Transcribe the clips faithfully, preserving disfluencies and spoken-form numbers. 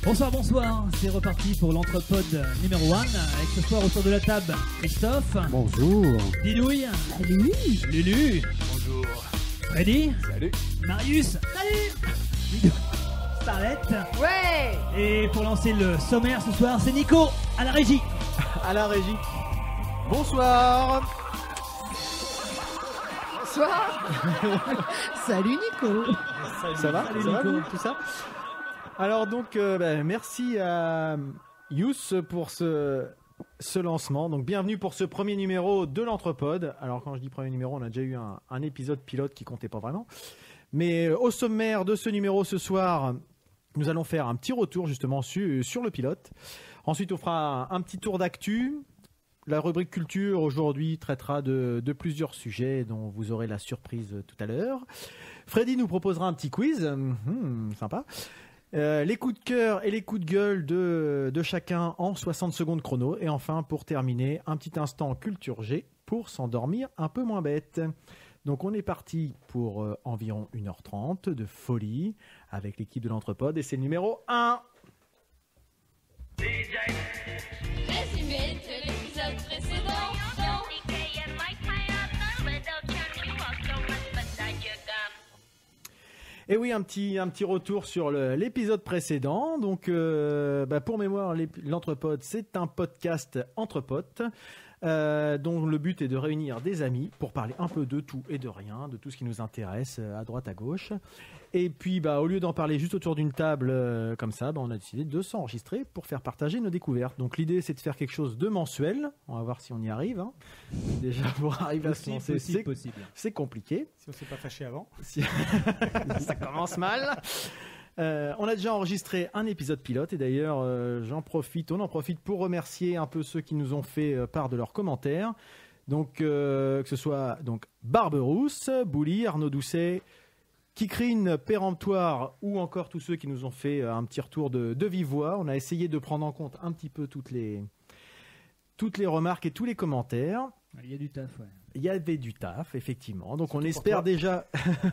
Bonsoir, bonsoir, c'est reparti pour l'Entrepode numéro un, avec ce soir autour de la table Christophe. Bonjour. Didouille. Salut. Lulu. Bonjour. Freddy. Salut. Marius. Salut. Starlet. Ouais. Et pour lancer le sommaire ce soir, c'est Nico, à la régie. À la régie. Bonsoir. Bonsoir. Salut Nico. Salut. Ça va? Salut Ça va, Nico. vous, tout ça? Alors donc, euh, bah, merci à Yous pour ce, ce lancement. Donc bienvenue pour ce premier numéro de l'Entrepode. Alors quand je dis premier numéro, on a déjà eu un, un épisode pilote qui comptait pas vraiment. Mais euh, au sommaire de ce numéro ce soir, nous allons faire un petit retour justement su, sur le pilote. Ensuite, on fera un, un petit tour d'actu. La rubrique culture aujourd'hui traitera de, de plusieurs sujets dont vous aurez la surprise tout à l'heure. Freddy nous proposera un petit quiz. Mmh, sympa. Euh, les coups de cœur et les coups de gueule de, de chacun en soixante secondes chrono. Et enfin, pour terminer, un petit instant culture G pour s'endormir un peu moins bête. Donc on est parti pour euh, environ une heure trente de folie avec l'équipe de l'Entrepode et c'est le numéro un. Résumé de l'épisode précédent. Et oui, un petit, un petit retour sur le, l'épisode précédent. Donc, euh, bah pour mémoire, l'Entrepode, c'est un podcast entre potes, euh, dont le but est de réunir des amis pour parler un peu de tout et de rien, de tout ce qui nous intéresse à droite, à gauche. Et puis, bah, au lieu d'en parler juste autour d'une table euh, comme ça, bah, on a décidé de s'enregistrer pour faire partager nos découvertes. Donc, l'idée, c'est de faire quelque chose de mensuel. On va voir si on y arrive. Hein. Déjà, pour arriver à se lancer, possible, c'est, possible. c'est compliqué. Si on s'est pas fâché avant. Si- ça commence mal. Euh, on a déjà enregistré un épisode pilote et d'ailleurs euh, j'en profite, on en profite pour remercier un peu ceux qui nous ont fait euh, part de leurs commentaires. Donc euh, que ce soit donc Barberousse, Bouli, Arnaud Doucet, Kikrine, Péremptoire ou encore tous ceux qui nous ont fait euh, un petit retour de, de vive voix. On a essayé de prendre en compte un petit peu toutes les toutes les remarques et tous les commentaires. Il y a du taf, ouais. Il y avait du taf, effectivement. Donc on Surtout espère pour toi. déjà,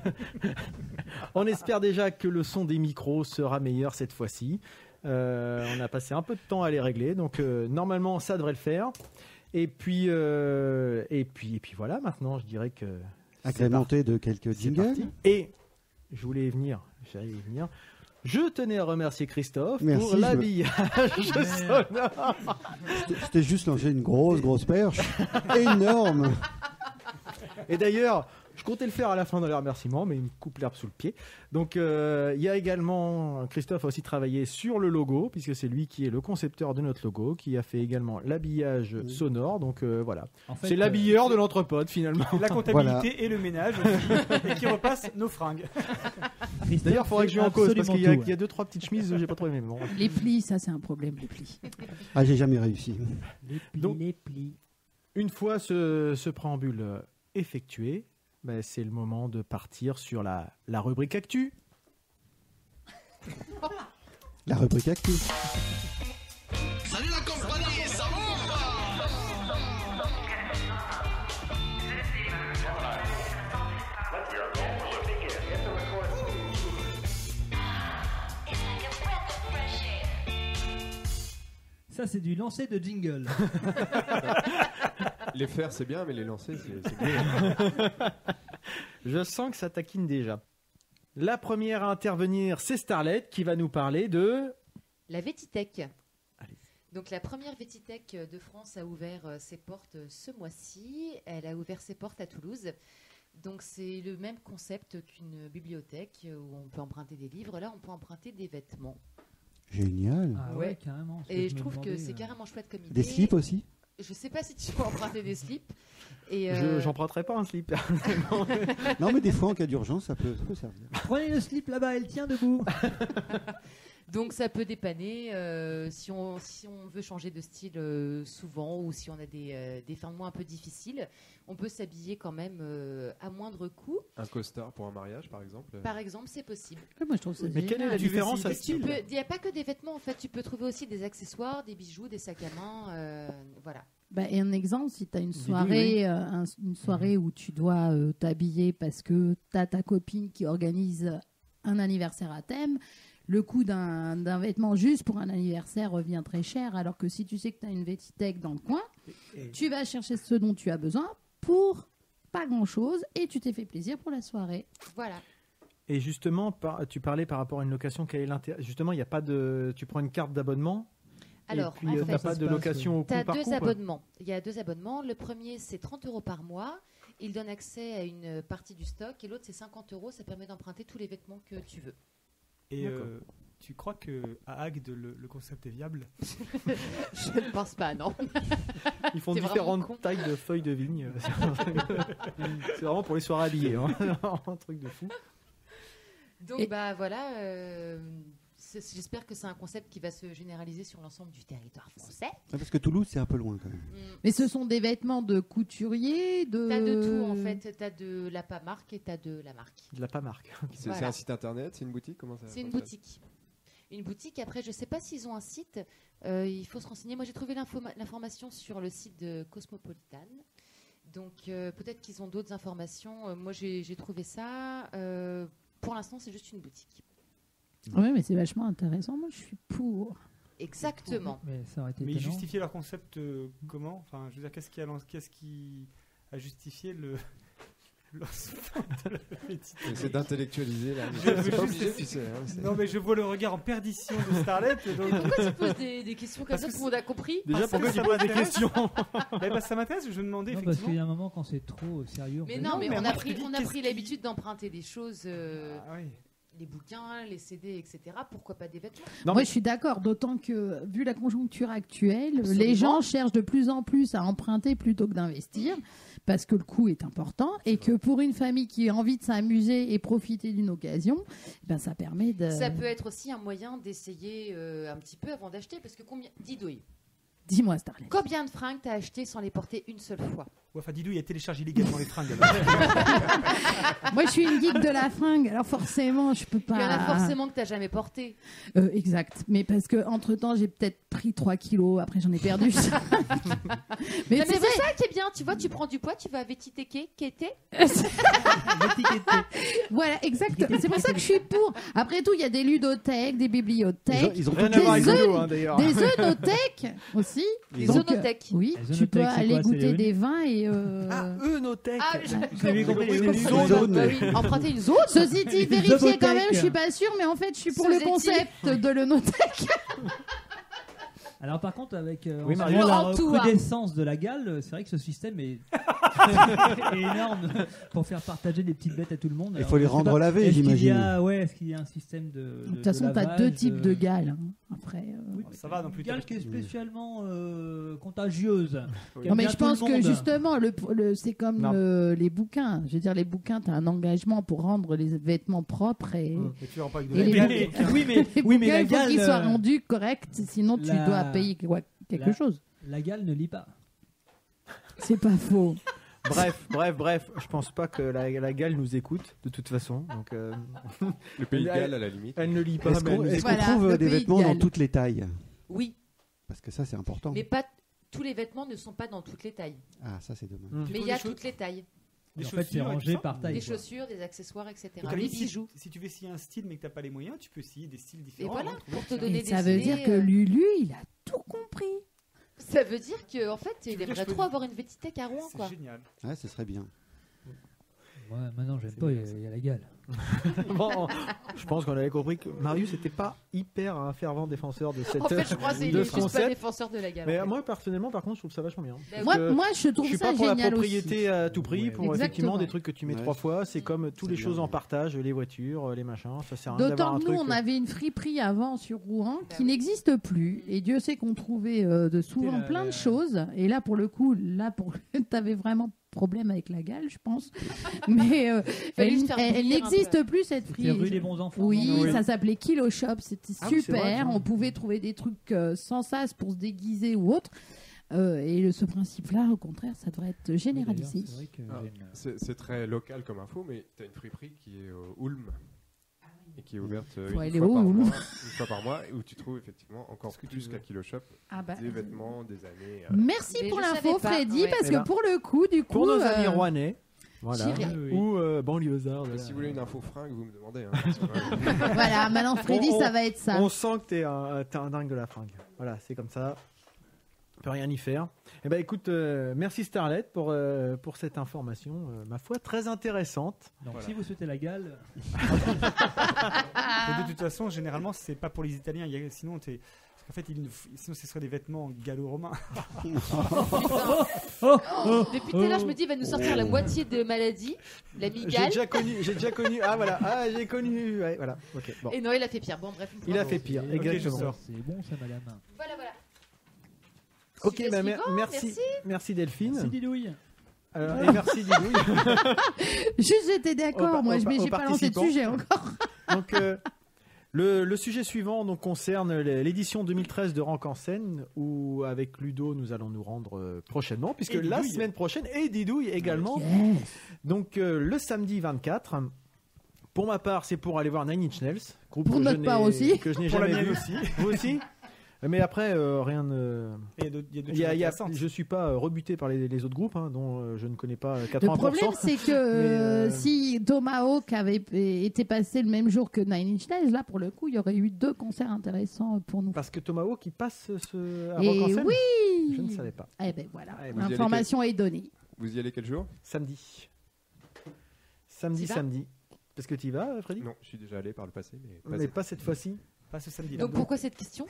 on espère déjà que le son des micros sera meilleur cette fois-ci. Euh, on a passé un peu de temps à les régler, donc euh, normalement ça devrait le faire. Et puis, euh, et puis, et puis voilà. Maintenant, je dirais que c'est Agrémenté de quelques parti. C'est jingles. parti. Et je voulais y venir, j'allais y venir. Je tenais à remercier Christophe Merci, pour je me- l'habillage sonore. Je t'ai- je t'ai juste lancé une grosse, grosse perche. Énorme. Et d'ailleurs, je comptais le faire à la fin dans les remerciements, mais il me coupe l'herbe sous le pied. Donc, euh, il y a également, Christophe a aussi travaillé sur le logo, puisque c'est lui qui est le concepteur de notre logo, qui a fait également l'habillage Oui. sonore. Donc, euh, voilà. En fait, C'est euh, l'habilleur de l'Entrepode, finalement. La comptabilité Voilà. et le ménage aussi, et qui repasse nos fringues. Christophe D'ailleurs, il faudrait que je lui en fait cause, parce qu'il y a, absolument il y a deux, trois petites chemises, j'ai pas trop aimé. Bon. Les plis, ça c'est un problème, les plis. Ah, j'ai jamais réussi. tout. Les plis, Donc- les plis. Une fois ce, ce préambule euh, effectué, ben, c'est le moment de partir sur la, la rubrique Actu. La rubrique active. Salut la compagnie, ça va ou pas? Ça, c'est du lancer de jingle. Les faire c'est bien, mais les lancer c'est, c'est bien. Je sens que ça taquine déjà. La première à intervenir, c'est Starlet qui va nous parler de... La Vétitech. Allez. Donc la première Vétitech de France a ouvert euh, ses portes euh, ce mois-ci. Elle a ouvert ses portes à Toulouse. Donc c'est le même concept qu'une bibliothèque euh, où on peut emprunter des livres. Là, on peut emprunter des vêtements. Génial. Ah Ouais. ouais, carrément. c'est ce Et que je me trouve que demandais, c'est euh. carrément chouette comme idée. Des slips aussi. Je sais pas si tu peux emprunter des slips. Et Je, euh, j'emprunterai pas un slip. Non, mais des fois, en cas d'urgence, ça peut, ça peut servir. Prenez le slip là-bas, elle tient debout. Donc ça peut dépanner euh, si, on, si on veut changer de style euh, souvent ou si on a des, euh, des fins de mois un peu difficiles. On peut s'habiller quand même euh, à moindre coût. Un costard pour un mariage, par exemple. Par exemple, c'est possible. Moi, je trouve ça Mais quelle est la génial. différence à Tu style? peux- Il n'y a pas que des vêtements en fait. Tu peux trouver aussi des accessoires, des bijoux, des sacs à main. euh, voilà. Bah, et un exemple, si tu as une Bidouille, soirée, oui. euh, un- une soirée où tu dois euh, t'habiller parce que tu as ta copine qui organise un anniversaire à thème, le coût d'un, d'un vêtement juste pour un anniversaire revient très cher, alors que si tu sais que tu as une Vétitech dans le coin, Et- tu vas chercher ce dont tu as besoin pour pas grand-chose et tu t'es fait plaisir pour la soirée. Voilà. Et justement, par- tu parlais par rapport à une location, quel est l'intérêt? Justement, il n'y a pas de. Tu prends une carte d'abonnement. Alors, et puis en euh, fait, t'as ça pas se de passe, location au Tu coup as par deux coup, quoi. abonnements. Il y a deux abonnements. Le premier, c'est trente euros par mois. Il donne accès à une partie du stock. Et l'autre, c'est cinquante euros. Ça permet d'emprunter tous les vêtements que tu veux. Et D'accord. euh, tu crois que à Agde le, le concept est viable? Je ne pense pas, non. Ils font T'es vraiment différentes con. tailles de feuilles de vigne. C'est vraiment pour les soirées habillées. Hein. Un truc de fou. Donc, Et- bah voilà. euh, c'est- j'espère que c'est un concept qui va se généraliser sur l'ensemble du territoire français. Ah, parce que Toulouse, c'est un peu loin quand même. Mm. Mais ce sont des vêtements de couturier, de... T'as de tout en fait. T'as de la pas marque et t'as de la marque. De la pas marque. C'est Voilà. c'est un site internet, c'est une boutique, comment ça C'est une fonctionne boutique. Une boutique. Après, je sais pas s'ils ont un site. Euh, il faut se renseigner. Moi, j'ai trouvé l'infoma- l'information sur le site de Cosmopolitan. Donc, euh, peut-être qu'ils ont d'autres informations. Euh, moi, j'ai j'ai trouvé ça. Euh, pour l'instant, c'est juste une boutique. Oui, mais c'est vachement intéressant. Moi, je suis pour. Exactement. Mais ça aurait été Mais ils étonnant. justifiaient leur concept euh, comment? Enfin, je veux dire, qu'est-ce qui a, lan- qu'est-ce qui a justifié le lancement de la Vétitech? J'essaie d'intellectualiser là. Je veux C'est pas juste- obligé, tu sais. hein, c'est- Non, mais je vois le regard en perdition de Starlet. Donc... Pourquoi tu poses des, des questions comme Parce ça? que Tout le monde a compris. Déjà, Parce que pourquoi ça tu poses des m'intéresse. questions? Eh ben, ça m'intéresse, je me demandais Non, parce qu'il y effectivement. a un moment quand c'est trop sérieux. on Mais fait- non, Non, mais, mais on moi, a je te pris, dis, on a qu'est-ce pris qui- l'habitude d'emprunter des choses, euh, Ah oui. les bouquins, les C D, et cetera. Pourquoi pas des vêtements? Non, Moi, mais- je suis d'accord, d'autant que, vu la conjoncture actuelle, Absolument. les gens cherchent de plus en plus à emprunter plutôt que d'investir, parce que le coût est important, et que pour une famille qui a envie de s'amuser et profiter d'une occasion, ben, ça permet de... Ça peut être aussi un moyen d'essayer euh, un petit peu avant d'acheter, parce que combien... Didouille, Dis-moi, Starlet. combien de fringues t'as acheté sans les porter une seule fois? Ouais, enfin, Didou, il a téléchargé illégalement les fringues. alors. Moi, je suis une geek de la fringue, alors forcément, je peux pas... Il y en a forcément que t'as jamais porté. Euh, exact. Mais parce que entre temps, j'ai peut-être pris trois kilos. Après, j'en ai perdu. mais Non, mais c'est c'est vrai. ça qui est bien, tu vois, tu prends du poids, tu vas à Vétiteke, Kété. Voilà, exact. C'est pour ça que je suis pour. Après tout, il y a des ludothèques, des Ils ont, bibliothèques, ils ont Rien toutes à voir les avec Des l'eau, œufs- hein, d'ailleurs. des œnothèques aussi. Les Donc, zoonothèques. euh, Oui, Les tu peux zoonothèques, c'est aller quoi, c'est goûter les des vins et. euh, Ah, Eunothèque. Ah, je- J'avais compris Une les zone. zone. Bah oui, emprunter une zone. Ceci dit, Une vérifiez quand zobothèque. même, je suis pas sûre, mais en fait, je suis pour Ceci le dit. concept de l'œnothèque. Alors par contre, avec euh, Oui, en ce Mario. moment, la Laurent Touin. recrudescence de la gale, c'est vrai que ce système est, est énorme pour faire partager des petites bêtes à tout le monde. Il Alors, faut les je sais rendre pas, lavées, est-ce qu'il y j'imagine. a- Ouais, est-ce qu'il y a un système de. De de- toute façon, de tu as lavage, deux types de euh, gales. hein. Après. euh, oui, Ça va, non plus, Une gale t'as- qui est spécialement euh, contagieuse. qui Non, mais aime je bien pense tout le que monde. justement, le, le- c'est comme Non. euh, les bouquins. Je veux dire, les bouquins, tu as un engagement pour rendre les vêtements propres et. Et tu rends pas avec de Et la les gale. Mais- oui, mais, Les oui, mais bouquins, la il faut gale, qu'ils soient euh, rendus corrects, sinon tu la- dois payer quoi- quelque la- chose. la gale ne lit pas. C'est pas faux. Bref, bref, bref. Je pense pas que la, la Gale nous écoute, de toute façon. Donc, euh, Le pays de Elle- Galles, à la limite. elle ne lit pas. Est-ce mais elle qu'on nous est-ce écoute. qu'on Voilà, trouve le euh, des pays de vêtements dans Galles. toutes les tailles? Oui, Parce que ça, c'est important. mais pas tous les vêtements ne sont pas dans toutes les tailles. Ah, ça, c'est dommage. Mm. Tu Mais trouves il y a des choses- toutes les tailles. Des En fait, c'est chaussures et tout rangé ça par taille. Des quoi. chaussures, des accessoires, et cetera. Donc, à la Des limite, si- bijoux. Si tu veux essayer un style mais que t'as pas les moyens, tu peux essayer des styles Et différents. voilà, hein, pour te trouver- donner Et des ça veut idées, dire que euh, Lulu, il a tout compris. Ça veut dire que en fait, il veux dire, aimerait je peux- trop avoir une Vétitech à Rouen, quoi. C'est génial. Ouais, ce serait bien. Ouais, maintenant, j'aime C'est pas, il y, bien, a- il y a la gale. Bon, je pense qu'on avait compris que Marius n'était pas hyper un fervent défenseur de cette. En fait, je crois qu'il de est ce juste pas concept. défenseur de la gale. Mais en fait. moi, personnellement, par contre, je trouve ça vachement bien. Bah Moi, que moi, je Je trouve suis ça pas pour la génial propriété aussi. à tout prix, Ouais. pour Exactement. effectivement des trucs que tu mets Ouais. trois fois. C'est comme tous C'est les bien, choses en ouais. partage, les voitures, les machins. Ça sert à rien d'avoir D'autant un que nous, truc. on avait une friperie avant sur Rouen Bah qui oui. n'existe plus. Et Dieu sait qu'on trouvait euh, de souvent la- plein de la- choses. Et là, pour le coup, là, pour... t'avais vraiment problème avec la gale, je pense. Mais euh, Fallait elle, juste faire elle- elle bouillir un n'existe peu. plus, cette C'était rue friperie. des bons enfants. Oui, non Oui. ça s'appelait Kilo Shop, c'était Ah oui, c'est super. vrai, tiens. On pouvait trouver des trucs euh, sans sas pour se déguiser ou autre. Euh, et le- ce principe-là, au contraire, ça devrait être Oui, généralisé. d'ailleurs, c'est vrai que Ah, j'ai une- C'est c'est très local comme info, mais tu as une friperie qui est au Ulm et qui est ouverte euh, Faut une, aller fois au par Ulm. mois, une fois par mois, où tu trouves effectivement encore que tu plus veux. qu'à Kilo Shop Ah bah, des vêtements, des années. euh, Merci Mais pour je l'info, savais pas, Freddy, ouais. parce Eh que ben, pour le coup, du coup, Pour nos amis euh, rouennais, Voilà. J'irai. Oui. Ou euh, banlieusard. Mais voilà. si vous voulez une info fringue, vous me demandez. Hein, parce que, ouais, Voilà, maintenant Freddy, On- ça va être ça. On sent que t'es un, t'es un dingue de la fringue. Voilà, c'est comme ça. On peut rien y faire. Eh ben écoute, euh, merci Starlet pour, euh, pour cette information, euh, ma foi, très intéressante. Donc Voilà. si vous souhaitez la gale, Mais de toute façon, généralement, c'est pas pour les Italiens. Il y a- sinon, t'es- parce qu'en fait, il nous f- sinon, ce serait des vêtements gallo-romains. Depuis tout à l'heure, je me dis, il va nous sortir la moitié de maladie, la J'ai migale. déjà connu, j'ai déjà connu. Ah voilà, ah j'ai connu. Ouais, voilà. Ok. Bon. Et non, il a fait pire. Bon, bref. Il a fait pire. Ok, Exactement. je sors. c'est bon ça, madame. Voilà, voilà. Ok, Sujet bah, mer- suivant, merci, merci. merci Delphine. C'est Didouille. Alors, et merci Didouille. Juste, j'étais Au d'accord, pa- moi, au je- pa- mais aux j'ai pas lancé de participants. sujet encore. Donc, euh, le, le sujet suivant donc, concerne les- l'édition deux mille treize de Rank en scène, où avec Ludo, nous allons nous rendre euh, prochainement, puisque Et la Didouille. semaine prochaine, et Didouille également. Donc, euh, le samedi vingt-quatre. Pour ma part, c'est pour aller voir Nine Inch Nails, groupe Pour que, notre je part n'ai- aussi. que je n'ai Pour la jamais mienne vu. aussi. Vous aussi. Mais après, euh, rien ne. Et il y a d'autres il y a d'autres Il y a- choses il y a- intéressantes. je suis pas euh, rebuté par les, les autres groupes, hein, dont euh, je ne connais pas euh, Le quatre-vingts pour cent. problème, c'est que euh, euh, si Tomahawk avait été passé le même jour que Nine Inch Nails, là, pour le coup, il y aurait eu deux concerts intéressants pour nous. Parce que Tomahawk, il passe ce à Et Rock en scène. oui Je ne savais pas. Eh ben voilà, Eh ben, vous y allez l'information est donnée. Vous y allez quel jour? Samedi. Samedi, T'y vas samedi. Parce que tu y vas, Freddy? Non, je suis déjà allé par le passé, mais pas Mais cette pas cette fois-ci. Pas ce samedi-là. Donc, pourquoi cette question?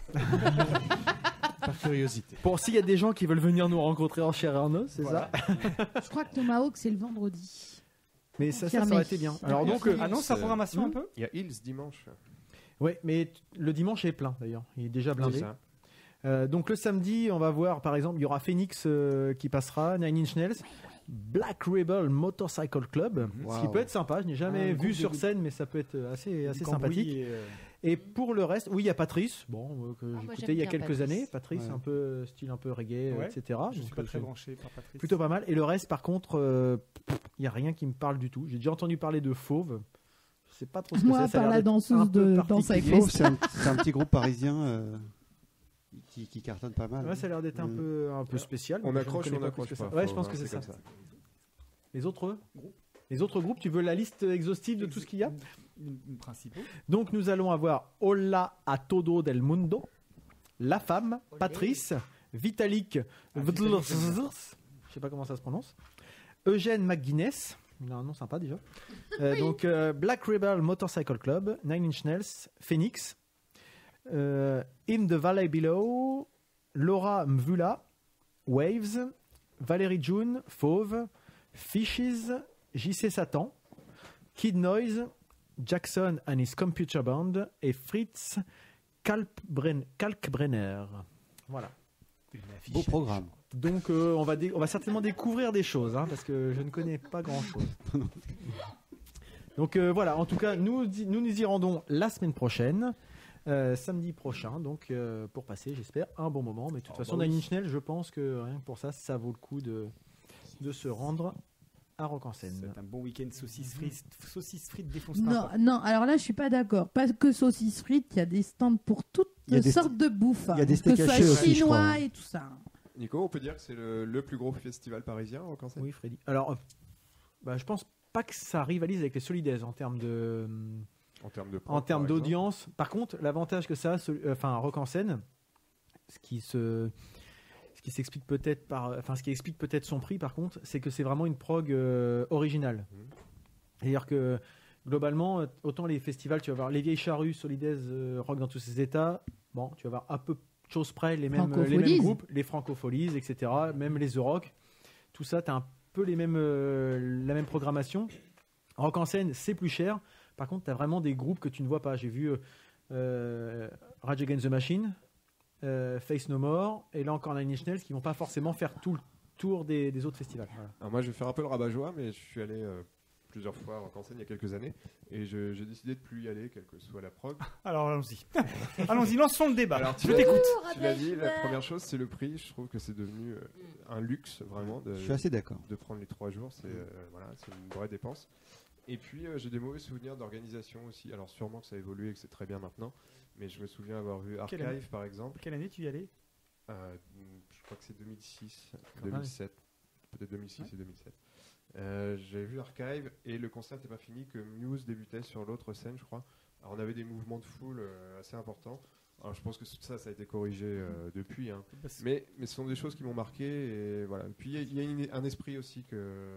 Par curiosité. Pour s'il y a des gens qui veulent venir nous rencontrer en chair et en os, c'est Voilà. ça. Je crois que Tomahawk, c'est le vendredi. Mais ça, ça, ça Confirmé. aurait été bien. Alors donc, euh, Annonce sa programmation un peu. Il y a Hills dimanche. ouais, mais t- le dimanche est plein d'ailleurs. Il est déjà C'est blindé. ça. Euh, donc le samedi, on va voir par exemple, il y aura Phoenix euh, qui passera, Nine Inch Nails, Black Rebel Motorcycle Club, ce qui Waouh. peut être sympa. Je n'ai jamais Un vu groupe sur de- scène, mais ça peut être assez, assez Du sympathique. cambouis et, euh, Et pour le reste, oui, il y a Patrice, bon, euh, que moi, j'écoutais j'aime il y a bien quelques Patrice. années. Patrice, Ouais. un peu style un peu reggae, Ouais. et cetera. Je Donc, suis pas euh, très c'est branché par Patrice. plutôt pas mal. Et le reste, par contre, euh, il y a rien qui me parle du tout. J'ai déjà entendu parler de Fauve. Je sais pas trop ce que Moi, c'est. ça a par l'air la d'être un danseuse peu de particulier. Danse avec Fauve, c'est un, c'est un petit groupe parisien euh, qui, qui cartonne pas mal. Ouais, ça a l'air d'être un Mm. peu un peu spécial. On Je ne accroche connais ou on pas n'accroche plus que pas. ça. Ouais, je faut- pense que hein, c'est ça. comme Les autres groupes Les autres groupes, tu veux la liste exhaustive de tout ce qu'il y a? Une- une principaux. Donc nous allons avoir Hola a todo del mundo, La Femme, Patrice, Vitalik, Vdlrs, je sais pas comment ça se prononce, Eugène McGuinness, il a un nom sympa déjà, Euh, donc euh, Black Rebel Motorcycle Club, Nine Inch Nails, Phoenix, euh, In the Valley Below, Laura Mvula, Waves, Valérie June, Fauve, Fishes, J C Satan, Kid Noise, Jackson and his Computer Band et Fritz Kalkbren- Kalkbrenner. Voilà. Beau programme. Donc euh, on, va dé- on va certainement découvrir des choses, hein, parce que je ne connais pas grand-chose. Donc euh, voilà, en tout cas, nous y- nous, nous y rendons la semaine prochaine, euh, samedi prochain, donc euh, pour passer, j'espère, un bon moment. Mais de toute Oh, façon, bah oui. Nine Inch Nails, je pense que rien que pour ça, ça vaut le coup de, de se rendre à Rock en scène. C'est un bon week-end saucisse frites, saucisse frites défonce Non, non, alors là, je suis pas d'accord. Pas que saucisses frites, il y a des stands pour toutes Il y a des sortes de bouffe. il y a des hein, steaks que ce soit hachés aussi, je chinois crois. et tout ça. Nico, on peut dire que c'est le, le plus gros festival parisien en cancer. Oui, Freddy. Alors, euh, bah, je pense pas que ça rivalise avec les Solidays en termes de, En termes de en termes d'audience. Par contre, l'avantage que ça a, ce- euh, enfin, Rock en scène, ce qui se, ce qui s'explique peut-être par, enfin, ce qui explique peut-être son prix, par contre, c'est que c'est vraiment une prog euh, originale. Mhm. C'est-à-dire que globalement, euh, autant les festivals, tu vas voir les Vieilles Charrues, Solidays, euh, Rock dans tous ses états. Bon, tu vas voir un peu de choses près les mêmes, les mêmes Francopholies. groupes, les Francopholies, et cetera. Même les The Rock. Tout ça, tu as un peu les mêmes, euh, la même programmation. Rock en scène, c'est plus cher. Par contre, tu as vraiment des groupes que tu ne vois pas. J'ai vu euh, euh, Rage Against the Machine, euh, Face No More, et là encore Nine Inch Nails qui vont pas forcément faire tout le tour des, des autres festivals. Voilà. Alors moi, je vais faire un peu le rabat-joie, mais je suis allé euh, plusieurs fois en Cancène il y a quelques années, et je- j'ai décidé de plus y aller, quelle que soit la prog. Alors allons-y. allons-y, lançons le débat. Alors, tu je l'as- t'écoute. Tu l'as dit, la première chose, c'est le prix. Je trouve que c'est devenu euh, un luxe, vraiment, de, Je suis assez d'accord. de prendre les trois jours. C'est euh, voilà, c'est une vraie dépense. Et puis, euh, j'ai des mauvais souvenirs d'organisation aussi. Alors, sûrement que ça a évolué et que c'est très bien maintenant. Mais je me souviens avoir vu Quelle année Archive, par exemple. Quelle année tu y allais? Euh, je crois que c'est deux mille six, Ah ouais. deux mille sept. peut-être deux mille six et deux mille sept. Euh, j'avais vu Archive et le concert n'était pas fini que Muse débutait sur l'autre scène, je crois. Alors, on avait des mouvements de foule euh, assez importants. Alors, je pense que ça, ça a été corrigé euh, depuis. Hein. Mais, mais ce sont des choses qui m'ont marqué. Et voilà. Et puis, il y a, y a une, un esprit aussi que,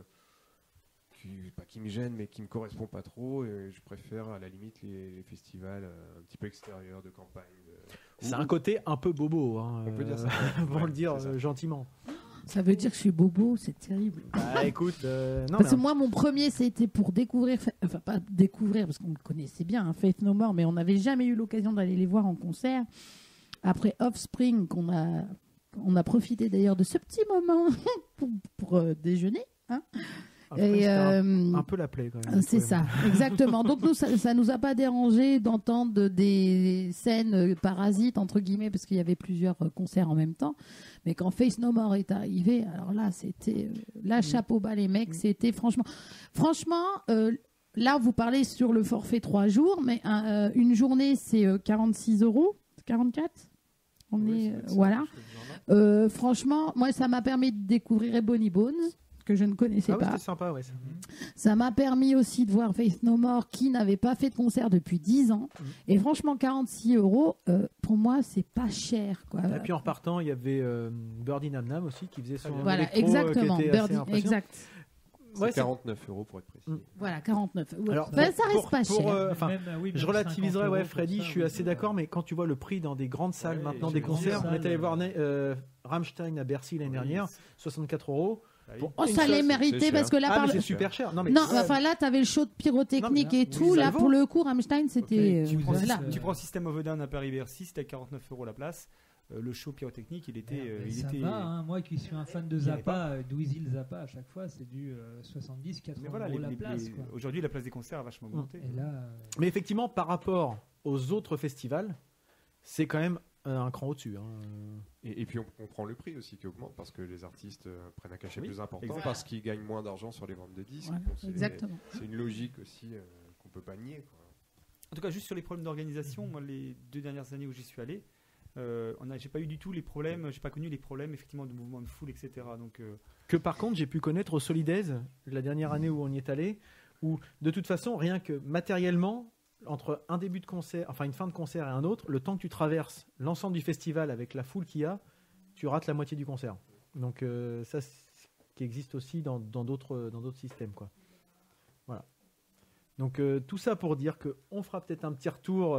qui, pas qui me gêne, mais qui me correspond pas trop. Et je préfère, à la limite, les, les festivals euh, un petit peu extérieurs, de campagne. De... C'est un côté un peu bobo, hein, On peut dire ça. euh, pour Ouais, le dire c'est ça. euh, gentiment. Ça veut dire que je suis bobo, c'est terrible. Bah écoute, euh, non, Parce que mais- moi, mon premier, c'était pour découvrir, enfin pas découvrir, parce qu'on le connaissait bien, hein, Faith No More, mais on n'avait jamais eu l'occasion d'aller les voir en concert. Après Offspring, qu'on a, on a profité d'ailleurs de ce petit moment pour, pour, euh, déjeuner. Hein. Après, Et, c'était un, euh, un peu la plaie quand même. C'est ça, exactement. Donc nous, ça, ça nous a pas dérangé d'entendre des scènes euh, parasites entre guillemets, parce qu'il y avait plusieurs euh, concerts en même temps. Mais quand Faith No More est arrivé, alors là, c'était euh, là chapeau bas les mecs, c'était franchement, franchement. Euh, là, vous parlez sur le forfait trois jours, mais euh, une journée c'est euh, quarante-six euros, quarante-quatre. On Oui, est ça euh, doit être ça, voilà. quelque chose du genre-là. Euh, franchement, moi, ça m'a permis de découvrir Ebony Bones, que je ne connaissais Ah oui, pas. c'était sympa, ouais. ça. Ça m'a permis aussi de voir Faith No More qui n'avait pas fait de concert depuis dix ans. Mm. Et franchement, quarante-six euros, euh, pour moi, c'est pas cher. Quoi. Et puis en repartant, il y avait euh, Birdie Nam Nam aussi qui faisait son Voilà, électro, euh, exactement. qui était assez Birdie, impressionnant. exact. C'est Ouais, c'est- quarante-neuf euros pour être précis. Mm. Voilà, quarante-neuf. Ouais. Alors, Ben, pour- ça reste pour- pas pour, cher. euh, enfin, Même, euh, oui, je même relativiserai, cinquante ouais, euros Freddy, pour je ça, suis oui, assez c'est d'accord, pas- mais quand tu vois le prix dans des grandes salles Ouais, maintenant, et des les concerts, grandes on est allé salles, voir euh, euh, Rammstein à Bercy l'année Oui, dernière, c'est- soixante-quatre euros. Bah oui. Pour Oh, une ça seule- l'est c'est mérité cher. parce que là, Ah, par mais le- c'est super cher. Non, mais Non, ouais, enfin là, t'avais le show de pyrotechnique Non, mais et là, tout. oui, Là, ça pour vaut. le coup, Rammstein, c'était. Tu euh, prends, voilà. tu prends System of a Down à Paris-Bercy, c'était à quarante-neuf euros la place. Euh, le show pyrotechnique, il était. euh, Mais il ça était va, hein. Moi qui suis un fan de il y avait Zappa, euh, Dweezil Zappa, à chaque fois, c'est du euh, soixante-dix quatre-vingts Mais voilà, euros les- la les- place. les- quoi. aujourd'hui, la place des concerts a vachement augmenté. Et là, euh, Mais effectivement, par rapport aux autres festivals, c'est quand même euh, un cran au-dessus. hein. Et, et puis on comprend le prix aussi qui augmente parce que les artistes euh, prennent un cachet Oui, plus important exact. parce qu'ils gagnent moins d'argent sur les ventes de disques. Voilà, Bon, c'est- exactement. C'est une logique aussi euh, qu'on peut pas nier. Quoi. En tout cas, juste sur les problèmes d'organisation, moi, les deux dernières années où j'y suis allé, euh, on a, j'ai pas eu du tout les problèmes, j'ai pas connu les problèmes effectivement de mouvement de foule, et cetera. Donc, euh, Que par contre, j'ai pu connaître au Solidaise la dernière année où on y est allé, où de toute façon, rien que matériellement, entre un début de concert, enfin une fin de concert et un autre, le temps que tu traverses l'ensemble du festival avec la foule qu'il y a, tu rates la moitié du concert. Donc euh, ça, c'est ce qui existe aussi dans dans d'autres dans d'autres systèmes, quoi. Voilà. Donc euh, tout ça pour dire que on fera peut-être un petit retour euh,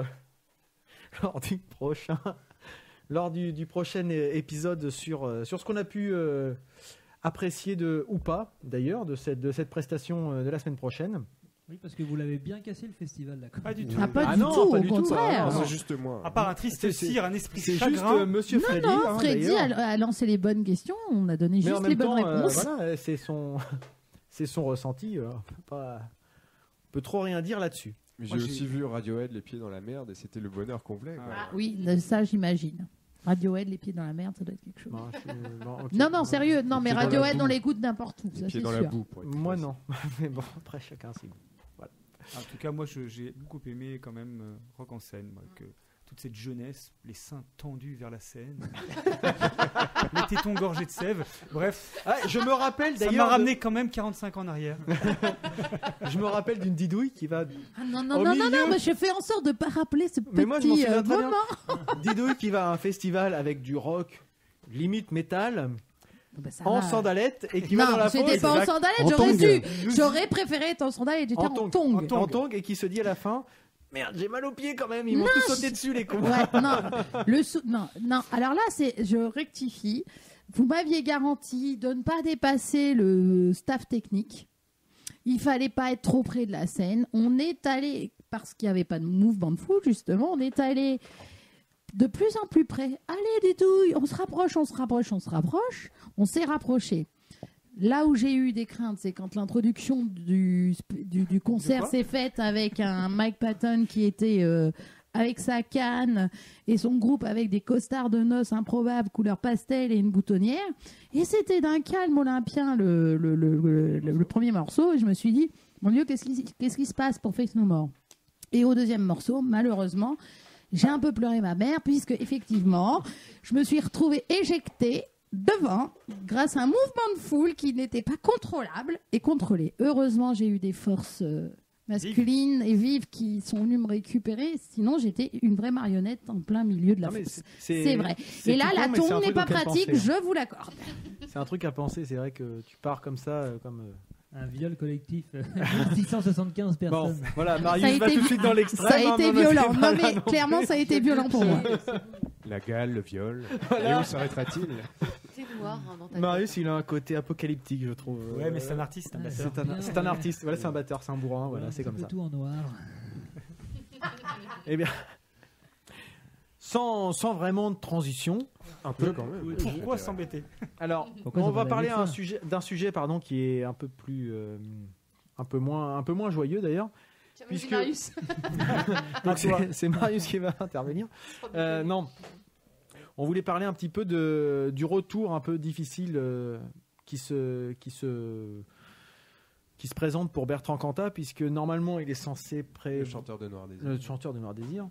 lors du prochain lors du, du prochain é- épisode sur euh, sur ce qu'on a pu euh, apprécier de ou pas d'ailleurs de cette de cette prestation euh, de la semaine prochaine. oui, parce que vous l'avez bien cassé le festival, d'accord. pas du tout. Ah, pas Ah du non, tout, pas au du tout, contraire. ah non. C'est juste moi. À part un triste C'est- c'est- cire, un esprit C'est chagrin. juste euh, Monsieur Non, Freddy. non, hein, Freddy d'ailleurs. a, a lancé les bonnes questions. On a donné Mais en juste même les bonnes temps, euh, réponses. voilà, c'est son c'est son ressenti. euh, on peut pas on peut trop rien dire là-dessus. Mais j'ai Moi, aussi j'ai- vu Radiohead les pieds dans la merde et c'était le bonheur complet. quoi. Ah oui, le- ça j'imagine. Radiohead, les pieds dans la merde, ça doit être quelque chose. Bon, je- bon, ok. Non, non, sérieux. Non, Les mais pieds dans la Radiohead, boue. on l'écoute n'importe où. Les Ça, pieds c'est dans la sûr. boue. Pour être Moi précis. non. Mais bon, après chacun ses goûts. En tout cas, moi, je- j'ai beaucoup aimé quand même euh, Rock en scène, moi, que toute cette jeunesse, les seins tendus vers la scène, les tétons gorgés de sève. Bref, Ah, je me rappelle ça m'a d'ailleurs. ramené quand même quarante-cinq ans en arrière. de- Je me rappelle d'une didouille qui va. Ah non, non, Au non, non, milieu- non, mais je fais en sorte de pas rappeler ce Mais moi, je m'en petit souviens euh, très bien. moment. Didouille qui va à un festival avec du rock, limite métal, Bah, ça en va. sandalettes et qui va dans Non, la j'étais fosse. pas en exact. sandalettes, En j'aurais tongue. su. J'aurais préféré être en sandalettes, j'étais En en tongue. tongue. En tongue. En tongue et qui se dit à la fin merde, j'ai mal aux pieds quand même, ils m'ont Non, tous sauté dessus les cons. Ouais, non, le sou- non, non. Alors là, c'est, je rectifie. Vous m'aviez garanti de ne pas dépasser le staff technique. Il fallait pas être trop près de la scène. On est allé, parce qu'il n'y avait pas de mouvement de foule, justement, on est allé de plus en plus près. Allez, des douilles, on se rapproche, on se rapproche, on se rapproche. On s'est rapproché. Là où j'ai eu des craintes, c'est quand l'introduction du, du, du concert quoi s'est faite avec un Mike Patton qui était euh, avec sa canne et son groupe avec des costards de noces improbables couleur pastel et une boutonnière. Et c'était d'un calme olympien le, le, le, le, le- le premier morceau. Et je me suis dit, mon Dieu, qu'est-ce qui, qu'est-ce qui se passe pour Faith No More ? Et au deuxième morceau, malheureusement, j'ai un peu pleuré ma mère puisque effectivement, je me suis retrouvée éjectée devant grâce à un mouvement de foule qui n'était pas contrôlable et contrôlé. Heureusement, j'ai eu des forces euh, masculines et vives qui sont venues me récupérer. Sinon, j'étais une vraie marionnette en plein milieu de la Non, mais fosse. c'est- C'est vrai. c'est Et là, tout la con, mais c'est un tombe n'est truc pas auquel pratique, penser, hein. je vous l'accorde. C'est un truc à penser, c'est vrai que tu pars comme ça, euh, comme. euh, Un viol collectif, euh, six cent soixante-quinze Bon, personnes. voilà, Ça a Marius va été tout de vi- suite dans l'extrême. Ça a hein, été non, mais violent. c'est pas Non, là mais non clairement, plus. ça a été violent pour moi. La gale, le viol. Voilà. Et où s'arrêtera-t-il? C'est noir hein, dans ta Marius, il a un côté apocalyptique, je trouve. Ouais, mais c'est un artiste, c'est un Ah, batteur. C'est un, c'est un artiste, voilà, c'est un batteur, c'est un bourrin, voilà, c'est comme ça. Tout en noir. Eh bien, sans, sans vraiment de transition, Un peu quand même. Oui, Pourquoi s'embêter? alors Pourquoi on ça va va parler avec un ça sujet, d'un sujet pardon, qui est un peu plus. euh, un, peu moins, un peu moins joyeux d'ailleurs. Tiens, Puisque- Marius. Donc, c'est, c'est Marius qui va intervenir. Euh, non, on voulait parler un petit peu de, du retour un peu difficile euh, qui, se, qui, se, qui se présente pour Bertrand Cantat, puisque normalement il est censé pré... Le chanteur de Noir Désir. le chanteur de Noir Désir,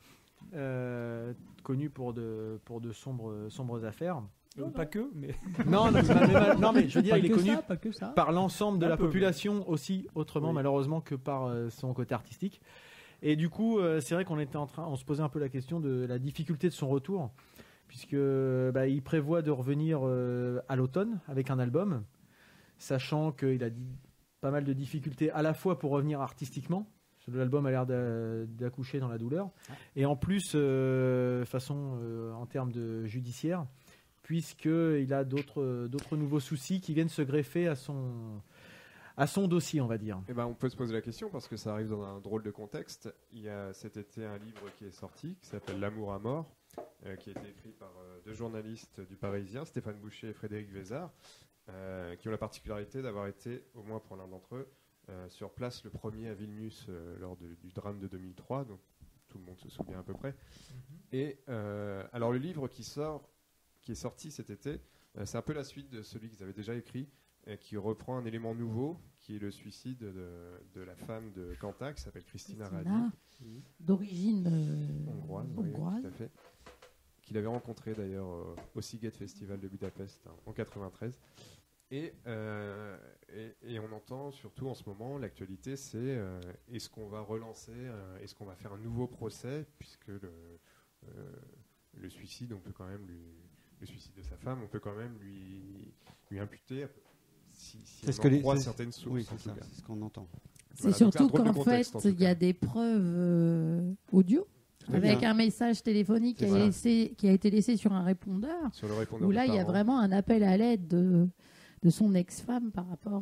euh, connu pour de, pour de sombres, sombres affaires. Euh, Pas que, mais. Non, non, mais, mais- non, mais je veux dire, Pas il est que connu ça, pas que ça. par l'ensemble de Un la peu, population aussi, autrement Oui. malheureusement que par euh, son côté artistique. Et du coup, euh, c'est vrai qu'on était en train, on se posait un peu la question de la difficulté de son retour, puisque bah, il prévoit de revenir euh, à l'automne avec un album, sachant qu'il a dit pas mal de difficultés à la fois pour revenir artistiquement. parce que L'album a l'air d'a- d'accoucher dans la douleur, et en plus, euh, façon euh, en termes de judiciaire, puisqu'il a d'autres d'autres nouveaux soucis qui viennent se greffer à son, à son dossier, on va dire. Eh ben, on peut se poser la question parce que ça arrive dans un drôle de contexte. Il y a cet été un livre qui est sorti qui s'appelle L'amour à mort, euh, qui a été écrit par euh, deux journalistes du Parisien, Stéphane Boucher et Frédéric Vézard, euh, qui ont la particularité d'avoir été, au moins pour l'un d'entre eux, euh, sur place le premier à Vilnius euh, lors de- du drame de deux mille trois, donc tout le monde se souvient à peu près. Et euh, alors le livre qui sort, qui est sorti cet été, euh, c'est un peu la suite de celui qu'ils avaient déjà écrit, et qui reprend un élément nouveau, qui est le suicide de, de la femme de Cantat, qui s'appelle Christina Radi, Christina, d'origine euh, hongroise, oui, hongroise. tout à fait, qu'il avait rencontré d'ailleurs euh, au Sziget Festival de Budapest hein, en quatre-vingt-treize. Et, euh, et, et on entend surtout en ce moment, l'actualité, c'est euh, est-ce qu'on va relancer, euh, est-ce qu'on va faire un nouveau procès, puisque le, euh, le suicide, on peut quand même lui, le suicide de sa femme, on peut quand même lui, lui imputer, si, si C'est ce on que en les- croit c'est- certaines sources. Oui, en c'est tout ça, cas. c'est ce qu'on entend. C'est Voilà, donc surtout un drôle de qu'en contexte, fait, en tout il y a cas. des preuves euh, audio à avec fait. un message téléphonique qui a, Voilà. laissé- qui a été laissé sur un répondeur, Sur le répondeur où des là, il y a parents. vraiment un appel à l'aide de, de son ex-femme par rapport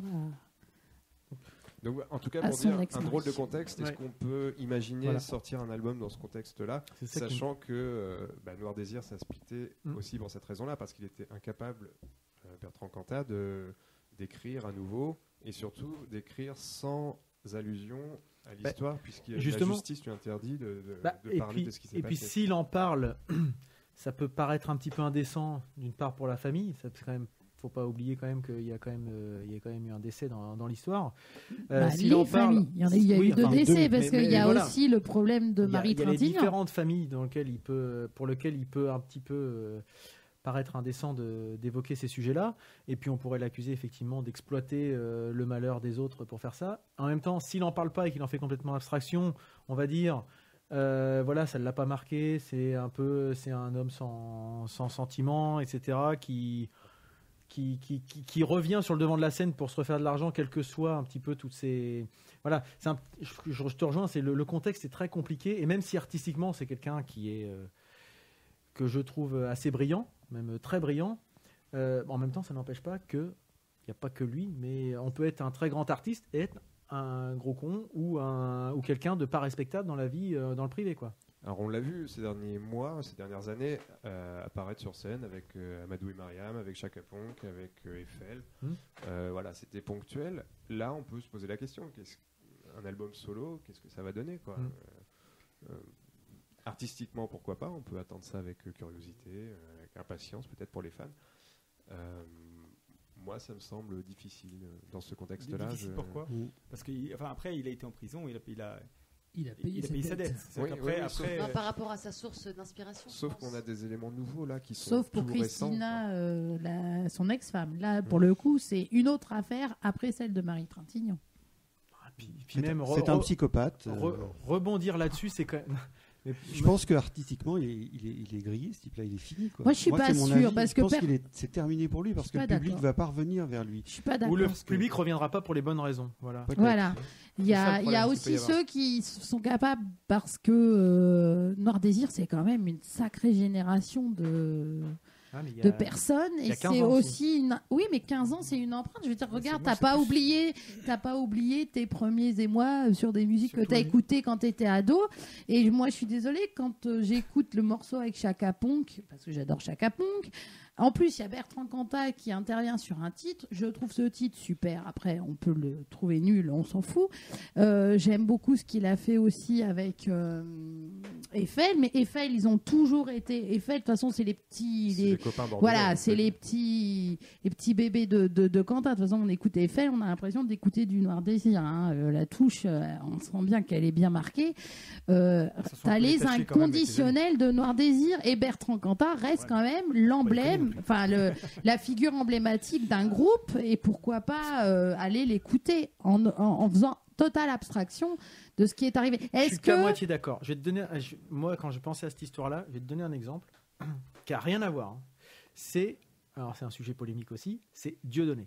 à... Donc, en tout cas, à pour son dire un ex-mari. drôle de contexte, est-ce Ouais. qu'on peut imaginer Voilà. sortir un album dans ce contexte-là, C'est ça qui- sachant que euh, bah, Noir Désir, ça se splittait Mm. aussi pour cette raison-là, parce qu'il était incapable, euh, Bertrand Cantat, de, d'écrire à nouveau, et surtout d'écrire sans allusion à l'histoire, puisque la justement- justice lui interdit de, de- Bah, de et parler puis, de ce qui s'est et puis passé. s'il en parle, ça peut paraître un petit peu indécent d'une part pour la famille. Ça peut quand même, faut pas oublier quand même qu'il y a quand même, euh, il y a quand même eu un décès dans, dans l'histoire. Euh, Bah, s'il les en parle, familles. Il y en a, il y a oui, eu deux enfin, décès, parce mais- qu'il mais y a voilà. aussi le problème de Il y a- Marie il y a les Trintignant. différentes familles dans lesquelles il peut, pour lesquelles il peut un petit peu euh, paraître indécent de- d'évoquer ces sujets-là. Et puis on pourrait l'accuser effectivement d'exploiter euh, le malheur des autres pour faire ça. En même temps, s'il n'en parle pas et qu'il en fait complètement abstraction, on va dire, euh, voilà, ça ne l'a pas marqué. C'est un peu, c'est un homme sans, sans sentiment, et cetera. Qui qui, qui, qui, qui revient sur le devant de la scène pour se refaire de l'argent, quel que soit un petit peu toutes ces... Voilà, c'est un- je, je te rejoins, c'est le, le contexte est très compliqué, et même si artistiquement c'est quelqu'un qui est, euh, que je trouve assez brillant, même très brillant, euh, en même temps ça n'empêche pas que, il n'y a pas que lui, mais on peut être un très grand artiste et être un gros con ou, un, ou quelqu'un de pas respectable dans la vie, euh, dans le privé, quoi. Alors on l'a vu ces derniers mois, ces dernières années, euh, apparaître sur scène avec euh, Amadou et Mariam, avec Chaka Ponk, avec euh, Eiffel. Mm. Euh, voilà, c'était ponctuel. Là, on peut se poser la question, qu'est-ce un album solo, qu'est-ce que ça va donner, quoi. Mm. Euh, euh, Artistiquement, pourquoi pas, on peut attendre ça avec euh, curiosité, euh, avec impatience peut-être pour les fans. Euh, moi, ça me semble difficile euh, dans ce contexte-là. Difficile, je- pourquoi Mm. Parce que, enfin, après, il a été en prison, il a, il a, Il a payé, il a payé sa dette. C'est Oui, qu'après- oui, oui, après, Non, euh, par rapport à sa source d'inspiration. je Sauf pense. qu'on a des éléments nouveaux là qui sont Sauf pour tout récents, Christina, quoi. euh, la- son ex-femme. Là, pour le coup, c'est une autre affaire après celle de Marie Trintignant. Puis, puis C'est même un- re- c'est un re- psychopathe. re- euh, rebondir là-dessus, c'est quand même. Mais- Je pense que artistiquement, il est, il est, il est grillé, ce type-là, il est fini. Quoi. Moi, je suis pas c'est mon sûre, avis. parce je que pense per- qu'il est, c'est terminé pour lui parce Je que suis le pas public d'accord. va pas revenir vers lui. Je suis pas Ou d'accord. le Parce que- public reviendra pas pour les bonnes raisons. Voilà. Peut-être. Voilà. Il y C'est ça a, le il y a problème qu'il peut y aussi avoir. ceux qui sont capables, parce que euh, Noir Désir, c'est quand même une sacrée génération de, Ah, mais il y a- de personnes. il y a Et quinze c'est ans aussi une. Oui, mais quinze ans, c'est une empreinte. Je veux dire, Ouais, regarde, c'est- moi, t'as c'est pas, plus- oublié, t'as pas oublié tes premiers émois sur des musiques Surtout que t'as les- écoutées quand t'étais ado. Et moi, je suis désolée, quand euh, j'écoute le morceau avec Chaka Ponk, parce que j'adore Chaka Ponk. En plus, il y a Bertrand Cantat qui intervient sur un titre. Je trouve ce titre super. Après, on peut le trouver nul, on s'en fout. Euh, J'aime beaucoup ce qu'il a fait aussi avec euh, Eiffel. Mais Eiffel, ils ont toujours été. Eiffel, de toute façon, c'est les petits. C'est les- les copains bordelais, Voilà, en c'est fait. les petits, les petits bébés de, de, de Quentin. De toute façon, on écoute Eiffel, on a l'impression d'écouter du Noir Désir. Hein. Euh, la touche, euh, on sent bien qu'elle est bien marquée. Euh, Ça sont un T'as peu les détachés quand même avec les inconditionnels de Noir Désir et Bertrand Cantat reste Ouais. quand même l'emblème, enfin le, la figure emblématique d'un groupe. Et pourquoi pas euh, aller l'écouter en, en, en faisant totale abstraction de ce qui est arrivé. Je suis Est-ce qu'à que moitié d'accord. Je vais te donner, je- moi, quand je pensais à cette histoire-là, je vais te donner un exemple qui a rien à voir. hein. C'est, alors c'est un sujet polémique aussi, c'est Dieudonné.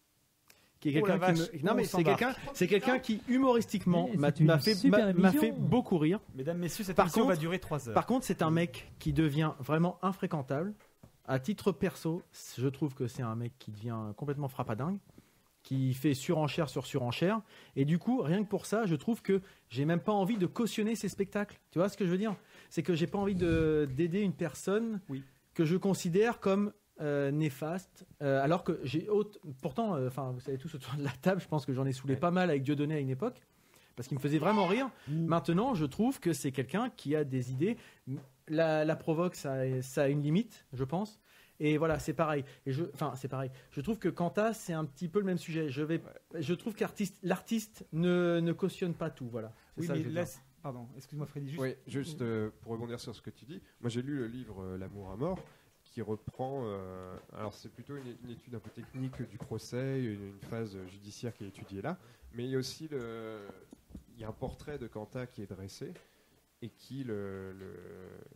Qui est Oh la quelqu'un qui vache, me- non on mais c'est s'embarque. quelqu'un, c'est quelqu'un qui humoristiquement Mais m'a c'est une m'a fait, super m'a- m'a émission. fait beaucoup rire. mesdames, messieurs, cette Par émission contre- va durer trois heures. Par contre, c'est un mec qui devient vraiment infréquentable. À titre perso, je trouve que c'est un mec qui devient complètement frappadingue, qui fait surenchère sur surenchère. Et du coup, rien que pour ça, je trouve que j'ai même pas envie de cautionner ses spectacles. Tu vois ce que je veux dire? C'est que j'ai pas envie de- d'aider une personne Oui. que je considère comme euh, néfaste, euh, alors que j'ai haute. Pourtant, euh, enfin, vous savez tous autour de la table, je pense que j'en ai saoulé Ouais. pas mal avec Dieudonné à une époque, parce qu'il me faisait vraiment rire. Maintenant, je trouve que c'est quelqu'un qui a des idées. La, la provoque, ça, a- ça a une limite, je pense. Et voilà, c'est pareil. Et je, enfin, c'est pareil. Je trouve que Quentin, c'est un petit peu le même sujet. Je vais, je trouve qu'artiste, l'artiste ne, ne cautionne pas tout. Voilà. C'est Oui, ça que mais je veux là, dire. c'est- pardon, excuse-moi Freddy, juste. Oui, juste euh, pour rebondir sur ce que tu dis, moi j'ai lu le livre euh, L'amour à mort qui reprend, euh, alors c'est plutôt une, une étude un peu technique du procès, une, une phase judiciaire qui est étudiée là, mais il y a aussi le, il y a un portrait de Quentin qui est dressé et qui le, le-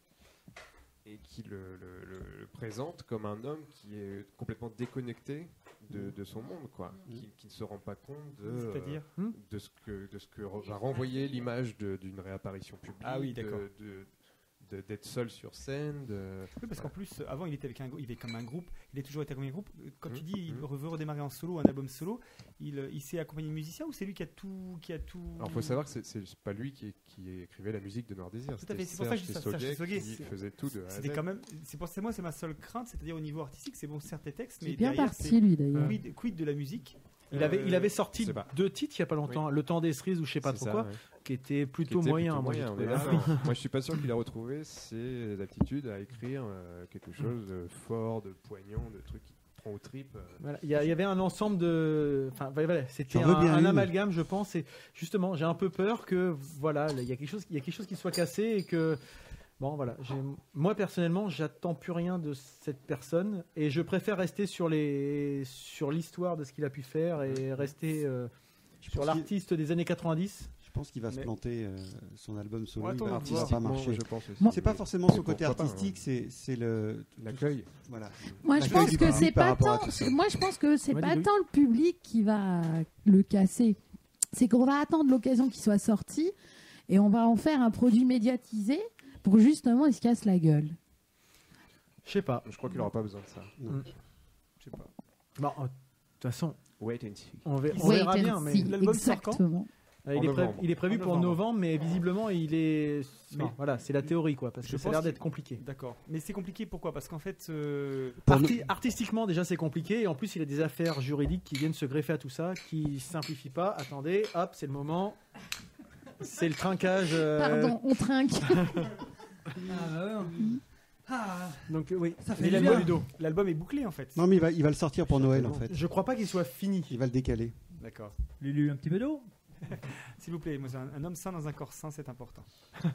et qui le, le- le- le présente comme un homme qui est complètement déconnecté de, de son monde, quoi, qui, qui ne se rend pas compte de, euh, C'est-à-dire de ce que de ce que re- va renvoyer l'image de- d'une réapparition publique, Ah oui, d'accord. de- de- de- d'être seul sur scène, de... Oui, parce qu'en plus, euh, avant, il était avec un, grou- il était comme un groupe. Il a toujours été accompagné de groupe. Quand Mmh, tu dis il mmh. veut redémarrer en solo, un album solo, il, euh, il s'est accompagné de musiciens ou c'est lui qui a tout, qui a tout. Alors il faut savoir que c'est- c'est c'est pas lui qui, qui écrivait la musique de Noir Désir, Tout à fait, c'est pour ça que je dis ça, Serge Serge Tessoguet Tessoguet, qui c'est- faisait tout de A à C'était Z. quand même. C'est pour c'est moi, c'est ma seule crainte, c'est-à-dire au niveau artistique, c'est bon, certes tes textes, c'est mais bien derrière, parti c'est lui d'ailleurs. quid, quid de la musique. Il avait, il avait Euh, sorti je sais pas. deux titres il y a pas longtemps, Le Temps des cerises ou je sais pas C'est trop ça, quoi, ouais. qui étaient Qui plutôt était moyens. plutôt moi, j'ai moyen, on trouvé. est d'accord. Moi je suis pas sûr qu'il a retrouvé ses aptitudes à écrire euh, quelque chose de fort, de poignant, de trucs qui te prend aux tripes. euh. Voilà, il y, a- il y avait un ensemble de, enfin voilà, c'était J'en veux un, bien un une. amalgame, je pense. Et justement, j'ai un peu peur que voilà, il y a quelque chose, il y a quelque chose qui soit cassé et que bon voilà, j'ai- moi personnellement, j'attends plus rien de cette personne et je préfère rester sur les, sur l'histoire de ce qu'il a pu faire et rester euh, Je sur pense qu'il- l'artiste des années quatre-vingt-dix. Je pense qu'il va se Mais- planter euh, son album solo. Ouais, il va, attends, il va voir. pas marcher. Je pense aussi. Moi- C'est pas forcément son côté Pourquoi pas, artistique, hein. c'est c'est le L'accueil. voilà. Moi, je L'accueil pense du que public c'est par pas rapport à tant. tout ça. Moi, je pense que c'est Vas-y, pas Louis. tant le public qui va le casser. C'est qu'on va attendre l'occasion qu'il soit sorti et on va en faire un produit médiatisé pour justement il se casse la gueule. Je sais pas. Je crois qu'il aura pas besoin de ça. Je sais pas. Bon, euh, de toute façon, Wait and see. on, ver- on Wait verra and bien. Mais see, l'album sort quand exactement. euh, il, En est pré- novembre. il est prévu En pour novembre. novembre, mais visiblement, il est. Mais- enfin, voilà, c'est la théorie quoi, parce Je que ça a pense l'air qu'il- d'être compliqué. D'accord. Mais c'est compliqué pourquoi? Parce qu'en fait. euh, Pour Arti- Artistiquement, déjà, c'est compliqué. Et en plus, il y a des affaires juridiques qui viennent se greffer à tout ça, qui simplifient pas. Attendez, hop, c'est le moment. C'est le trinquage. euh, Pardon, on trinque. Ah, ah, Donc, euh, oui. ça fait Mais du l'album, bien. Ludo, l'album est bouclé en fait. Non mais il va, il va le sortir pour Noël en fait. Je crois pas qu'il soit fini. Il va le décaler. D'accord. Lulu, un petit peu d'eau. S'il vous plaît, moi, c'est un, un homme sain dans un corps sain, c'est important.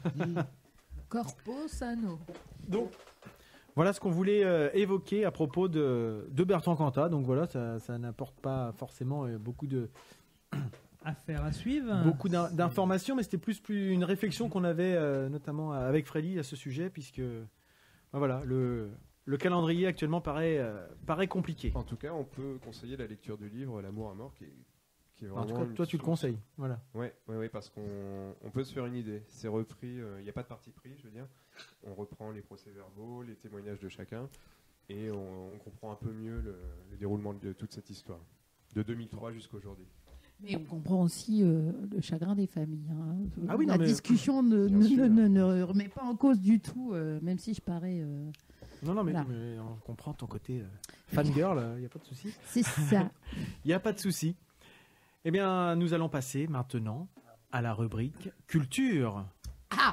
Corpo sano. Donc, voilà ce qu'on voulait euh, évoquer à propos de, de Bertrand Cantat. Donc voilà, ça, ça n'apporte pas forcément euh, beaucoup de Affaire à suivre. beaucoup d'in- d'informations, mais c'était plus, plus une réflexion qu'on avait euh, notamment avec Freddy à ce sujet, puisque ben voilà, le, le calendrier actuellement paraît, euh, paraît compliqué. En tout cas, on peut conseiller la lecture du livre L'amour à mort, qui est, qui est En tout vraiment. cas, une toi, tu le source- conseilles. Voilà. Ouais, ouais, ouais, parce qu'on on peut se faire une idée. C'est repris, il n'y a pas de parti pris, je veux dire. On reprend les procès-verbaux, les témoignages de chacun, et on, on comprend un peu mieux le, le déroulement de toute cette histoire, de deux mille trois jusqu'à aujourd'hui. Mais on comprend aussi euh, le chagrin des familles. hein. Ah oui, La non, mais- discussion ne, Bien ne, sûr. ne- ne remet pas en cause du tout, euh, même si je parais. euh, Non, non, mais, Voilà. mais on comprend ton côté euh, fangirl, il n'y a pas de souci. C'est ça. Il n'y a pas de souci. Eh bien, nous allons passer maintenant à la rubrique culture. Ah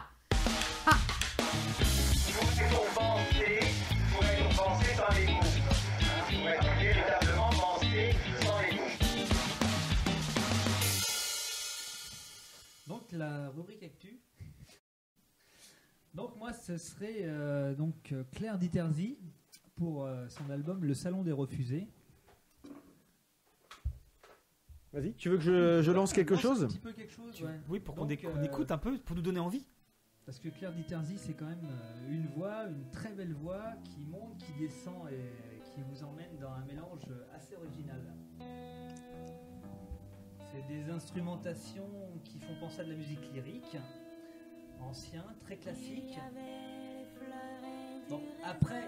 Donc la rubrique actu. Donc moi ce serait euh, donc euh, Claire Diterzi pour euh, son album Le Salon des Refusés. Vas-y, tu veux que je, je lance quelque Un chose petit peu quelque chose, Tu- ouais. Oui, pour qu'on Donc, déc- on euh, écoute un peu, pour nous donner envie. Parce que Claire Diterzi, c'est quand même euh, une voix, une très belle voix qui monte, qui descend et qui vous emmène dans un mélange assez original. C'est des instrumentations qui font penser à de la musique lyrique, ancien, très classique. Bon, après,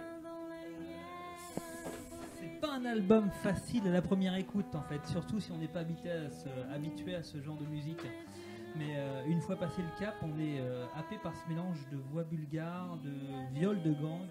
c'est pas un album facile à la première écoute en fait, surtout si on n'est pas habitué à ce, habitué à ce genre de musique. Mais euh, une fois passé le cap, on est euh, happé par ce mélange de voix bulgares, de viols de gang.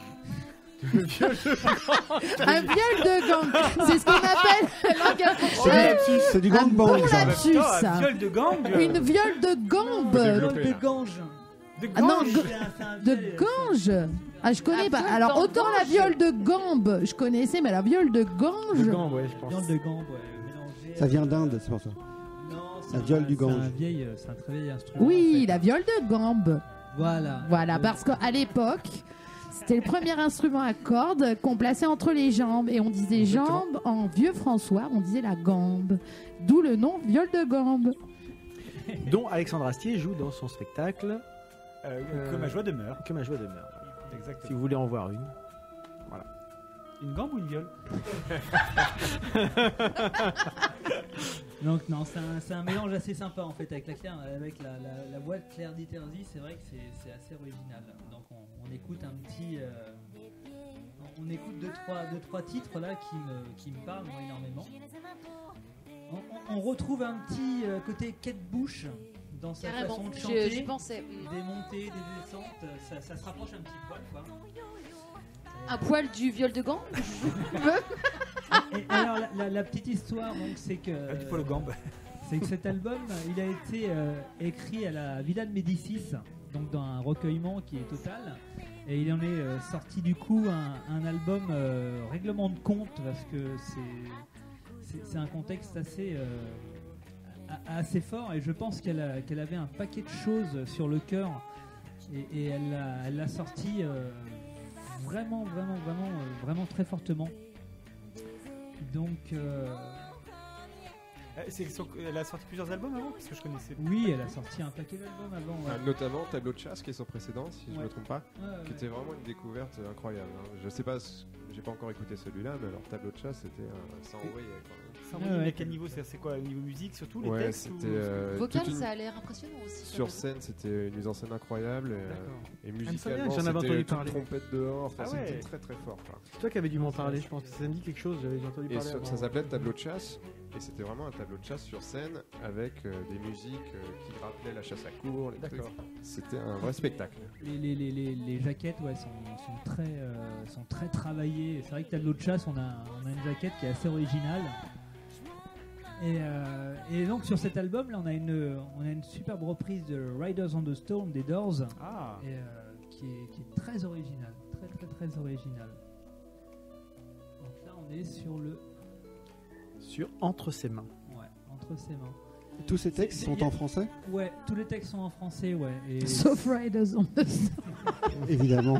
Un viol de gang. C'est ce qu'on appelle langage C'est du, c'est du un gangbang, bon ça. lapsus. Ah, un viol de gang. Une viol de gambe. Viol de gange. De Ah non, gang. go- C'est un- c'est un de viol- gange. Ah, je connais Un pas. viol Alors, dans autant la gange. viole de gambe, je connaissais, mais la viole de Le gange. gant, ouais, je pense. Viol de gang, ouais, mélangé. Ça vient d'Inde, c'est pour ça. Non, c'est La un- viole du c'est un gange. vieil, euh, c'est un très vieil instrument. Oui, en fait. la viole de gambe. Voilà. Voilà, Le- parce qu'à l'époque, c'était le premier instrument à cordes qu'on plaçait entre les jambes. Et on disait Exactement. jambes en vieux François, on disait la gambe. D'où le nom viole de gambe. Dont Alexandre Astier joue dans son spectacle Euh, Euh, que ma joie demeure. Que ma joie demeure. Si Exactement. vous voulez en voir une. Une gambe ou une viole? Donc non, c'est un, c'est un mélange assez sympa en fait avec la Claire, avec la, la, la voix de Claire Diterzi, c'est vrai que c'est, c'est assez original. Donc on, on écoute un petit, euh, on écoute deux trois, deux trois titres là qui me, qui me parlent moi, énormément. On, on- on retrouve un petit euh, côté Kate Bush dans sa Carrément, façon de je- chanter, j'y pensais. des montées, des descentes, ça, ça se rapproche un petit poil quoi. Un poil du viol de gang. Et alors la, la- la petite histoire donc c'est que Ah, du poil aux gambes. c'est que cet album il a été euh, écrit à la Villa de Médicis, donc dans un recueillement qui est total, et il en est euh, sorti du coup un, un album euh, règlement de compte parce que c'est c'est, c'est un contexte assez euh, a- assez fort et je pense qu'elle a- qu'elle avait un paquet de choses sur le cœur et, et elle l'a elle l'a sorti euh, vraiment vraiment vraiment euh, vraiment très fortement. Donc euh, Euh, c'est sur- Elle a sorti plusieurs albums avant? Parce que je connaissais pas. oui, elle a sorti un paquet d'albums avant. ouais. Euh, notamment Tableau de chasse, qui est son précédent, si je ne Ouais. me trompe pas, Ouais, ouais, qui était vraiment une découverte incroyable. hein. Je sais pas, ce- j'ai pas encore écouté celui-là, mais alors Tableau de chasse, c'était un- ça envoyait. quoi. Ça Ouais, envoyait, mais ouais, à quel quel- niveau? C'est c'est quoi? Au niveau musique surtout? Les Ouais, textes ou- c'était euh, Vocal, toute une- ça a l'air impressionnant aussi. sur ça. scène, c'était une mise en scène incroyable et, euh, D'accord. et me semble bien musicalement, que j'en avais c'était entendu toute parler. trompette dehors. Enfin, Ah ouais. c'était très très fort. quoi. C'est toi qui avais dû m'en parler, je pense. Ça me dit quelque chose, j'avais entendu Et parler. ça, avant. ça s'appelait Tableau de chasse, et c'était vraiment un tableau de chasse sur scène avec euh, des musiques euh, qui rappelaient la chasse à courre. les trucs. D'accord. C'était un vrai spectacle. Les, les, les, les, les jaquettes ouais, sont, sont, très, euh, sont très travaillées. C'est vrai que Tableau de chasse, on a, on a une jaquette qui est assez originale. Et, euh, et donc sur cet album, là, on a une, on a une superbe reprise de Riders on the Stone des Doors, Ah, et, euh, qui, est, qui est très originale, très très très originale. Donc là, on est sur le, Sur Entre ses mains. ouais, entre ses mains. Tous ces textes C'est- sont y a- en français? Ouais, tous les textes sont en français, ouais. Et Sauf Riders on the Storm. Évidemment.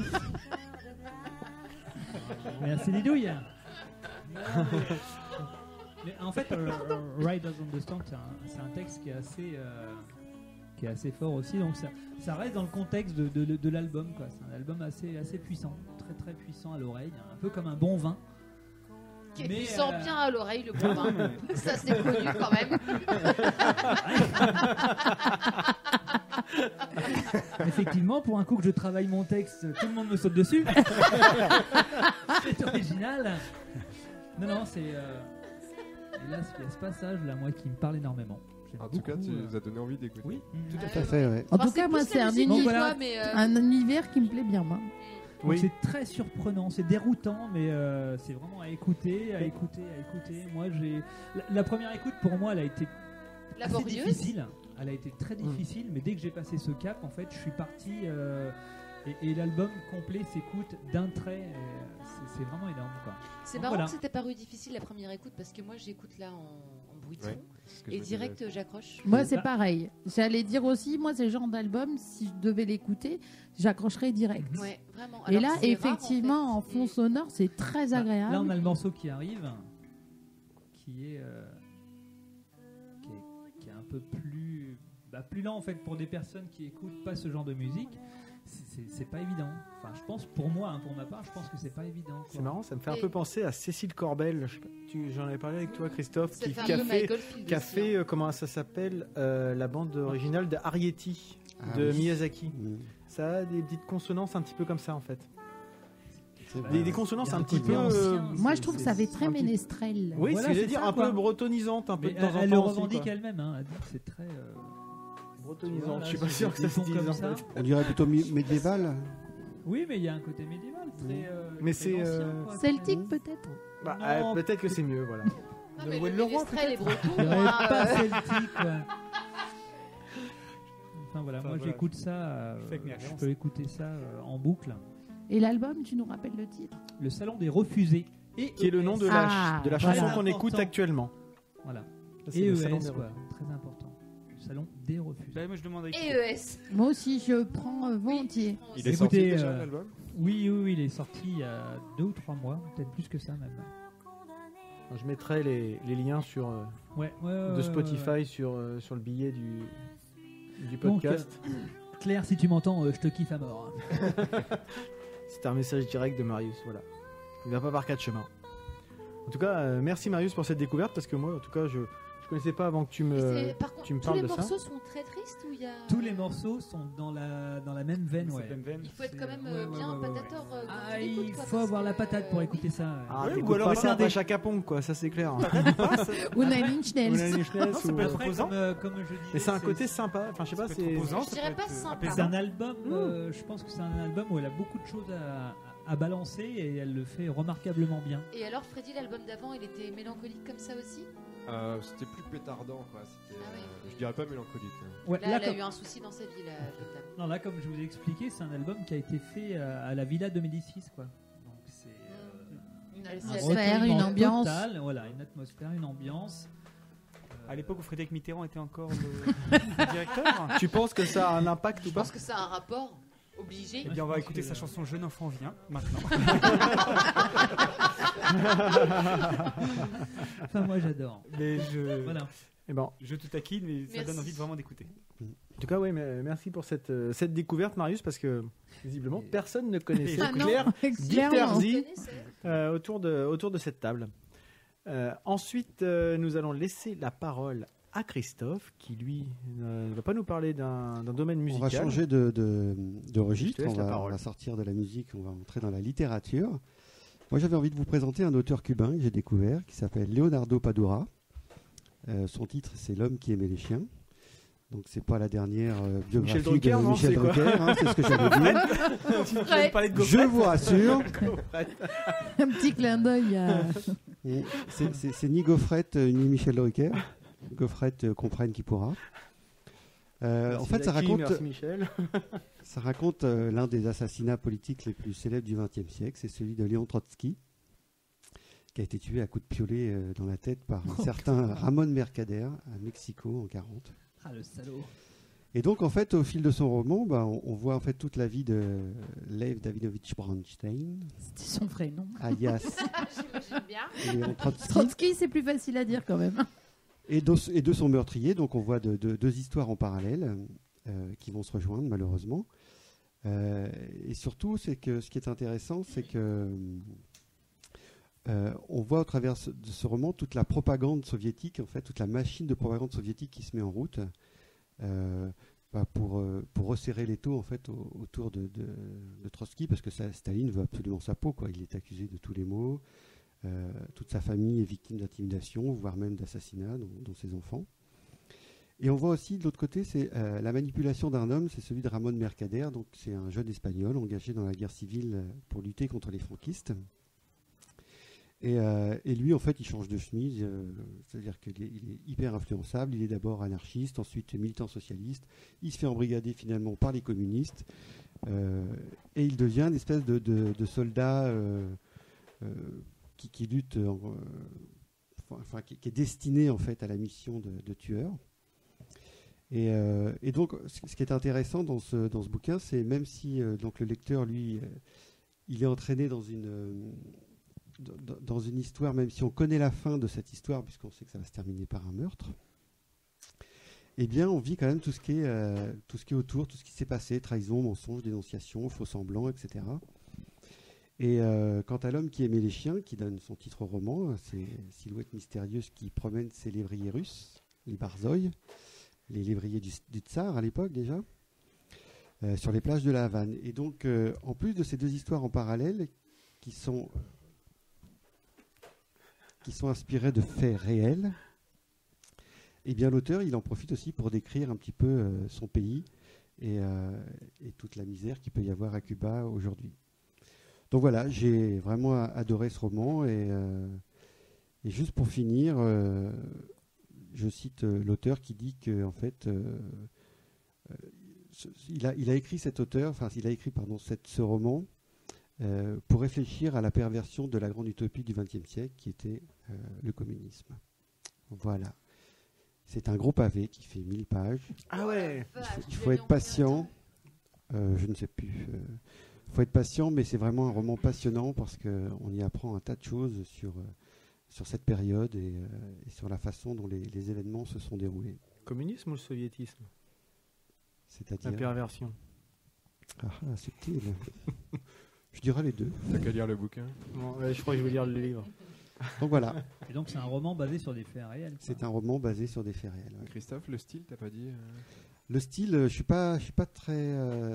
Merci Didouille. Non, mais- mais en fait, euh, Riders on the Storm, c'est un, c'est un texte qui est assez, euh, qui est assez fort aussi. Donc ça, ça reste dans le contexte de, de, de l'album, quoi. C'est un album assez, assez puissant, très très puissant à l'oreille, un peu comme un bon vin. Qui Mais, sent euh, bien à l'oreille le bon vin. Ça c'est connu quand même. Effectivement, pour un coup que je travaille mon texte, tout le monde me saute dessus. C'est original. Non, non, c'est. Euh... Et là, il y a ce passage là, moi, qui me parle énormément. J'aime En tout cas, beaucoup, tu euh, nous as donné envie d'écouter. Oui, tout Tout à fait, ouais. En Enfin, tout cas, c'est moi, plus c'est la un musique univers, qui voit, mais, euh, un univers qui me plaît bien, moi. Donc Oui. c'est très surprenant, c'est déroutant, mais euh, c'est vraiment à écouter, à écouter, à écouter. Moi, j'ai la, la première écoute pour moi, elle a été assez Laborieuse. difficile. Elle a été très difficile, mais dès que j'ai passé ce cap, en fait, je suis parti euh, et, et l'album complet s'écoute d'un trait. et, euh, C'est c'est vraiment énorme, quoi. C'est Donc, marrant voilà. que c'était paru difficile la première écoute parce que moi j'écoute là en, en bruit de Ouais, fond c'est ce que je et me direct disais. euh, j'accroche. Moi, c'est Bah. pareil. J'allais dire aussi, moi, c'est le genre d'album, si je devais l'écouter, j'accrocherais direct. Ouais, vraiment. Et Alors là, que c'est rare, effectivement, en, fait. fond sonore, c'est très Bah, agréable. Là, on a le morceau qui arrive, qui est, euh, qui est, qui est un peu plus, bah, plus lent en fait pour des personnes qui écoutent pas ce genre de musique. C'est- C'est c'est pas évident. Enfin, je pense pour moi, hein, pour ma part, je pense que c'est pas évident. quoi. C'est marrant, ça me fait un Et- peu penser à Cécile Corbel. Je sais pas, tu- J'en avais parlé avec toi, Christophe, Ça qui, fait un qui a peu fait, Michael Field qui a aussi, fait hein. euh, comment ça s'appelle, euh, la bande originale de Arrietty Ah de oui. Miyazaki. Mm. Ça a des petites consonances un petit peu comme ça en fait. C'est vrai. Des, des consonances Il y a un un petit côté peu. ancien, euh, Moi, c'est- je trouve que c'est- ça fait c'est très un petit- ménestrel. Oui, Voilà, ce que j'allais c'est dire, ça, un quoi. peu bretonnisante, un peu Mais de temps elle, en elle le temps aussi, revendique quoi. elle-même. Hein. Elle dit que c'est très. euh, Bretonnisante, Voilà, je suis pas c'est sûr des que ça se sons dise comme en ça. fait. On dirait plutôt mi- médiéval. Oui, mais il y a un côté médiéval, très. euh, Mais très c'est, ancien, euh, quoi, Celtique, peut-être. Bah, Non. euh, peut-être que c'est mieux, voilà. Ah, mais Ouais, le le roi, ménestrel est breton. très- Je dirais hein, pas euh, celtique. quoi. Enfin voilà, Enfin, moi voilà. j'écoute ça. euh, Fake mes je références. peux écouter ça euh, en boucle. Et l'album, tu nous rappelles le titre? Le salon des refusés. Et Qui est le nom de la, Ah, de la voilà. chanson qu'on écoute Important. actuellement. Voilà. Ça, c'est Et le E salon S, des quoi. refus. Très important. Le salon des refusés. Bah, moi je demande à écouter. Et E S. Moi aussi, je prends euh, volontiers. Il est Écoutez, sorti déjà euh, l'album? Oui, oui, oui, il est sorti il y a deux ou trois mois, peut-être plus que ça même. Je mettrai les, les liens sur, euh, Ouais, ouais, ouais, de ouais, Spotify ouais. sur, euh, sur le billet du, du Donc, podcast. euh, Claire, si tu m'entends, euh, je te kiffe à mort. C'était un message direct de Marius, voilà. Il va pas par quatre chemins. En tout cas, euh, merci Marius pour cette découverte parce que moi, en tout cas, je je connaissais pas avant que tu me, C'est- Par contre, tu me tous parles les de ça. morceaux sont très tristes ou il y a. Tous les morceaux sont dans la, dans la même veine, C'est ouais. la même veine. Il faut être quand même Ouais, euh, ouais, bien ouais, ouais, ouais. patator. euh, quand Ah, tu l'écoutes, il quoi, faut parce avoir la que, patate pour euh, écouter ça. Ah, Ouais, t'écoutes ou alors pas c'est ça un après des- Chaka Ponk, quoi, ça c'est clair. Ou Nine Inch Ou Nails. Nine Inch Nails, ça ou- peut être Après, reposant. comme, euh, comme je dis, Mais c'est un côté sympa, enfin je sais pas, Ça peut être c'est... reposant, Je ça dirais peut pas être, euh, sympa. apaisant. c'est un album, euh, je pense que c'est un album où elle a beaucoup de choses à, à balancer et elle le fait remarquablement bien. Et alors, Freddy, l'album d'avant, il était mélancolique comme ça aussi. Euh, C'était plus pétardant, quoi. C'était, Ah ouais. euh, je dirais pas mélancolique. hein. Ouais, Là, là, elle a comme, eu un souci dans sa vie, la jeune dame. non, là, comme je vous ai expliqué, c'est un album qui a été fait euh, à la Villa de Médicis, quoi. Donc c'est euh, Une un Atmosphère, recueillement une ambiance. total, voilà, une atmosphère, une ambiance. À l'époque où Frédéric Mitterrand était encore le, le directeur. Tu penses que ça a un impact ou Je pas? pense que ça a un rapport obligé. Eh bien, on va pense écouter que- sa chanson Jeune enfant vient maintenant. Enfin, moi, j'adore. Mais je, Voilà. Eh ben, je te taquine, mais ça Merci. donne envie de vraiment d'écouter. en tout cas, oui, mais merci pour cette, euh, cette découverte, Marius, parce que visiblement personne ne connaissait Ah non, Claire clairement. Diterzi euh, autour, de, autour de cette table. Euh, ensuite, euh, nous allons laisser la parole à Christophe, qui lui euh, ne va pas nous parler d'un d'un domaine On musical. va changer de, de, de registre, Je te laisse on la va, parole. on va sortir de la musique, on va entrer dans la littérature. Moi j'avais envie de vous présenter un auteur cubain que j'ai découvert, qui s'appelle Leonardo Padura. Euh, son titre c'est L'homme qui aimait les chiens. Donc c'est pas la dernière euh, biographie Michel Drucker, de non, Michel c'est quoi Drucker, hein, c'est ce que j'avais dit. Tu viens de parler de Je Gaufret. vous rassure, Un petit clin d'œil à... Et c'est- c'est c'est ni Gaufrette euh, ni Michel Drucker. Gaufrette euh, comprenne qui pourra. Euh, en Merci fait, ça Jackie, raconte, merci Michel. ça raconte euh, l'un des assassinats politiques les plus célèbres du XXe siècle, c'est celui de Léon Trotsky. qui a été tué à coups de piolet euh, dans la tête par un certain Ramon Mercader à Mexico en quarante. Ah, le salaud. Et donc, en fait, au fil de son roman, bah, on, on voit en fait toute la vie de Lev Davidovich Bronstein, C'était son vrai nom. alias J'imagine bien. Léon Trotsky, Trotsky, c'est plus facile à dire quand même. et de, et de son meurtrier. Donc, on voit de- de- deux histoires en parallèle euh, qui vont se rejoindre, malheureusement. Euh, et surtout, c'est que ce qui est intéressant, c'est que euh, on voit au travers ce- de ce roman toute la propagande soviétique, en fait, toute la machine de propagande soviétique qui se met en route. Euh, bah, pour, euh, pour resserrer les taux en fait, au- autour de, de, de Trotsky, parce que ça, Staline veut absolument sa peau, quoi. Il est accusé de tous les maux, euh, toute sa famille est victime d'intimidation, voire même d'assassinat, dont, dont ses enfants. Et on voit aussi de l'autre côté, c'est euh, la manipulation d'un homme, c'est celui de Ramon Mercader, donc c'est un jeune espagnol engagé dans la guerre civile euh, pour lutter contre les franquistes. Et, euh, et lui, en fait, il change de chemise, euh, c'est-à-dire qu'il est, il est hyper influençable. Il est d'abord anarchiste, ensuite militant socialiste. Il se fait embrigader finalement par les communistes. Euh, et il devient une espèce de, de, de soldat euh, euh, qui, qui lutte, en, euh, enfin, qui, qui est destiné en fait à la mission de, de tueur. Et, euh, et donc, ce ce qui est intéressant dans ce, dans ce bouquin, c'est même si euh, donc le lecteur, lui, euh, il est entraîné dans une euh, dans, dans une histoire, même si on connaît la fin de cette histoire, puisqu'on sait que ça va se terminer par un meurtre, eh bien, on vit quand même tout ce qui est, euh, tout ce qui est autour, tout ce qui s'est passé, trahison, mensonge, dénonciation, faux semblants, et cetera. Et euh, quant à l'homme qui aimait les chiens, qui donne son titre au roman, c'est Silhouette mystérieuse qui promène ses lévriers russes, les barzoïs, les lévriers du, du tsar à l'époque déjà, euh, sur les plages de la Havane. Et donc, euh, en plus de ces deux histoires en parallèle, qui sont qui sont inspirés de faits réels, eh bien l'auteur il en profite aussi pour décrire un petit peu euh, son pays et, euh, et toute la misère qu'il peut y avoir à Cuba aujourd'hui. Donc voilà, j'ai vraiment a- adoré ce roman et, euh, et juste pour finir, euh, je cite euh, l'auteur qui dit que en fait euh, euh, ce- il, a, il a écrit cet auteur, enfin il a écrit pardon cette, ce roman Euh, pour réfléchir à la perversion de la grande utopie du vingtième siècle qui était euh, le communisme. Voilà. C'est un gros pavé qui fait mille pages. Ah ouais. Il faut, il faut être patient. Euh, je ne sais plus. Il faut être patient, mais c'est vraiment un roman passionnant parce qu'on y apprend un tas de choses sur, euh, sur cette période et, euh, et sur la façon dont les, les événements se sont déroulés. Communisme ou le soviétisme? C'est-à-dire La perversion. Ah, ah, subtil. Je dirais les deux. T'as qu'à lire le bouquin. Bon, ouais, je crois que je vais lire le livre. Donc voilà. Et donc c'est un roman basé sur des faits réels. quoi. C'est un roman basé sur des faits réels. ouais. Christophe, le style, t'as pas dit euh, Le style, euh, je suis pas, je suis pas très euh,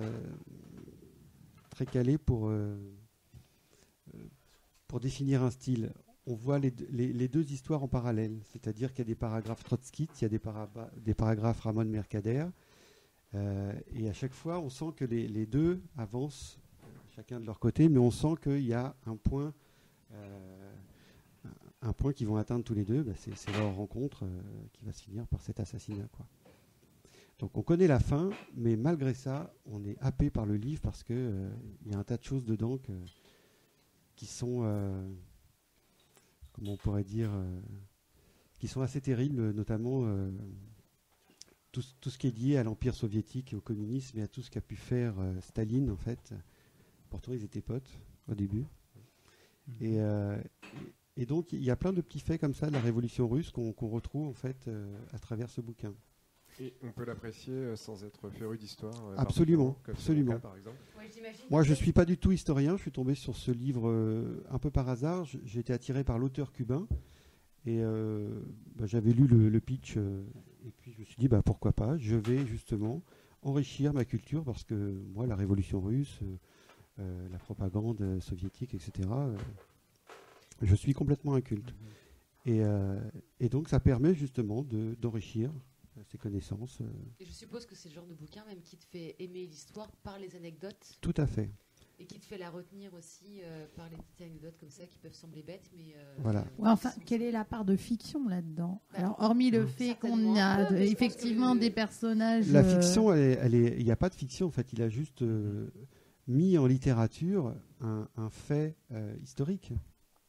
très calé pour euh, euh, pour définir un style. On voit les, deux- les, les deux histoires en parallèle, c'est-à-dire qu'il y a des paragraphes trotskistes, il y a des, paraba- des paragraphes Ramon Mercader, euh, et à chaque fois, on sent que les, les deux avancent euh, chacun de leur côté, mais on sent qu'il y a un point, euh, un, un point qu'ils vont atteindre tous les deux. Bah, c'est, c'est leur rencontre euh, qui va se finir par cet assassinat, quoi. Donc on connaît la fin, mais malgré ça, on est happé par le livre parce que euh, il y a un tas de choses dedans que, qui sont, euh, comment on pourrait dire, euh, qui sont assez terribles, notamment euh, tout, ce- tout ce qui est lié à l'Empire soviétique et au communisme et à tout ce qu'a pu faire euh, Staline, en fait. Pourtant, ils étaient potes au début. Et, euh, et et donc, il y a plein de petits faits comme ça de la révolution russe qu'on qu'on retrouve, en fait, euh, à travers ce bouquin. Et on peut l'apprécier euh, sans être féru d'histoire euh, Absolument, particulièrement, comme c'est mon absolument. cas, par exemple. Ouais, j'imagine Moi, que je c'est- suis pas du tout historien. Je suis tombé sur ce livre euh, un peu par hasard. J- J'ai été attiré par l'auteur cubain et euh, bah, j'avais lu le, le pitch euh, et puis je me suis dit bah pourquoi pas. Je vais justement enrichir ma culture parce que moi, la révolution russe, euh, euh, la propagande euh, soviétique, et cetera. euh, je suis complètement inculte. Et, euh, et donc, ça permet justement de- d'enrichir euh, ses connaissances. euh, Et je suppose que c'est le genre de bouquin même qui te fait aimer l'histoire par les anecdotes tout à fait. et qui te fait la retenir aussi euh, par les petites anecdotes comme ça qui peuvent sembler bêtes, mais euh, Voilà. euh, Ouais, enfin, qui sont- quelle est la part de fiction là-dedans? Bah, Alors, hormis le mmh. fait qu'on certainement a un peu, de- mais je pense effectivement que- des personnages. La euh, fiction, elle est- elle est- il n'y a pas de fiction en fait. Il a juste euh, mis en littérature un, un fait euh, historique.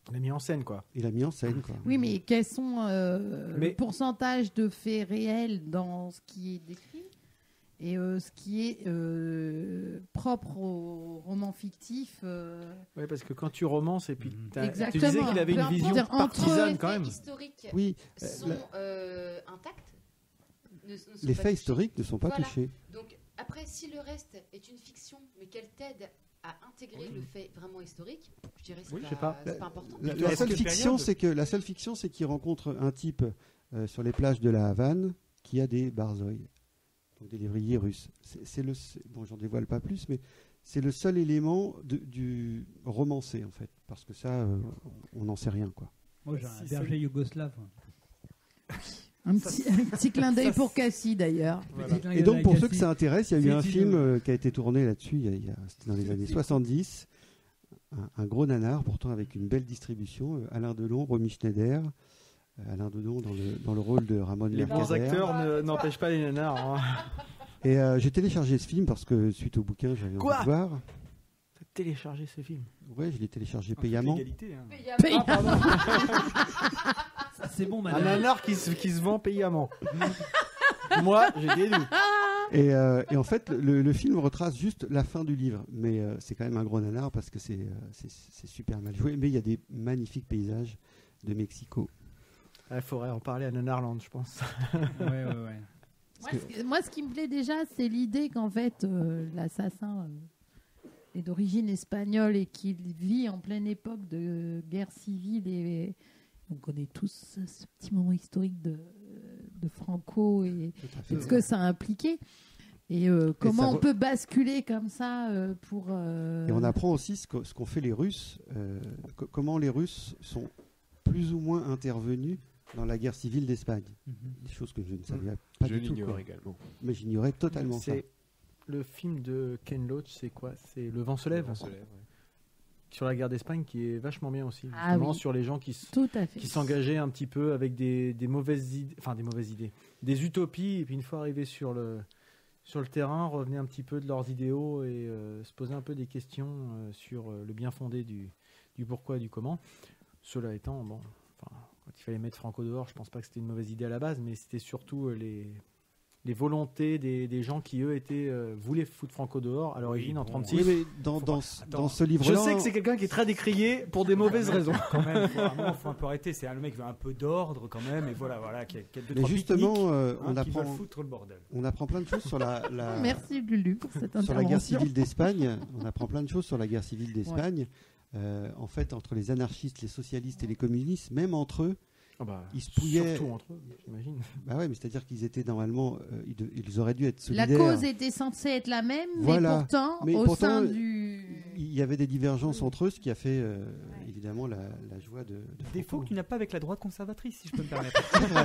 Il a mis en scène, quoi. Il a mis en scène, quoi. Oui, mais quels sont euh, Mais- le pourcentage de faits réels dans ce qui est décrit et euh, ce qui est euh, propre au roman fictif euh, Ouais, parce que quand tu romances et puis t'as- tu Exactement. disais qu'il avait Peu une vision importe. Entre- partisane quand Les même. faits historiques Oui, euh, sont la- euh, intacts. ne- ne sont les pas faits touchés. historiques ne sont pas Voilà. touchés. Donc après, si le reste est une fiction, mais qu'elle t'aide à intégrer le fait vraiment historique, je dirais que c'est Oui, je pas, sais pas. c'est pas important. La, Est-ce la que seule période fiction, c'est que la seule fiction, c'est qu'il rencontre un type euh, sur les plages de la Havane qui a des barzoi, donc des lévriers russes. C'est, c'est le, c'est- bon, j'en dévoile pas plus, mais c'est le seul élément de- du romancé en fait, parce que ça, euh, on n'en sait rien, quoi. Moi, j'ai un Si, berger c'est- yougoslave. un, petit, un petit clin d'œil pour Cassie d'ailleurs. Et donc, pour ceux que ça intéresse, il y a eu C'est un utile, film ouais. euh, qui a été tourné là-dessus, il y a- il y a- c'était dans les années soixante-dix. Un, un gros nanar, pourtant avec une belle distribution. euh, Alain Delon, Romy Schneider. euh, Alain Delon dans le, dans le rôle de Ramon Les bons Mercader. acteurs ne- n'empêchent pas les nanars. hein. Et euh, j'ai téléchargé ce film parce que suite au bouquin, j'avais Quoi envie de voir. T'as téléchargé ce film. Ouais, je l'ai téléchargé En toute payamment. légalité, hein. Paye- C'est bon, Un madame. nanar qui se, qui se vend payamment. Moi, j'ai des doutes. Et, euh, et en fait, le, le film retrace juste la fin du livre. Mais euh, c'est quand même un gros nanar parce que c'est, euh, c'est, c'est super mal joué. Mais il y a des magnifiques paysages de Mexico. Il faudrait en parler à Nanarland, je pense. Ouais, ouais, ouais. Moi, ce, moi, ce qui me plaît déjà, c'est l'idée qu'en fait, euh, l'assassin euh, est d'origine espagnole et qu'il vit en pleine époque de guerre civile. Et on connaît tous ce, ce petit moment historique de, de Franco et, Tout à fait. et ce que ça a impliqué. Et euh, comment ça on re- peut basculer comme ça euh, pour... euh, Et on apprend aussi ce, que- ce qu'ont fait les Russes, euh, co- comment les Russes sont plus ou moins intervenus dans la guerre civile d'Espagne. Mhm. Des choses que je ne savais pas Je du tout. l'ignore quoi. également. Mais j'ignorais totalement ça. C'est le film de Ken Loach, c'est quoi? C'est Le vent se lève, On se lève, ouais. sur la guerre d'Espagne, qui est vachement bien aussi. Ah Justement, oui. sur les gens qui, s- Tout à fait. qui s'engageaient un petit peu avec des, des mauvaises idées, enfin des mauvaises idées, des utopies, et puis une fois arrivés sur le, sur le terrain, revenaient un petit peu de leurs idéaux et euh, se posaient un peu des questions euh, sur euh, le bien fondé du, du pourquoi et du comment. Cela étant, bon, enfin, quand il fallait mettre Franco dehors, je pense pas que c'était une mauvaise idée à la base, mais c'était surtout euh, les, les volontés des, des gens qui, eux, étaient, euh, voulaient foutre Franco dehors à l'origine Oui, en bon, trente-six. Oui, mais dans, Faut dans, pas- ce- Attends, dans ce Je livre-là, sais que c'est quelqu'un qui est très décrié pour des mauvaises raisons. Quand même, faut, à un moment, faut un peu arrêter. C'est un le mec qui veut un peu d'ordre quand même, et voilà, voilà, qui a, qui a deux mais trois justement, pique-niques, euh, hein, on, qui veulent apprend, foutre le bordel. on apprend plein de choses sur la, la, Merci Lulu pour cette sur la guerre intervention. civile d'Espagne. On apprend plein de choses sur la guerre civile d'Espagne. Euh, en fait, entre les anarchistes, les socialistes et les communistes, même entre eux, Ah bah, ils se pouillaient. surtout entre eux, j'imagine. Bah ouais, mais c'est-à-dire qu'ils étaient normalement, euh, ils, de- ils auraient dû être La solidaires. cause était censée être la même, Voilà. mais pourtant, Mais au pourtant, sein euh, du... Il y avait des divergences entre eux, ce qui a fait euh, évidemment la, la joie de. de Défaut Franco. que tu n'as pas avec la droite conservatrice, si je peux me permettre.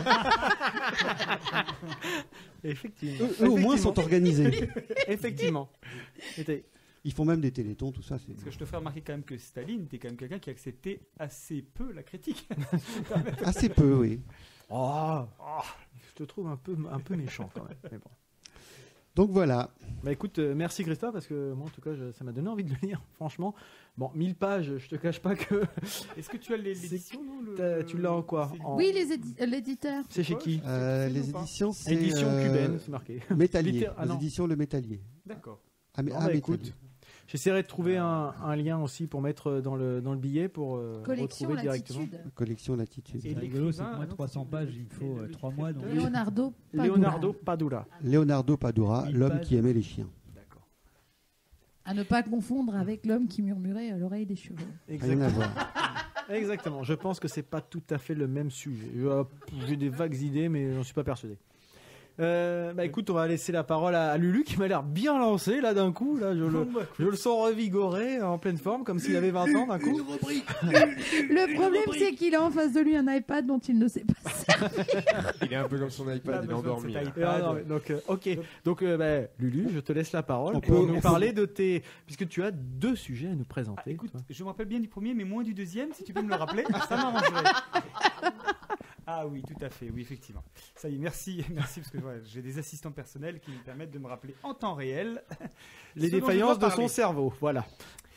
Effectivement. Eux, eux, au moins sont organisés. Effectivement. C'était- Ils font même des télétons, tout ça. C'est... Parce que je te fais remarquer quand même que Staline, t'es quand même quelqu'un qui acceptait assez peu la critique. Assez peu, oui. Oh, je te trouve un peu, un peu méchant quand même. Mais bon. Donc voilà. Bah écoute, euh, merci Christophe, parce que moi en tout cas, je- ça m'a donné envie de le lire, franchement. Bon, mille pages, je te cache pas que. Est-ce que tu as les- C'est- l'édition non, le- T'as- tu l'as en quoi c'est- en- Oui, les édi- euh, l'éditeur. C'est chez quoi qui Euh, c'est les ou pas éditions, c'est. Édition euh, cubaine, c'est marqué. Métallier. Littér- ah les non. éditions Le Métallier. D'accord. Ah, mais, Bon, ah, bah, Métallier. écoute, j'essaierai de trouver un, un lien aussi pour mettre dans le, dans le billet pour euh, Collection retrouver directement. Latitude. Collection Latitude. Et C'est rigolo, c'est que l'écrivain, moi, non, trois cents c'est- pages, il me faut le- euh, le- trois mois. Donc... Leonardo Padula. Leonardo Padula. Leonardo Padura, Mille l'homme pages. qui aimait les chiens. D'accord. À ne pas confondre avec l'homme qui murmurait à l'oreille des chevaux. Rien à voir. Exactement. Je pense que c'est pas tout à fait le même sujet. Je- J'ai des vagues idées, mais j'en suis pas persuadé. Euh, bah écoute, on va laisser la parole à, à Lulu qui m'a l'air bien lancé là d'un coup. Là, je le, je le sens revigoré, en pleine forme, comme s'il avait vingt ans d'un coup. Le problème, c'est qu'il a en face de lui un iPad dont il ne sait pas servir. Il est un peu comme son iPad, il est endormi. là. Et, ah, non, mais donc, euh, ok. Donc, euh, bah, Lulu, je te laisse la parole On pour peut- nous on parler de tes, puisque tu as deux sujets à nous présenter. Ah, écoute, toi. je me rappelle bien du premier, mais moins du deuxième, si tu peux me le rappeler, ça m'arrangerait. Ah oui, tout à fait, oui, effectivement. Ça y est, merci, merci, parce que voilà, j'ai des assistants personnels qui me permettent de me rappeler en temps réel Les ce dont je défaillances dois de son parler. cerveau, voilà.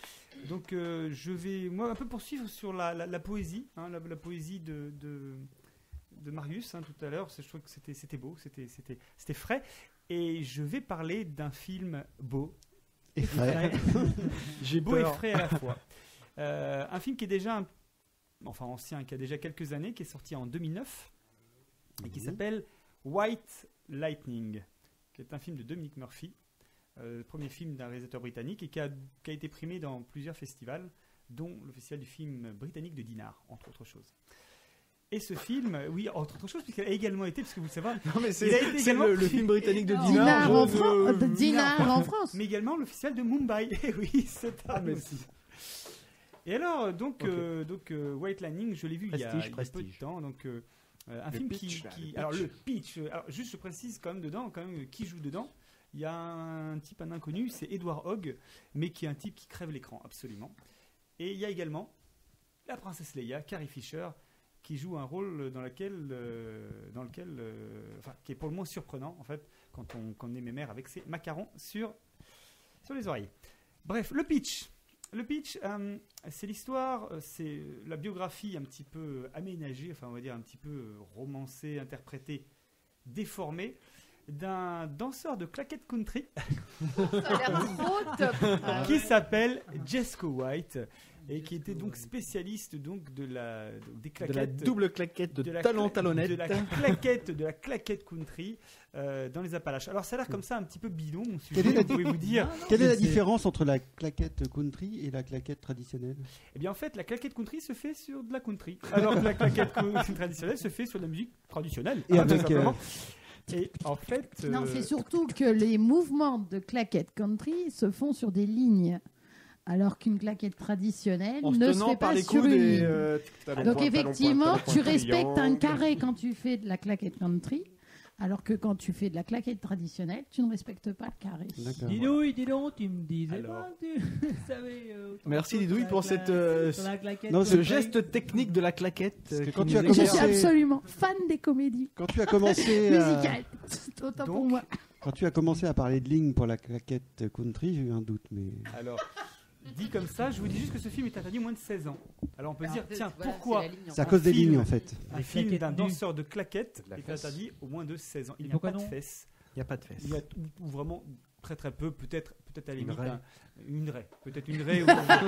Donc euh, je vais moi un peu poursuivre sur la, la, la poésie, hein, la, la poésie de, de, de Marius hein, tout à l'heure. Je trouve que c'était, c'était beau, c'était, c'était, c'était frais. Et je vais parler d'un film beau et frais. J'ai beau et frais à la fois. Euh, un film qui est déjà, un, enfin ancien, qui a déjà quelques années, qui est sorti en deux mille neuf et qui mmh. s'appelle White Lightning, qui est un film de Dominic Murphy. Euh, le premier film d'un réalisateur britannique et qui a, qui a été primé dans plusieurs festivals, dont le festival du film britannique de Dinard, entre autres choses. Et ce film, oui, entre autres choses, puisqu'il a également été, parce que vous le savez, non, mais c'est, il a été c'est également le, le film britannique de Dinard, Dinard, en, je, Fran- je, de Dinard Dinard, en France. Mais également le festival de Mumbai. Et oui, c'est ah, mais aussi. Et alors, donc, okay. euh, donc euh, White Lightning, je l'ai vu prestige, il y a, il y a prestige. peu de temps. Donc, euh, un le film pitch, qui, là, qui le alors pitch. le pitch. Alors, juste, je précise quand même dedans, quand même, qui joue dedans. Il y a un type, un inconnu, c'est Edward Hogg, mais qui est un type qui crève l'écran, absolument. Et il y a également la princesse Leia, Carrie Fisher, qui joue un rôle dans lequel, euh, dans lequel, euh, enfin, qui est pour le moins surprenant, en fait, quand on, quand on est mémère avec ses macarons sur, sur les oreilles. Bref, le pitch. Le pitch, euh, c'est l'histoire, c'est la biographie un petit peu aménagée, enfin, on va dire un petit peu romancée, interprétée, déformée, d'un danseur de claquettes country Ça a l'air trop top. qui s'appelle Jesco White et qui était donc spécialiste donc de la des claquettes, de la double claquette de, de la talon cla- talonnette, de la claquette de la claquette country euh, dans les Appalaches. Alors ça a l'air comme ça un petit peu bidon mon sujet. Quelle est la, vous pouvez vous dire. non, non, Quelle est la différence entre la claquette country et la claquette traditionnelle? Eh bien en fait la claquette country se fait sur de la country, alors que la claquette traditionnelle se fait sur de la musique traditionnelle. Et hein, avec tout simplement. Et en fait, euh... non, c'est surtout que les mouvements de claquettes country se font sur des lignes, alors qu'une claquette traditionnelle ne se fait pas sur une ligne. Euh, Donc point, effectivement, point, tu respectes un carré quand tu fais de la claquette country, alors que quand tu fais de la claquette traditionnelle, tu ne respectes pas le carré. Didouille, dis donc, tu me disais alors... pas que tu savais... Euh, Merci Didouille pour cette, euh, non, ce geste technique de la claquette. Euh, quand tu as commencé... Je suis absolument fan des comédies. Quand tu as commencé... musicales, euh... autant Donc, pour moi. Quand tu as commencé à parler de ligne pour la claquette country, j'ai eu un doute, mais... Alors... Dit comme ça, je vous dis juste que ce film est interdit moins de seize ans. Alors on peut se dire, tiens, voilà, pourquoi c'est à cause des film, lignes en fait. Un film d'un danseur de claquettes est interdit au moins de seize ans. Il n'y a pas de fesses. Il n'y a pas de fesses. Il y a ou, ou vraiment très très peu, peut-être, peut-être à la limite raie. Un, une raie, peut-être une raie, ou...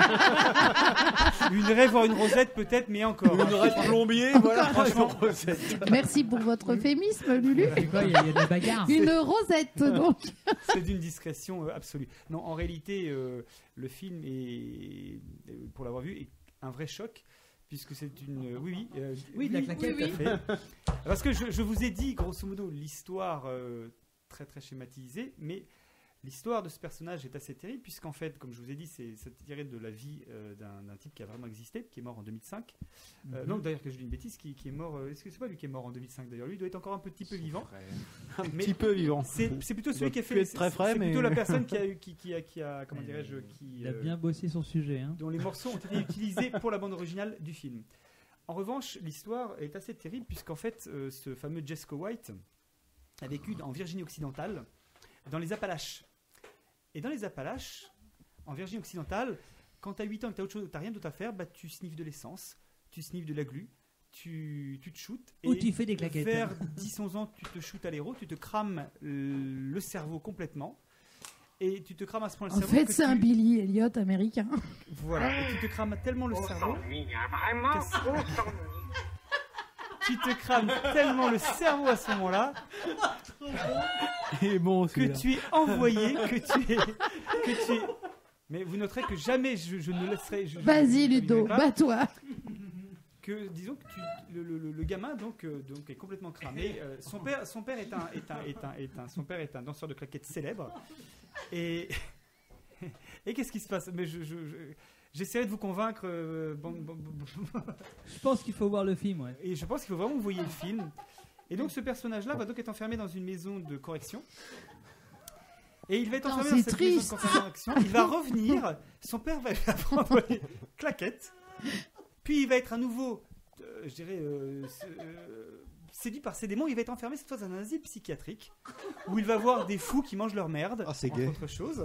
une raie voire une rosette peut-être, mais encore. Une raie de plombier, voilà. Franchement, merci pour votre euphémisme, Lulu. C'est quoi, il y, a, il y a de la bagarre. Une rosette donc. C'est d'une discrétion euh, absolue. Non, en réalité, euh, le film est, pour l'avoir vu, est un vrai choc. Puisque c'est une. Euh, oui, oui. Euh, oui, de la claquette. Tout à fait. Parce que je, je vous ai dit, grosso modo, l'histoire euh, très très schématisée, mais l'histoire de ce personnage est assez terrible, puisqu'en fait, comme je vous ai dit, c'est, c'est tiré de la vie euh, d'un, d'un type qui a vraiment existé, qui est mort en deux mille cinq. Euh, mm-hmm. Non, d'ailleurs, que je dis une bêtise, qui, qui est mort. Euh, est-ce que c'est pas lui qui est mort en deux mille cinq d'ailleurs? Lui, il doit être encore un petit peu vivant. Un mais petit peu vivant. C'est, c'est plutôt celui qui a fait. Très frais, c'est mais... plutôt la personne qui a eu, qui, qui a, qui a, comment dirais-je, qui. Il a bien bossé son sujet. Hein. Dont les morceaux ont été utilisés pour la bande originale du film. En revanche, l'histoire est assez terrible puisqu'en fait, euh, ce fameux Jesco White a vécu en Virginie occidentale, dans les Appalaches. Et dans les Appalaches, en Virginie occidentale, quand tu as huit ans et que tu n'as rien d'autre à faire, bah, tu sniffes de l'essence, tu sniffes de la glu, tu, tu te shootes. Ou tu fais des claquettes. Vers dix onze ans, tu te shootes à l'héros, tu te crames le cerveau complètement. Et tu te crames à ce point le en cerveau. En fait, que c'est tu... un Billy Elliot américain. Voilà, et tu te crames tellement le cerveau. Vraiment, Tu te crames tellement le cerveau à ce moment-là. Et bon, que tu es envoyé, que tu es, que tu es. Mais vous noterez que jamais je, je ne laisserai. Je, Vas-y, je, Ludo, bats-toi. Que disons que tu, le, le, le gamin donc, euh, donc est complètement cramé. Euh, son père, son père est un, est un, est un, est un, son père est un danseur de claquettes célèbre. Et et qu'est-ce qui se passe? Mais je, je, je j'essaierai de vous convaincre. Euh, bon, bon, bon. Je pense qu'il faut voir le film, ouais. Et je pense qu'il faut vraiment voir le film. Et donc ce personnage-là va donc être enfermé dans une maison de correction. Et il va être enfermé non, dans cette triste. maison de correction. Il va revenir. Son père va lui apprendre les claquettes. Puis il va être à nouveau, euh, je dirais, euh, euh, séduit par ses démons. Il va être enfermé cette fois dans un asile psychiatrique où il va voir des fous qui mangent leur merde, oh, c'est entre gay. autres choses.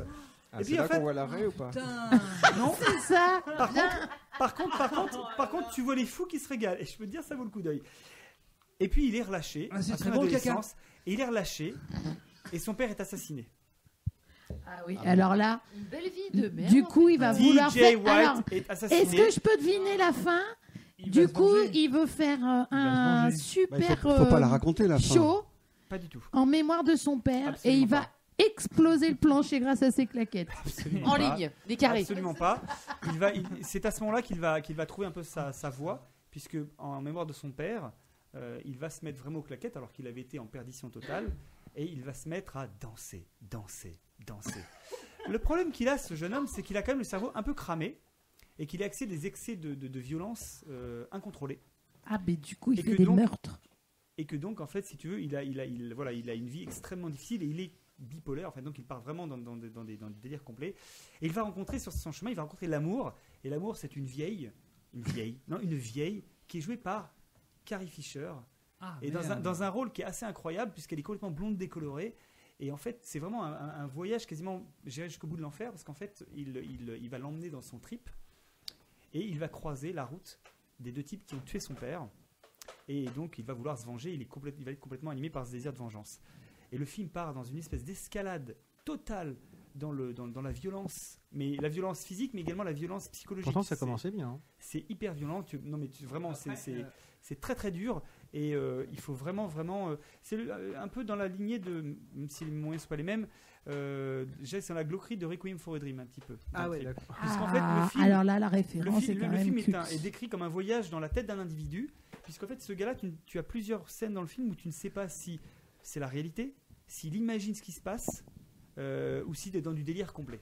Ah, Et c'est puis, là en fait- qu'on voit l'arrêt ou pas Putain. Non. C'est ça. Par contre, par contre, par contre, par contre, tu vois les fous qui se régalent. Et je peux te dire, ça vaut le coup d'œil. Et puis il est relâché. Ah, c'est à très son bon, le caca. adolescence, Et il est relâché. Et son père est assassiné. Ah oui, alors là, Une belle vie de merde. du coup, il va D vouloir J faire. White Alors, est assassiné. est-ce que je peux deviner la fin? Il va Du se coup, venger. il veut faire euh, Il va se un venger. Bah, super il faut, faut pas la euh, raconter la fin. show Pas du tout. en mémoire de son père Absolument et il va pas. exploser le plancher grâce à ses claquettes. Absolument En pas. ligne, des carrés. Absolument pas. Il va, il- c'est à ce moment-là qu'il va, qu'il va trouver un peu sa, sa voie, puisque en mémoire de son père, euh, il va se mettre vraiment aux claquettes alors qu'il avait été en perdition totale, et il va se mettre à danser, danser, danser. Le problème qu'il a, ce jeune homme, c'est qu'il a quand même le cerveau un peu cramé et qu'il a accès à des excès de, de, de violence euh, incontrôlés. Ah, mais du coup, il Et fait que des donc- meurtres. Et que donc, en fait, si tu veux, il a, il a, il, voilà, il a une vie extrêmement difficile et il est bipolaire. En fait, donc il part vraiment dans, dans, des- dans des, dans des délires complets. Et il va rencontrer sur son chemin, il va rencontrer l'amour. Et l'amour, c'est une vieille, une vieille, non, une vieille qui est jouée par Carrie Fisher. Ah, Et dans un, merde. dans un rôle qui est assez incroyable puisqu'elle est complètement blonde décolorée. Et en fait, c'est vraiment un, un- un voyage quasiment, j'irai jusqu'au bout de l'enfer parce qu'en fait, il, il, il va l'emmener dans son trip et il va croiser la route des deux types qui ont tué son père. Et donc, il va vouloir se venger. Il, est complète- il va être complètement animé par ce désir de vengeance. Et le film part dans une espèce d'escalade totale dans, le, dans, dans la violence, mais la violence physique, mais également la violence psychologique. Pourtant, ça C'est- commençait bien. hein. c'est hyper violent. Tu- non, mais tu- vraiment, c'est, Après, c'est, euh, c'est très très dur. Et euh, il faut vraiment, vraiment. euh, c'est le- euh, un peu dans la lignée de. Même si les moyens ne sont pas les mêmes, euh, j'ai- c'est dans la glauquerie de Requiem for a Dream, un petit peu. Ah dans le ouais, film. d'accord. Puisqu'en fait, le Ah, film- alors là, la Le, référence fi- est le- quand le même film est, culte. un- est décrit comme un voyage dans la tête d'un individu, puisqu'en fait, ce gars-là, tu, tu as plusieurs scènes dans le film où tu ne sais pas si c'est la réalité, s'il imagine ce qui se passe, euh, ou s'il est dans du délire complet.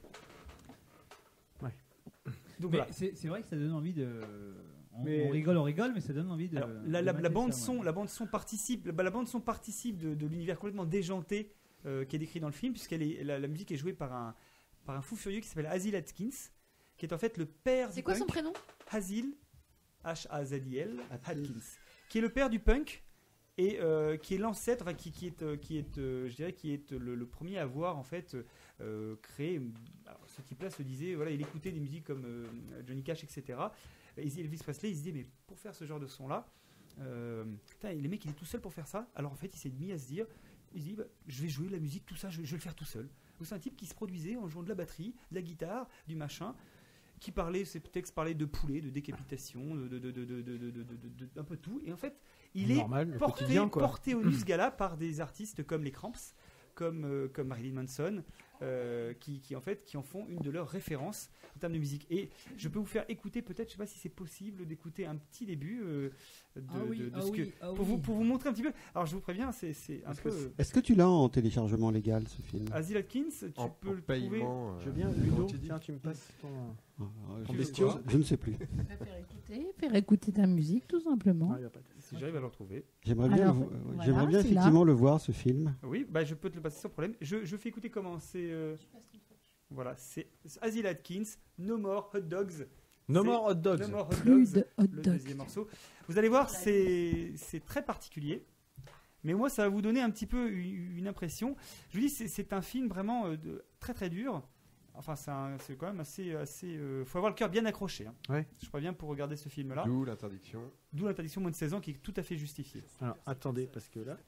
Ouais. Donc Mais voilà. c'est c'est vrai que ça donne envie de. On, Mais- on rigole, on rigole, mais ça donne envie de. Alors, la, de la- mater la bande ça, son, ouais. la bande son participe, la, la bande son participe de, de l'univers complètement déjanté euh, qui est décrit dans le film, puisqu'elle est la, la musique est jouée par un par un fou furieux qui s'appelle Hasil Atkins, qui est en fait le père. C'est du quoi son punk. prénom? Hasil, H A Z I L, Atkins, qui est le père du punk et euh, qui est l'ancêtre, enfin qui, qui est, euh, qui est, euh, je dirais, qui est le, le premier à avoir en fait euh, créé. Alors, ce type-là se disait, voilà, il écoutait des musiques comme euh, Johnny Cash, et cetera. Et Elvis Presley, il se disait, mais pour faire ce genre de son-là, euh, putain, les mecs, il est tout seul pour faire ça. Alors en fait, il s'est mis à se dire, il se dit, bah, je vais jouer la musique, tout ça, je, je vais le faire tout seul. Donc c'est un type qui se produisait en jouant de la batterie, de la guitare, du machin, qui parlait, ses textes parlaient de poulet, de décapitation, de, de, de, de, de, de, de, de- de- de- un peu tout. Et en fait, il Normal, est le porté, quotidien, quoi. porté au nu ce gars-là par des artistes comme les Cramps, comme, euh, comme Marilyn Manson, euh, qui, qui en fait qui en font une de leurs références en termes de musique. Et je peux vous faire écouter peut-être, je sais pas si c'est possible d'écouter un petit début euh, de, Ah oui, de- de ah ce que oui, ah pour oui. vous pour vous montrer un petit peu. Alors je vous préviens, c'est c'est un Est-ce peu. que euh, Est-ce que tu l'as en téléchargement légal, ce film? Asil Atkins, tu En, peux en le trouver. paiement. euh, Je veux bien, comment Ludo, tu dis tiens, tu me passes ton. Ah, En je, bestiaux. je ne sais plus. Faire écouter, faire écouter ta musique, tout simplement. Ah, il y a pas de- Si j'arrive à le retrouver. J'aimerais bien, Alors, le vo- voilà, j'aimerais bien c'est là. effectivement le voir, ce film. Oui, bah je peux te le passer sans problème. Je, je fais écouter comment c'est. euh, Voilà, c'est Asil Atkins, No More Hot Dogs. No C'est- More Hot Dogs. No More Hot Plus Dogs, de hot le dog. deuxième morceau. Vous allez voir, c'est c'est très particulier. Mais moi, ça va vous donner un petit peu une, une impression. Je vous dis, c'est- c'est un film vraiment euh, de- très très dur. Enfin, c'est un- c'est quand même assez. assez euh, faut avoir le cœur bien accroché. hein. Ouais. Je préviens pour regarder ce film-là. D'où l'interdiction. D'où l'interdiction moins de seize ans qui est tout à fait justifiée. Alors, attendez, parce que là.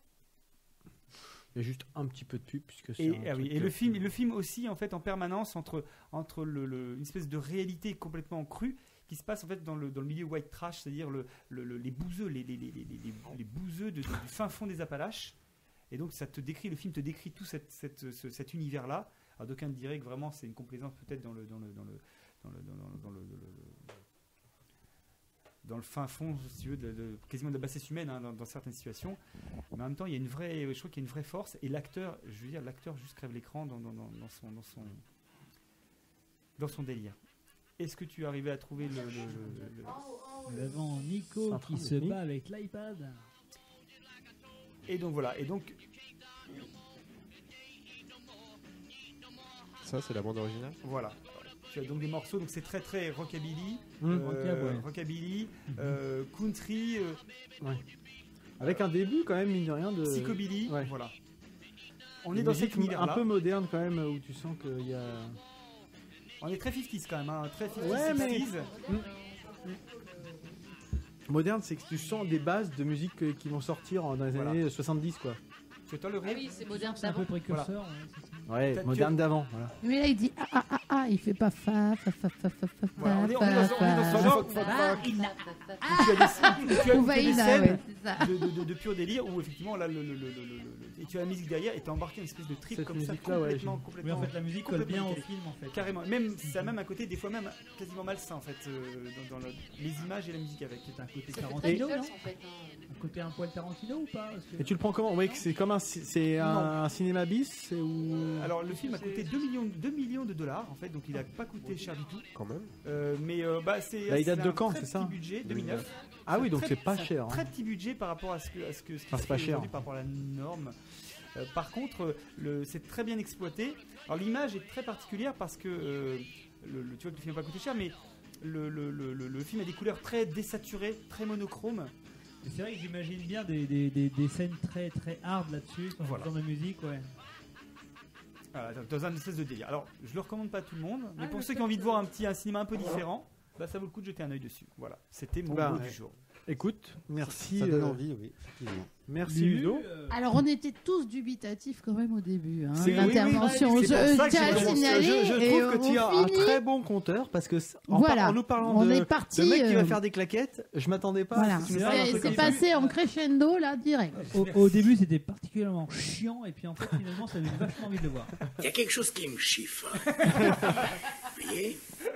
Il y a juste un petit peu de pub, puisque c'est. Et, un ah oui, truc, et le euh, film, le film aussi en fait en permanence entre entre le, le- une espèce de réalité complètement crue qui se passe en fait dans le, dans le milieu white trash, c'est-à-dire le, le- le- les bouseux, les, les, les, les, les- les bouseux de- du fin fond des Appalaches. Et donc ça te décrit, le film te décrit tout cette, cette- ce- cet univers-là. Alors d'aucuns diraient que vraiment c'est une complaisance peut-être dans le dans le dans le dans le dans le, dans le- dans le- dans le fin fond, si tu veux, de, de- quasiment de la bassesse humaine hein, dans, dans certaines situations. Mais en même temps, il y a une vraie, je trouve qu'il y a une vraie force. Et l'acteur, je veux dire, l'acteur juste crève l'écran dans, dans, dans, dans son, dans, son, dans son délire. Est-ce que tu es arrivé à trouver le... le- le- le- Devant C'est Nico en train qui de se finir. bat avec l'iPad. Et donc voilà. Et donc, Ça, c'est la bande originale. voilà. Tu as donc des morceaux, donc c'est très très rockabilly, Mmh. euh, Rockab, ouais. rockabilly, euh, country, euh, Avec un début, quand même, mine de rien, de. psychobilly, Ouais. voilà. on est Une dans musique cet univers-là. un peu moderne quand même, où tu sens qu'il y a. On est très cinquantaise quand même, hein, très cinquantaise, Ouais, mais- sixties. Moderne, c'est que tu sens des bases de musique que- qui vont sortir en- dans les Voilà. années soixante-dix, quoi. C'est toi le Ah rire. oui, c'est moderne C'est un peu d'avant. précurseur. Voilà. ouais, c'est ça. Ouais, Peut-être moderne que- d'avant. Voilà. Mais là, il dit ah ah ah ah, il fait pas fa fa fa fa fa fa Voilà, on est- fa on est dans- on est dans fa. ce genre- Ah, où tu as des, où tu as- Ou où tu as des Vaïda, scènes ouais, c'est ça. de, de, de, de pur délire où effectivement là le, le, le, le, le- le- et tu as la musique derrière et tu as embarqué une espèce de trip Cette comme ça musique-là, ouais, complètement, j'ai- complètement. Oui, en fait, la musique colle complètement bien au décalée. film, en fait. Carrément. Même ça a même un côté des fois même quasiment malsain en fait euh, dans, dans le- les images et la musique avec. C'est un côté Ça fait très Tarantino, Beatles, non en fait. hein. Un côté un poil Tarantino ou pas? Parce que- Et tu le prends comment? Oui, que c'est comme un, ci- c'est un, un cinéma bis c'est ou... Alors le film a coûté deux millions, deux millions de dollars en fait, donc il a pas coûté cher du tout. Quand même. Euh, mais euh, bah, c'est Bah, il date c'est de un quand, très c'est ça petit budget, deux mille neuf. Ah oui, donc Très- c'est pas un cher. hein. Très petit budget par rapport à ce que, à ce que, ce qui Enfin, se c'est pas fait cher. aujourd'hui par rapport à la norme. Euh, par contre, euh, le, c'est très bien exploité. Alors l'image est très particulière parce que euh, le, le- tu vois que le film n'a pas coûté cher, mais le, le, le, le- le film a des couleurs très désaturées, très monochromes. Et c'est vrai que j'imagine bien des, des, des, des scènes très très hard là-dessus, dans Voilà. dans la musique, ouais. Voilà, dans un espèce de délire. Alors, je le recommande pas à tout le monde, mais Ah, pour je ceux sais qui ont envie de que- voir un petit un cinéma un peu différent, bah, ça vaut le coup de jeter un œil dessus. Voilà, c'était mon Bah, mot ouais. du jour. Écoute, merci. Ça donne euh, envie, oui, effectivement. Merci Lulu, Ludo. euh, Alors, on était tous dubitatifs quand même au début. Hein, C'est- oui, l'intervention, oui, je c'est pour ça que tiens à j'ai le commencé- signaler. je, je et trouve que on tu as un finit. très bon compteur parce que c- en, Voilà. par- en nous parlant On de, est parti, de mec qui va euh, faire des claquettes, je m'attendais pas. Voilà, à ce que tu nous C'est parles vrai, d'un c'est truc c'est comme ça. passé en crescendo là, direct. Au, au début, c'était particulièrement chiant, et puis en fait, finalement, ça donne vachement envie de le voir. Il y a quelque chose qui me chiffre. Vous voyez?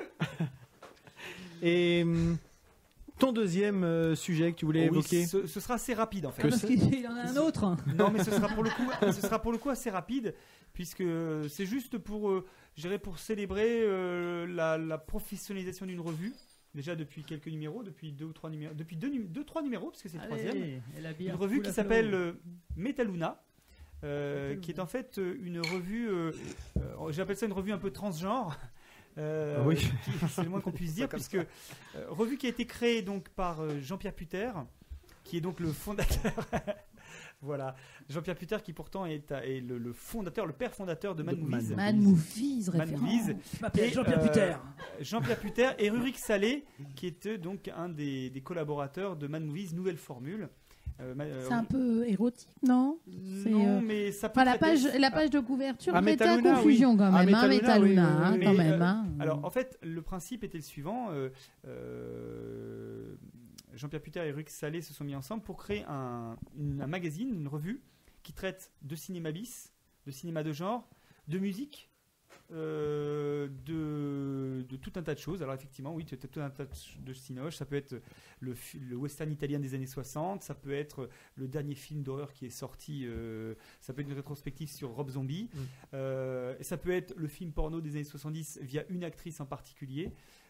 Et hum, ton deuxième euh, sujet que tu voulais Oh oui, évoquer. ce, ce sera assez rapide en fait. Que Parce c'est qu'il en a un autre. Non, mais ce sera pour le coup, ce sera pour le coup assez rapide, puisque c'est juste pour, euh, je dirais pour célébrer euh, la, la professionnalisation d'une revue. Déjà depuis quelques numéros, depuis deux ou trois numéros, depuis deux, num- deux trois numéros, parce que c'est le troisième. Allez, et la bière Une revue coule qui à s'appelle flot. euh, Metaluna, euh, qui est en fait euh, une revue, euh, euh, j'appelle ça une revue un peu transgenre. Euh, Ah oui. qui- c'est le moins qu'on puisse dire, comme puisque euh, revue qui a été créée donc par euh, Jean-Pierre Puter, qui est donc le fondateur. Voilà, Jean-Pierre Puter qui pourtant est, est le, le fondateur, le père fondateur de Mad De Movies. Mad Man Movies, Mad référence. Movies. Je m'appelle Et, Jean-Pierre euh, Puter. Jean-Pierre Puter et Rurik Salé, qui était donc un des, des collaborateurs de Mad Movies, nouvelle formule. Euh, ma- euh, C'est un peu érotique, non c'est, non, euh, mais ça peut Enfin, la traiter- page, la page de couverture Ah, prêtait à Metaluna, confusion quand oui. même, Ah, hein, Metaluna, oui, Metaluna, oui, hein, oui. quand Mais, même. euh, hein. Alors, en fait, le principe était le suivant. euh, euh, Jean-Pierre Puter et Rurik Salé se sont mis ensemble pour créer un, une- un magazine, une revue, qui traite de cinéma bis, de cinéma de genre, de musique, euh, de, de tout un tas de choses. Alors, effectivement, oui, tu as tout un tas de cinoches. Ça peut être le, fi- le western italien des années soixante, ça peut être le dernier film d'horreur qui est sorti, euh, ça peut être une rétrospective sur Rob Zombie, Mm. euh, et ça peut être le film porno des années soixante-dix via une actrice en particulier.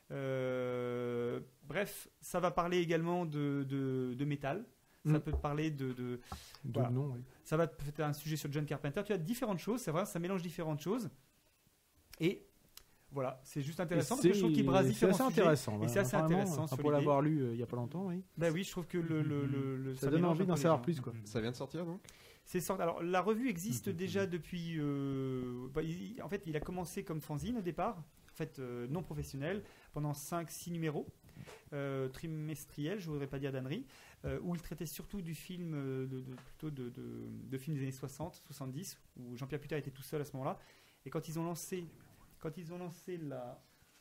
Euh, bref, ça va parler également de, de, de métal. Ça Mm. peut parler de, de De voilà. nom, oui. ça va peut-être un sujet sur John Carpenter. Tu as différentes choses, c'est vrai, ça mélange différentes choses. Et voilà, c'est juste intéressant parce que je trouve qu'il brasse c'est différents assez sujets. intéressant. Et c'est assez vraiment, intéressant enfin, sur pour l'idée. l'avoir lu euh, il y a pas longtemps, oui. Bah oui, je trouve que le, le, le, le- Ça donne mélange envie un d'en peu les savoir genres. plus, quoi. Ça vient de sortir donc C'est sorti- Alors, la revue existe déjà depuis. euh, bah, il- en fait, il a commencé comme fanzine au départ, en fait, euh, non professionnel, pendant cinq six numéros, euh, trimestriels, je voudrais pas dire d'ânerie, euh, où il traitait surtout du film, euh, de, de- plutôt de, de, de films des années soixante, soixante-dix, où Jean-Pierre Puter était tout seul à ce moment-là. Et quand ils ont lancé, quand ils ont lancé la.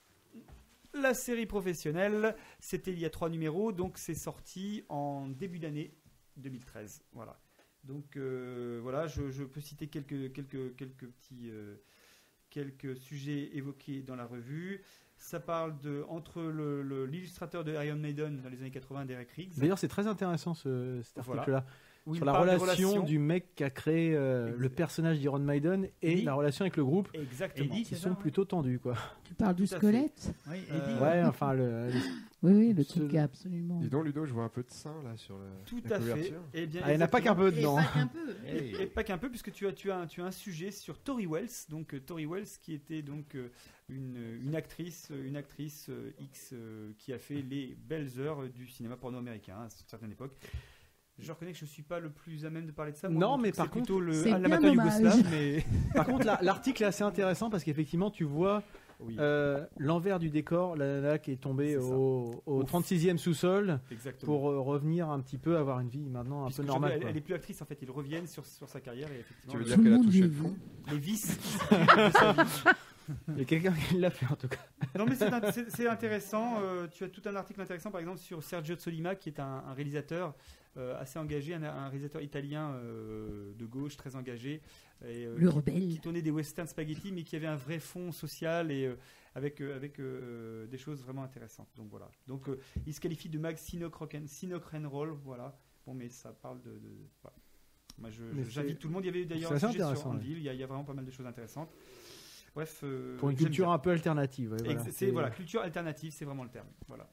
La série professionnelle, c'était il y a trois numéros, donc c'est sorti en début d'année deux mille treize. Voilà. Donc euh, voilà, je, je peux citer quelques, quelques, quelques petits euh, quelques sujets évoqués dans la revue. Ça parle de entre le- le- l'illustrateur de Iron Maiden dans les années quatre-vingts, Derek Riggs. D'ailleurs, c'est très intéressant ce, cet Voilà. article-là. Où il Sur la parle des relation relations. du mec qui a créé euh, Exact. le personnage d'Iron Maiden et Eddie. la relation avec le groupe Exactement. Eddie, qui c'est sont ça, ouais. plutôt tendus, quoi. Tu parles du Tout à squelette Oui, Euh, Eddie. Ouais, enfin, le, le- Oui, oui, le Ce- truc absolument. Dis donc, Ludo, je vois un peu de sein là sur le, Tout la à fait. couverture. Eh bien, Ah, il n'y en a pas qu'un exactement. peu Et dedans. pas qu'un peu. Et, et pas qu'un peu, puisque tu as, tu, as, un- tu as un sujet sur Tori Wells, donc euh, Tori Wells qui était donc euh, une, une actrice, une actrice euh, X euh, qui a fait les belles heures du cinéma porno américain à une certaine époque. Je reconnais que je suis pas le plus à même de parler de ça. Non, Moi, mon mais truc, par c'est contre, plutôt le c'est ah, la bien bataille dommage. yougoslave, mais Par contre, la- l'article est assez intéressant parce qu'effectivement, tu vois oui, euh, l'envers du décor, la nana qui est tombée C'est ça. au, au Au- trente-sixième sous-sol exactement. pour euh, revenir un petit peu, avoir une vie maintenant un Puisque peu je normale. veux dire, quoi. elle, elle est plus actrice en fait. Ils reviennent sur, sur sa carrière et effectivement Tu veux le- dire Tout le qu'elle a monde touché y le est fond les vices de sa vie. Il y a quelqu'un qui l'a fait en tout cas. Non mais c'est int- c'est c'est intéressant. euh, tu as tout un article intéressant par exemple sur Sergio Solima qui est un, un réalisateur euh, assez engagé, un, un réalisateur italien euh, de gauche très engagé. Et, euh, Le qui- rebelle. qui tournait des western spaghetti mais qui avait un vrai fond social et euh, avec, euh, avec euh, des choses vraiment intéressantes. Donc voilà. Donc euh, il se qualifie de mag Sinoc Rock'n- Sinoc Roll, voilà. Bon mais ça parle de... de- voilà. Moi je- Mais je- j'invite c'est- tout le monde. Il y avait d'ailleurs c'est un assez sujet sur intéressant, ouais. Anvil, il y, a, il y a vraiment pas mal de choses intéressantes. Bref, euh, Pour une j'aime culture bien. un peu alternative. ouais, voilà. Ex- c'est voilà, culture alternative, c'est vraiment le terme. Voilà.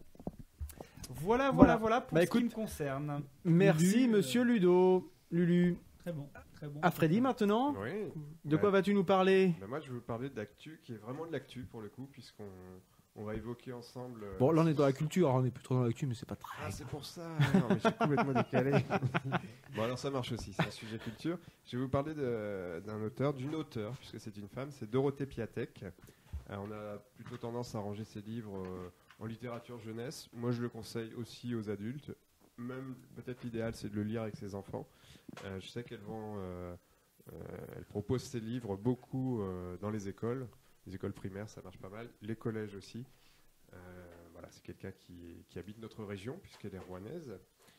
Voilà, Voilà. voilà, voilà pour Bah, ce qui écoute, me concerne. Merci, Lulu, monsieur Ludo. Lulu. Très bon, très bon. À Freddy maintenant. Oui. De quoi Ouais. vas-tu nous parler? Bah, moi, je vais vous parler d'actu qui est vraiment de l'actu pour le coup, puisqu'on on va évoquer ensemble. euh, Bon, là on est dans la culture, alors on est plus trop dans l'actu, mais c'est pas très. Ah, c'est pour ça. Non, mais je suis complètement décalé. Bon, alors ça marche aussi, c'est un sujet culture. Je vais vous parler de- d'un auteur, d'une auteure, puisque c'est une femme, c'est Dorothée Piatek. Alors, on a plutôt tendance à ranger ses livres euh, en littérature jeunesse. Moi, je le conseille aussi aux adultes. Même, peut-être l'idéal, c'est de le lire avec ses enfants. Euh, je sais qu'elle vend, euh, euh, elle propose ses livres beaucoup euh, dans les écoles. Les écoles primaires, ça marche pas mal. Les collèges aussi. Euh, voilà, c'est quelqu'un qui, qui habite notre région, puisqu'elle est rouennaise.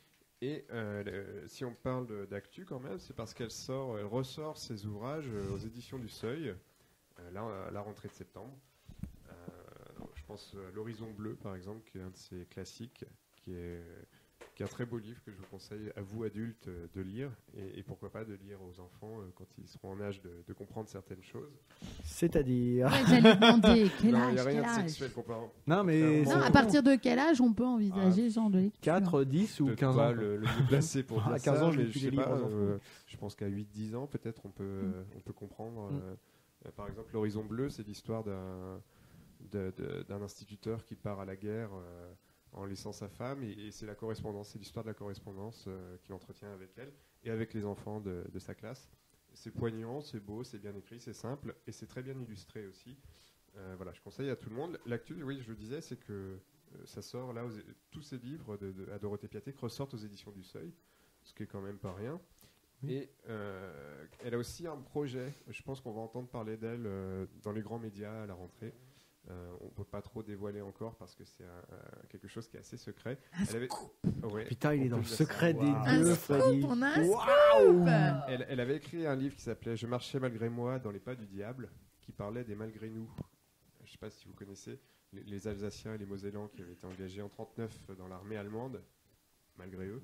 Et euh, le- si on parle de- d'actu quand même, c'est parce qu'elle sort, elle ressort ses ouvrages euh, aux éditions du Seuil, euh, là, à la rentrée de septembre. Euh, je pense à L'Horizon Bleu, par exemple, qui est un de ses classiques, qui est, qui est un très beau livre que je vous conseille à vous, adultes, euh, de lire, et, et pourquoi pas de lire aux enfants euh, quand ils seront en âge de, de comprendre certaines choses. C'est-à-dire. Ouais, j'allais demander quel Non, âge, il n'y a quel rien de âge sexuel comparant. Non, mais. Non, c'est- à partir de quel âge on peut envisager ce genre de lecture? quatre, dix ou Peut-être quinze pas ans. quoi. le, le mieux placé pour À dire quinze ça, ans, je mais lis plus je les sais livres pas, aux enfants. euh, je pense qu'à huit dix ans, peut-être, on peut, euh, on peut comprendre. Mm. euh, euh, par exemple, L'Horizon Bleu, c'est l'histoire d'un, de- de- d'un instituteur qui part à la guerre euh, en laissant sa femme, et, et c'est la correspondance, c'est l'histoire de la correspondance euh, qu'il entretient avec elle et avec les enfants de, de sa classe. C'est poignant, c'est beau, c'est bien écrit, c'est simple, et c'est très bien illustré aussi. Euh, voilà, je conseille à tout le monde. L'actu, oui, je le disais, c'est que euh, ça sort là, aux- tous ces livres de, de, à Dorothée Piatek ressortent aux éditions du Seuil, ce qui est quand même pas rien. Oui. Et euh, elle a aussi un projet, je pense qu'on va entendre parler d'elle euh, dans les grands médias à la rentrée. Euh, on ne peut pas trop dévoiler encore parce que c'est un- un- quelque chose qui est assez secret. Elle avait... Ouais, Putain, il on est dans peut le dire secret ça. des Waouh. dieux, Un Freddy. scoop, on a un Waouh. scoop. Elle, elle avait écrit un livre qui s'appelait Je marchais malgré moi dans les pas du diable, qui parlait des malgré nous. Je ne sais pas si vous connaissez les, les Alsaciens et les Mosellans qui avaient été engagés en trente-neuf dans l'armée allemande, malgré eux.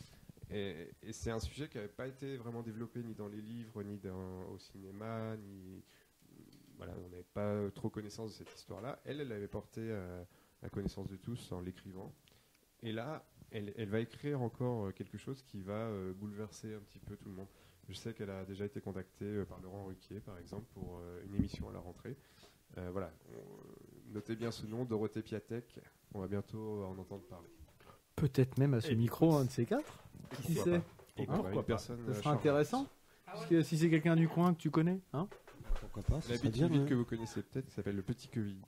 Et, et c'est un sujet qui n'avait pas été vraiment développé ni dans les livres, ni dans, au cinéma, ni voilà, on n'avait pas trop connaissance de cette histoire-là. Elle, elle l'avait porté euh, à connaissance de tous en l'écrivant. Et là, elle, elle va écrire encore euh, quelque chose qui va euh, bouleverser un petit peu tout le monde. Je sais qu'elle a déjà été contactée euh, par Laurent Ruquier, par exemple, pour euh, une émission à la rentrée. Euh, voilà, on, euh, notez bien ce nom, Dorothée Piatek. On va bientôt en entendre parler. Peut-être même à ce Et micro, écoute, un de ces quatre. Qui Pourquoi sait? pas. Pourquoi Hein, pas, pourquoi une pas. personne, Ce euh, sera charmante. intéressant. Parce que si c'est quelqu'un du coin que tu connais, hein. Pourquoi pas, ça La serait petite bien, ville hein. que vous connaissez peut-être, qui s'appelle le Petit Quevilly.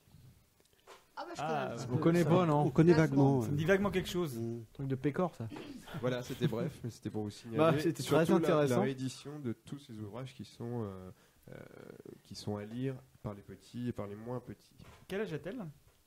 Ah bah je Ah, connais un petit vous peu. On connaît ça- pas, On non? connaît Ah, vaguement. Ça euh. me dit vaguement quelque chose. Mm. Truc de Pécor, ça. Voilà, c'était bref, mais c'était pour vous signaler. Bah, c'était surtout très la- intéressant. La, réédition de tous ces ouvrages qui sont, euh, euh, qui sont à lire par les petits et par les moins petits. Quel âge a-t-elle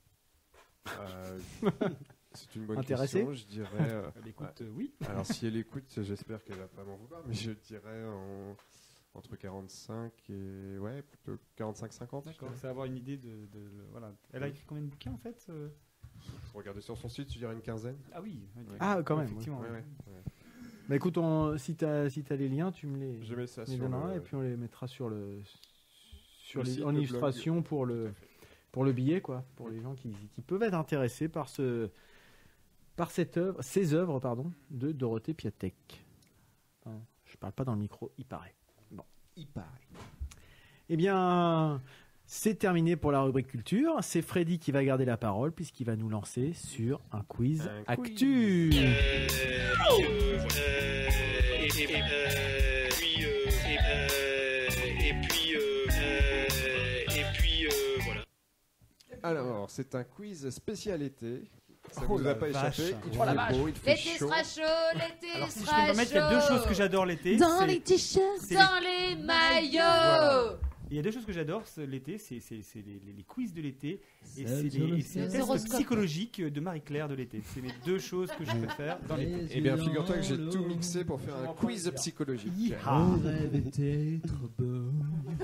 Euh, c'est une bonne Intéressée question, je dirais. euh, Elle écoute, euh, oui. alors, si elle écoute, j'espère qu'elle va pas m'en vouloir, mais je dirais en- entre quarante-cinq et. Ouais, plutôt quarante-cinq cinquante. D'accord, c'est avoir une idée de, de- voilà. Elle a écrit combien de bouquins en fait euh Je regardais sur son site, je dirais une quinzaine. Ah oui. oui, Ah, quand même, Effectivement. Ouais, oui. ouais, ouais. Bah écoute, on- si t'as si t'as les liens, tu me les, Je mets ça les sur donneras le- et puis on les mettra sur le sur le les, site, en le blog. illustration pour Tout le à fait. pour le billet, quoi, pour les gens qui, qui peuvent être intéressés par ce par cette œuvre, ces œuvres pardon de Dorothée Piatek. Enfin, je parle pas dans le micro, il paraît. Bon, il paraît. Eh bien, C'est terminé pour la rubrique culture. C'est Freddy qui va garder la parole puisqu'il va nous lancer sur un quiz Un actu. Euh, euh, et, et, euh, puis, euh, et, euh, et puis, euh, euh, et puis, euh, voilà. Alors, c'est un quiz spécial été. Ça Oh vous la a pas vache. échappé. Il Oh la fait vache. beau, il fait L'été chaud. sera chaud, l'été Alors, si je peux sera me permettre, il y a deux chaud. choses que j'adore l'été. Dans c'est- les t-shirts. c'est Dans les maillots. Il y a deux choses que j'adore c'est l'été, c'est c'est- c'est les, les- les quiz de l'été et Seul c'est sur le les, et c'est les ciel. tests Horoscope. psychologiques de Marie-Claire de l'été. C'est les deux choses que je préfère dans l'été. Eh bien, figure-toi que j'ai tout mixé pour faire un quiz psychologique. Mon rêve était trop beau.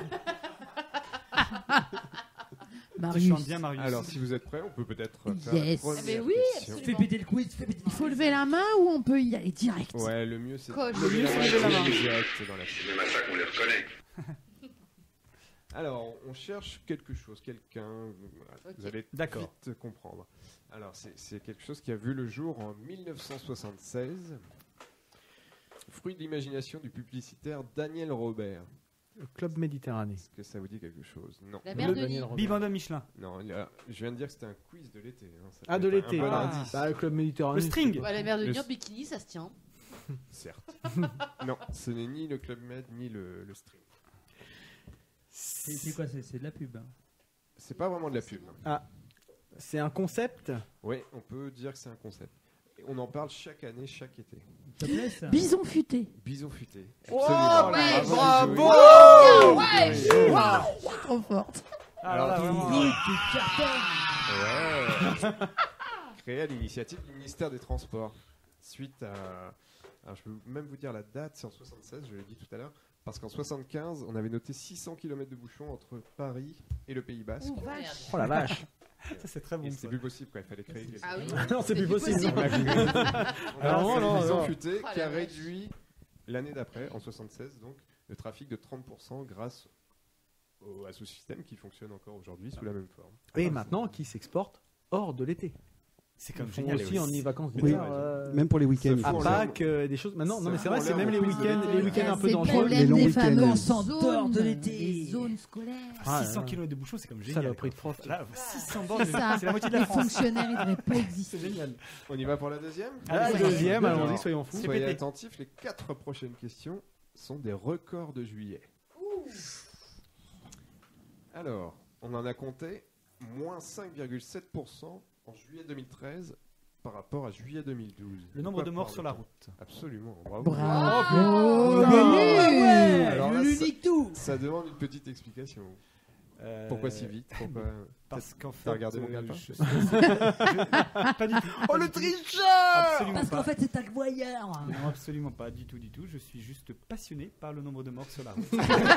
Je Marius. chante bien Marius. Alors, si vous êtes prêts, on peut peut-être faire Yes. la première Eh ben oui, question. absolument. Fais péter le quiz, fais péter Il faut lever la main ou on peut y aller direct? Ouais, le mieux c'est Coche. lever Le mieux, c'est lever la main. direct dans la C'est même à ça qu'on les reconnaît. Alors, on cherche quelque chose, quelqu'un. Voilà, Ok. Vous allez D'accord. vite comprendre. Alors, c'est c'est quelque chose qui a vu le jour en mille neuf cent soixante-seize. Fruit de l'imagination du publicitaire Daniel Robert. Le Club Méditerranée. Est-ce que ça vous dit quelque chose? Non. La mère de Daniel Nîmes. Robert. Bibendum Michelin. Non, il y a- je viens de dire que c'était un quiz de l'été. hein, ça Ah, peut de être un l'été. bon Ah. indice. Bah, le Club Méditerranée. Le string. c'est- Ouais, la mère de Le- Nîmes, bikini, ça se tient. Certes. Non, ce n'est ni le Club Med ni le, le string. C'est c'est quoi? C'est c'est de la pub. hein. C'est pas vraiment de la pub. hein. C'est un concept. Oui, on peut dire que c'est un concept. Et on en parle chaque année, chaque été. Ça te plaît ça? Bison futé. Bison futé. Oh, Absolument. ouais, Bravo, bravo. Joey. Ouais, Joey. Waouh, trop forte. Alors là, Alors, vraiment. Ouais. Créé à l'initiative du ministère des Transports. Suite à. Alors, je peux même vous dire la date, c'est en soixante-seize, je l'ai dit tout à l'heure. Parce qu'en soixante-quinze, on avait noté six cents kilomètres de bouchons entre Paris et le Pays Basque. Oh, vache. Oh la vache. Ça, c'est très bon. Et ça. c'était plus possible quand il fallait créer quelque Ah oui. chose. Non, c'est plus possible. On a créé- on a Alors, créé non, le Bison non. futé Oh, qui a la vache. réduit l'année d'après, en soixante-seize, donc, le trafic de trente pour cent grâce au, à ce système qui fonctionne encore aujourd'hui sous la même forme. Et maintenant, qui s'exporte hors de l'été. C'est Ils comme font génial. aussi et en y vacances Oui. d'hiver. euh, Même pour les week-ends. Ça ils À font fout ça. Pâques, euh, des choses. Maintenant, non, mais c'est vrai, Ça c'est fout même les l'air au quiz de week-ends, l'été. les week-ends un peu C'est le dangereux. Les problème longs des week-ends. fameuses On s'endort zones, de l'été. des zones scolaires. Ah, six cents ouais. kilomètres de bouchons, c'est comme génial. Saloperie de prof. Là, six cents bornes, C'est ça. c'est la moitié de la Les France. fonctionnaires, ils devraient pas C'est exister. génial. On y va pour la deuxième Ah, Ouais. deuxième, Alors, allons-y, soyons fous. Soyez pété. attentifs, les quatre prochaines questions sont des records de juillet. Alors, on en a compté moins cinq virgule sept pour cent en juillet deux mille treize par rapport à juillet deux mille douze. Le nombre Quoi de morts par sur la le temps route. Absolument, bravo. Bravo. Ouais, Alors là, le ça- nique tout. Ça demande une petite explication. Euh, Pourquoi si vite Pourquoi... Parce qu'en fait. T'as regardé mon euh, calepin je- je- Pas du tout. Oh, Pas le du tout. tricheur Absolument Parce pas. qu'en fait, c'est un voyeur. Non, absolument pas, du tout, du tout. Je suis juste passionné par le nombre de morts sur la route.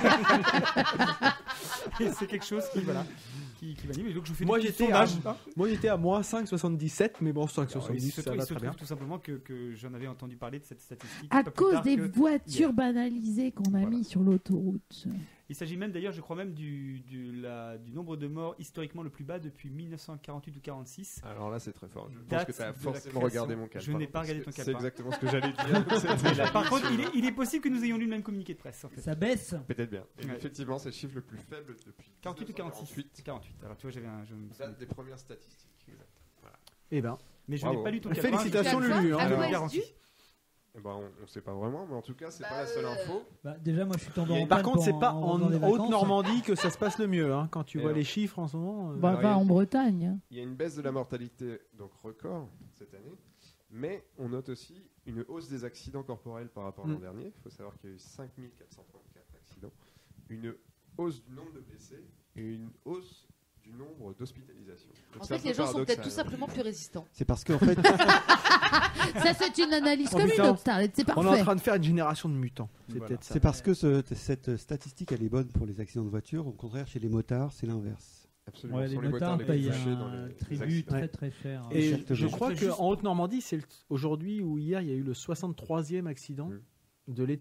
Et c'est quelque chose qui, voilà, qui, qui m'anime. Et donc je vous fais Moi, des petits j'étais à- sondages. hein. Moi, j'étais à moins cinq virgule soixante-dix-sept, mais bon, cinq virgule Alors, il soixante-dix, se, ça trouve- va il se très bien. trouve tout simplement que, que j'en avais entendu parler de cette statistique. À pas plus cause tard des que voitures hier. banalisées qu'on a Voilà. mis sur l'autoroute. Il s'agit même d'ailleurs, je crois même, du, du, la- du nombre de morts historiquement le plus bas depuis mille neuf cent quarante-huit ou quarante-six. Alors là, c'est très fort. Je pense Date que tu as de la forcément création. regardé mon calepin. Je n'ai pas parce regardé que ton C'est calepin. exactement ce que j'allais dire. C'était la Par contre, il mission. est, il est possible que nous ayons lu le même communiqué de presse. En fait. Ça baisse. Peut-être bien. Et Ouais. effectivement, c'est le chiffre le plus faible depuis quarante-huit ou quarante-six quarante-huit. quarante-huit. Alors tu vois, j'avais un. je me souviens. Date des premières statistiques. Eh ben, Mais je Bravo. n'ai pas lu ton calepin. Félicitations, Tu as le Lulu. quoi hein. À Alors, quoi est-ce garantie. dû Eh ben, on ne sait pas vraiment, mais en tout cas, c'est Bah, pas la seule euh, info. Bah, déjà, moi, je suis tombé en Par panne contre, c'est pendant- pas en pendant les vacances. Haute-Normandie que ça se passe le mieux. Hein. Quand tu Et vois non. les chiffres en ce moment. euh, Bah, Alors, va il y a- en Bretagne. Il y a une baisse de la mortalité, donc record, cette année. Mais on note aussi une hausse des accidents corporels par rapport à l'an Mm. dernier. Il faut savoir qu'il y a eu cinq mille quatre cent trente-quatre accidents. Une hausse du nombre de blessés et une hausse du nombre d'hospitalisations. Donc En c'est un fait, peu les gens sont peut-être paradoxal. tout simplement plus résistants. C'est parce qu'en fait, Ça, c'est une analyse Oh, comme une putain. autre, Starlet. C'est On est en parfait. train de faire une génération de mutants. C'est Voilà. peut-être ça. c'est parce que ce- cette statistique elle est bonne pour les accidents de voiture. Au contraire, chez les motards, c'est l'inverse. Absolument. Ouais, Ce les sont les motards motards les plus payent touchés dans un les- les tribut accidents. très très cher. Et Exactement. je crois Je voudrais qu'en Haute-Normandie, c'est le- aujourd'hui ou hier, il y a eu le soixante-troisième accident Mm. de l'été.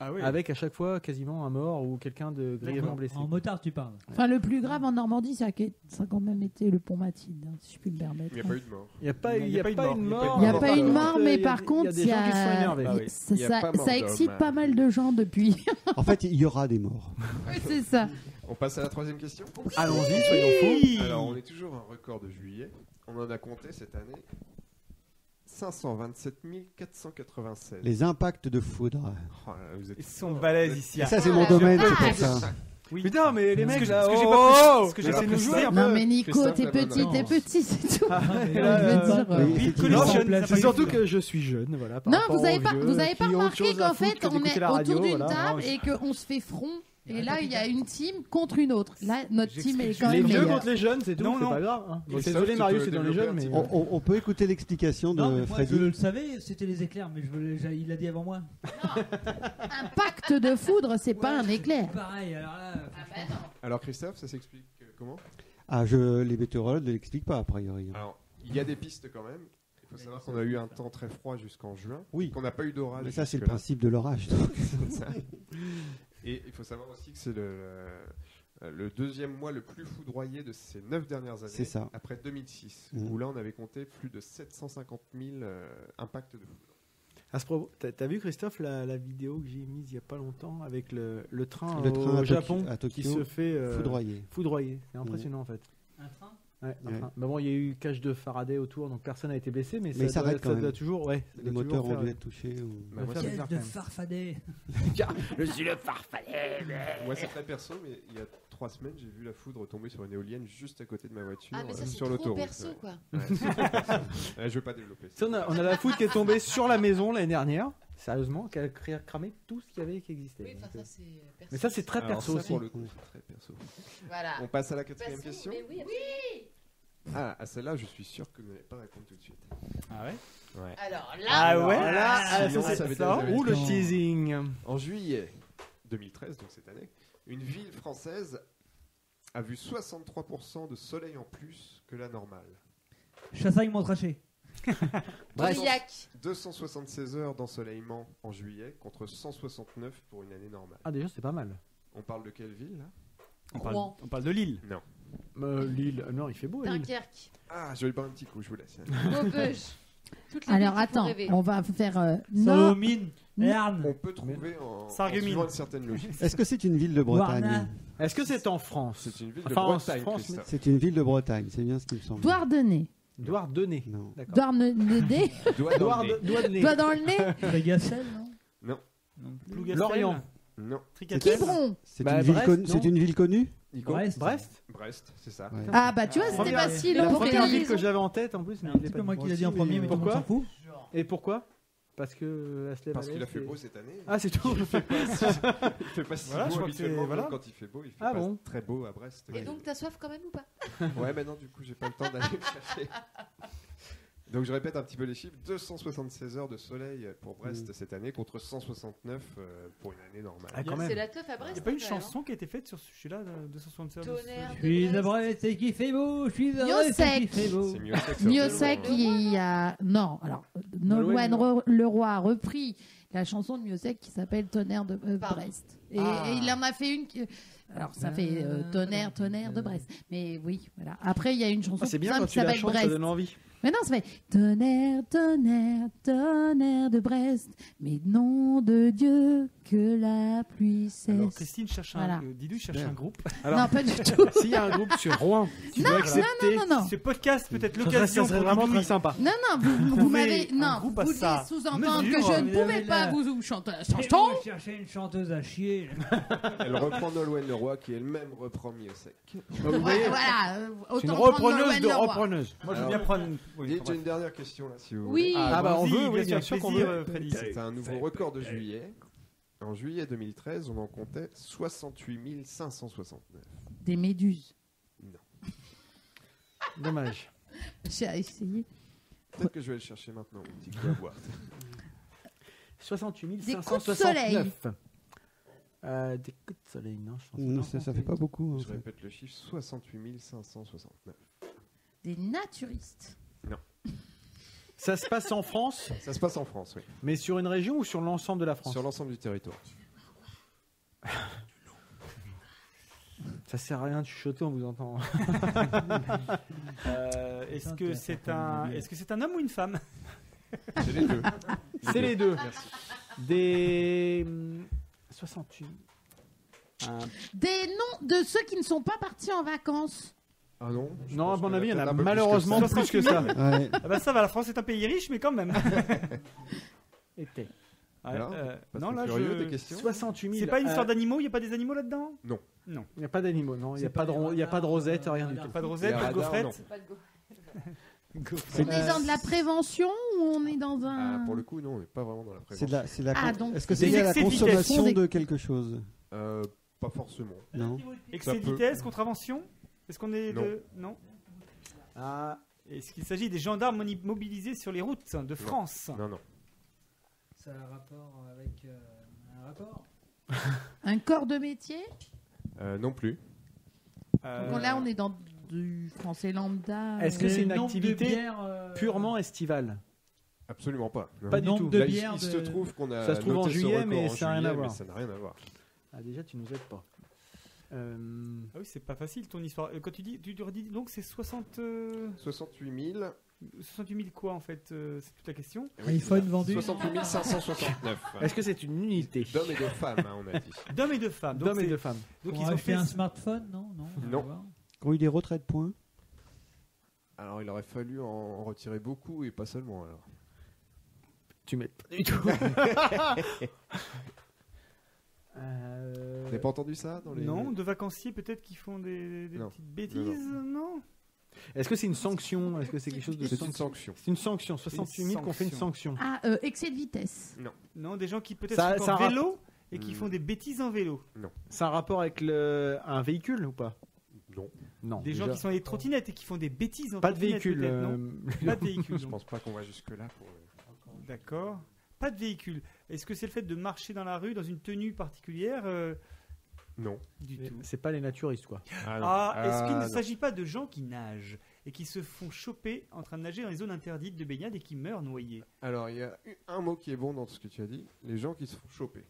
Ah oui. avec à chaque fois quasiment un mort ou quelqu'un de grièvement D'accord. blessé. En motard, tu parles. Enfin, le plus grave en Normandie, ça a, que- ça a quand même été le pont Mathilde, hein, si je puis me permettre. Il n'y a pas eu de mort. Il n'y a pas, il y a pas une mort. Il n'y a pas une mort, mais Il y a- par contre, il y a des il y gens qui se sont a- énervés. Ah oui. ça, Il y a ça- pas mort ça d'homme. excite pas mal de gens depuis. En fait, il y aura des morts. Oui, c'est ça. On passe à la troisième question. Allons-y, soyons fous. Alors, on est toujours un record de juillet. On en a compté cette année cinq cent vingt-sept mille quatre cent quatre-vingt-seize. Les impacts de foudre. Oh là là, vous êtes Ils sont balèzes ici. Et ça, c'est Ah, mon la domaine, c'est vache. pour ça. Oui. Putain, mais les Ce mecs que j'ai- là, ce que j'ai oh, pas précisé- oh, ce que j'ai Alors, pas nous précisé jouer un Non, peu. mais Nico, Christophe, t'es la bonne petit, t'es réponse. petit, c'est tout. Ah, Je là, veux là, dire, euh, Oui, Bill effectivement. Collison, Non, ça C'est fait surtout une- que je suis jeune, voilà. par Non, rapport vous avez aux pas, vieux vous avez pas qui ont autre remarqué chose à qu'en foutre fait, que on d'écouter est la radio, autour d'une voilà. table Non, et qu'on se fait front. Et là, il y a une team contre une autre. Là, notre team est quand Les même vieux meilleure. contre les jeunes, c'est tout, Non, c'est non. pas grave. hein. Bon, Christophe, désolé tu Marius, peux c'est dans les développer jeunes, un mais petit On, on- on peut écouter l'explication Non, de mais moi, je Freddy. le savais, c'était les éclairs, mais je voulais- j'ai- il l'a dit avant moi. Un pacte de foudre, c'est pas un éclair. Pareil, alors là. franchement. Alors, Christophe, ça s'explique euh, comment Ah, je, les météorologues ne l'expliquent pas, a priori. Alors, il y a des pistes quand même. Il faut savoir qu'on a eu un temps très froid jusqu'en juin. Oui. Qu'on n'a pas eu d'orage. Mais ça, c'est le jusque-là. principe de l'orage. donc. C'est ça. Et il faut savoir aussi que c'est le, le deuxième mois le plus foudroyé de ces neuf dernières années. C'est ça. Après deux mille six, Mhm. où là on avait compté plus de sept cent cinquante mille euh, impacts de foudre. À ce propos, t'as t'as vu Christophe la, la vidéo que j'ai mise il y a pas longtemps avec le, le train Le au train à Toki- Japon à Tokyo, qui se fait euh, foudroyé. foudroyer. C'est impressionnant en fait. Un train Ouais, un Ouais. train. Mais bon, il y a eu cage de Faraday autour, donc personne n'a été blessé, mais, Mais ça, ça doit, arrête quand ça même. doit toujours, ouais, ça Les doit moteurs toujours ont dû faire- être touchés. ou- Bah, moi, faire c'est- Piège bizarre, de quand même. farfadet. Je suis le farfadet. moi c'est très perso, mais il y a trois semaines j'ai vu la foudre tomber sur une éolienne juste à côté de ma voiture, Ah, mais ça, euh, c'est sur trop l'autoroute. perso, ouais. quoi. Ouais, c'est super perso. Ouais, je veux pas développer. Ça, on, a, on a la foudre qui est tombée sur la maison l'année dernière, sérieusement, qui a cr- cramé tout ce qu'il y avait qui existait. Oui, enfin, Donc, ça, euh, c'est euh, perso. mais ça, c'est très Alors, perso ça, aussi. pour le coup, c'est très perso. Voilà. On passe à la quatrième Perso, question. mais oui, absolument. Ah, à celle-là, je suis sûr que vous n'allez pas répondre tout de suite. Ah ouais Ouais. Alors là, Ah ouais Là, Ah, sinon, c'est ça veut ça. dire- ou le Non. teasing. En juillet deux mille treize, donc cette année, une ville française a vu soixante-trois pour cent de soleil en plus que la normale. Chassagne-Montrachet. Bref. Aurillac. deux cent soixante-seize heures d'ensoleillement en juillet contre cent soixante-neuf pour une année normale. Ah, déjà, c'est pas mal. On parle de quelle ville là? on parle, Rouen. on parle de Lille. Non. Euh, Lille, non, il fait beau à Lille. Dunkerque. Ah, je vais boire un petit coup, je vous laisse. Maubeuge. Toutes les Alors villes qui font attends, rêver. on va faire euh, Nord. Salomine. Non. Erne. On peut trouver en, en Sarreguemines. suivant une certaine logique. Est-ce que c'est une ville de Bretagne? Warna. Est-ce que c'est en France? C'est une ville de Enfin, en Bretagne, France, Christophe. C'est une ville de Bretagne, c'est bien ce qui me semble. Douarnenez. Douarnenez. Non. D'accord. Douarnenez. Doigt dans Douard- le nez. Douarnenez. Doigt dans le nez. Trégacel, non Non, Non plus. Plougastel. Lorient. non. Tricatel. Quiberon. C'est Bah, une, ville Brest, connue- non c'est une ville connue? Ico Brest. Brest. Brest, c'est ça. Ouais. Ah bah tu vois, c'était Première- facile. La on première fait- ville que j'avais en tête en plus. C'est mais un il petit est peu pas moi dit. qui l'a dit en Moi premier, aussi, mais tout le monde pourquoi s'en fout. Et pourquoi? Parce que la Parce qu'il a fait beau cette année. Ah, c'est tout. Il fait pas si, il fait pas si Voilà, je beau crois que c'est- habituellement. voilà. donc Quand il fait beau, il fait Ah pas bon très beau à Brest. Et donc, t'as soif quand même ou pas? Ouais, mais non, du coup, j'ai pas le temps d'aller le chercher. Donc, je répète un petit peu les chiffres. deux cent soixante-seize heures de soleil pour Brest cette année contre cent soixante-neuf euh, pour une année normale. Ah, quand même. C'est la teuf à Brest. Il n'y a pas une hein, quand même, chanson qui a été faite sur celui-là, de deux cent soixante-seize heures de Tonnerre. Je suis de Brest et qui fait beau, je suis de Brest et qui fait beau. C'est mieux que Miossec qui a non alors Nolwenn Nolwenn Re- Leroy a repris la chanson de Miossec qui s'appelle Tonnerre de euh, Pardon. Brest et, Ah. et il en a fait une qui- alors ça fait euh, Tonnerre Tonnerre de Brest mais oui voilà après il y a une chanson Ah, c'est bien simple quand qui tu la s'appelle chantes, ça Brest donne envie. mais non ça fait Tonnerre Tonnerre Tonnerre de Brest mais nom de Dieu que la pluie cesse. Alors, Christine cherche un, Voilà. euh, Didou cherche Super. un groupe. Alors, non pas du tout s'il y a un groupe sur Rouen, tu Non, dois non, accepter. non non non Ce podcast peut être Ça serait- l'occasion ça serait pour vraiment Didouille. très sympa. non non vous, vous Trouver m'avez un non groupe vous à devez sa sous-entendre mesure. que je ne Vous avez pouvais la- pas vous chanter la Et chanson. moi, je cherchais une chanteuse à chier. Elle reprend Nolwenn Leroy qui elle-même reprend Miossec. Bah, vous voyez, Ouais, voilà, euh, c'est une autant prendre repreneuse Nolwenn de Leroy. repreneuse. Moi, je veux Alors, bien prendre. une- oui, J'ai enfin, j'ai une dernière question là, si vous Oui. voulez. Ah, bah, on vas-y, veut, oui, bien avec sûr qu'on plaisir, veut. euh, Freddy. C'est un nouveau record de juillet. En juillet deux mille treize, on en comptait soixante-huit mille cinq cent soixante-neuf. Des méduses. Dommage. J'ai essayé. Peut-être que je vais le chercher maintenant, un petit coup à boire. soixante-huit mille Des cinq coups cent de soleil. soixante-neuf. Euh, des coups de soleil, non, je pense Non, non, ça, ça c'est- fait pas beaucoup. En Je fait. répète le chiffre, soixante-huit mille cinq cent soixante-neuf. Des naturistes. Ça se passe en France, Ça se passe en France, oui. mais sur une région ou sur l'ensemble de la France? Sur l'ensemble du territoire. Ça sert à rien de chuchoter, on vous entend. Euh, est-ce que c'est un, est-ce que c'est un homme ou une femme? C'est les deux. C'est les deux. Merci. Des soixante-huit. Un- Des noms de ceux qui ne sont pas partis en vacances. Ah non. je Non, à pense mon qu'on avis, il y en peut-être a un peu plus que malheureusement ça. plus que ça. Ouais. Ah bah ça va, la France est un pays riche, mais quand même. Était. Ouais, Alors, euh, Parce non que là, curieux, je... des questions. soixante-huit mille. c'est pas une histoire euh, d'animaux. Il y a pas des animaux là-dedans? Non. Non. Il n'y a pas d'animaux, non. Il n'y a, C'est pas pas de ro- des il y a pas de radars, rosette, euh, rien du radars. tout. Pas de rosette, Les pas de radars, gaufrette. non. Pas de go. On est dans de la prévention ou on est dans un. Ah, pour le coup, non, on n'est pas vraiment dans la C'est prévention. de la, c'est de la Ah, con- donc Est-ce que c'est c'est lié à la excès de vitesse. consommation Des- de quelque chose? Euh, pas forcément. Non. Excès de peut. vitesse, contravention. Est-ce qu'on est Non. de... Non. Ah, Est-ce qu'il s'agit des gendarmes moni- mobilisés sur les routes de France? Non, non. Ça a un rapport avec euh, un rapport. Un corps de métier. Euh, non plus. Euh, Donc là, on est dans du français lambda. Est-ce que euh, c'est une Le nombre de activité bières, euh, purement estivale? Absolument pas. Non. Pas du nombre tout. de Là, il- bières il, se de- trouve qu'on a Ça se trouve en noté ce juillet, record mais en ça n'a rien juillet, à voir. mais ça n'a rien à voir. Ah, déjà, tu nous aides pas. Euh, Ah oui, c'est pas facile ton histoire. Euh, Quand tu dis, tu, tu redis donc c'est soixante, euh, soixante-huit mille. soixante-huit mille quoi en fait, euh, c'est toute la question. iPhone vendu. soixante-huit mille cinq cent soixante-neuf. Est-ce que c'est une unité D'hommes et de femmes, hein, on a dit. D'hommes et de femmes. Donc d'hommes et c'est- de femmes? Donc On ils a ont fait fait un smartphone, non Non. on va Non. voir. Qui ont eu des retraits de points? Alors, il aurait fallu en, en retirer beaucoup et pas seulement. Alors. Tu mets pas du tout. Euh, Vous n'avez pas entendu ça dans les... Non, de vacanciers peut-être qui font des, des Non. petites bêtises, non, Est-ce que c'est une sanction? Est-ce que c'est quelque chose de C'est une sanction? sanction. C'est une sanction. soixante-huit mille qu'on fait une sanction. Ah, euh, excès de vitesse. Non, des gens qui peut-être Ça- sont ça en rapp- vélo et qui Hmm. font des bêtises en vélo. C'est un rapport avec le... un véhicule ou pas? Non. Non. Des gens déjà. qui sont dans les trottinettes et qui font des bêtises en Pas de trottinette, véhicule. peut-être, euh, non Pas de véhicule. Je donc. pense pas qu'on va jusque-là. Pour... D'accord. Pas de véhicule. Est-ce que c'est le fait de marcher dans la rue dans une tenue particulière euh, Non. Du tout. C'est pas les naturistes, quoi. Ah, est-ce qu'il ne non. s'agit pas de gens qui nagent et qui se font choper en train de nager dans les zones interdites de baignade et qui meurent noyés? Alors, il y a eu un mot qui est bon dans ce que tu as dit. Les gens qui se font choper.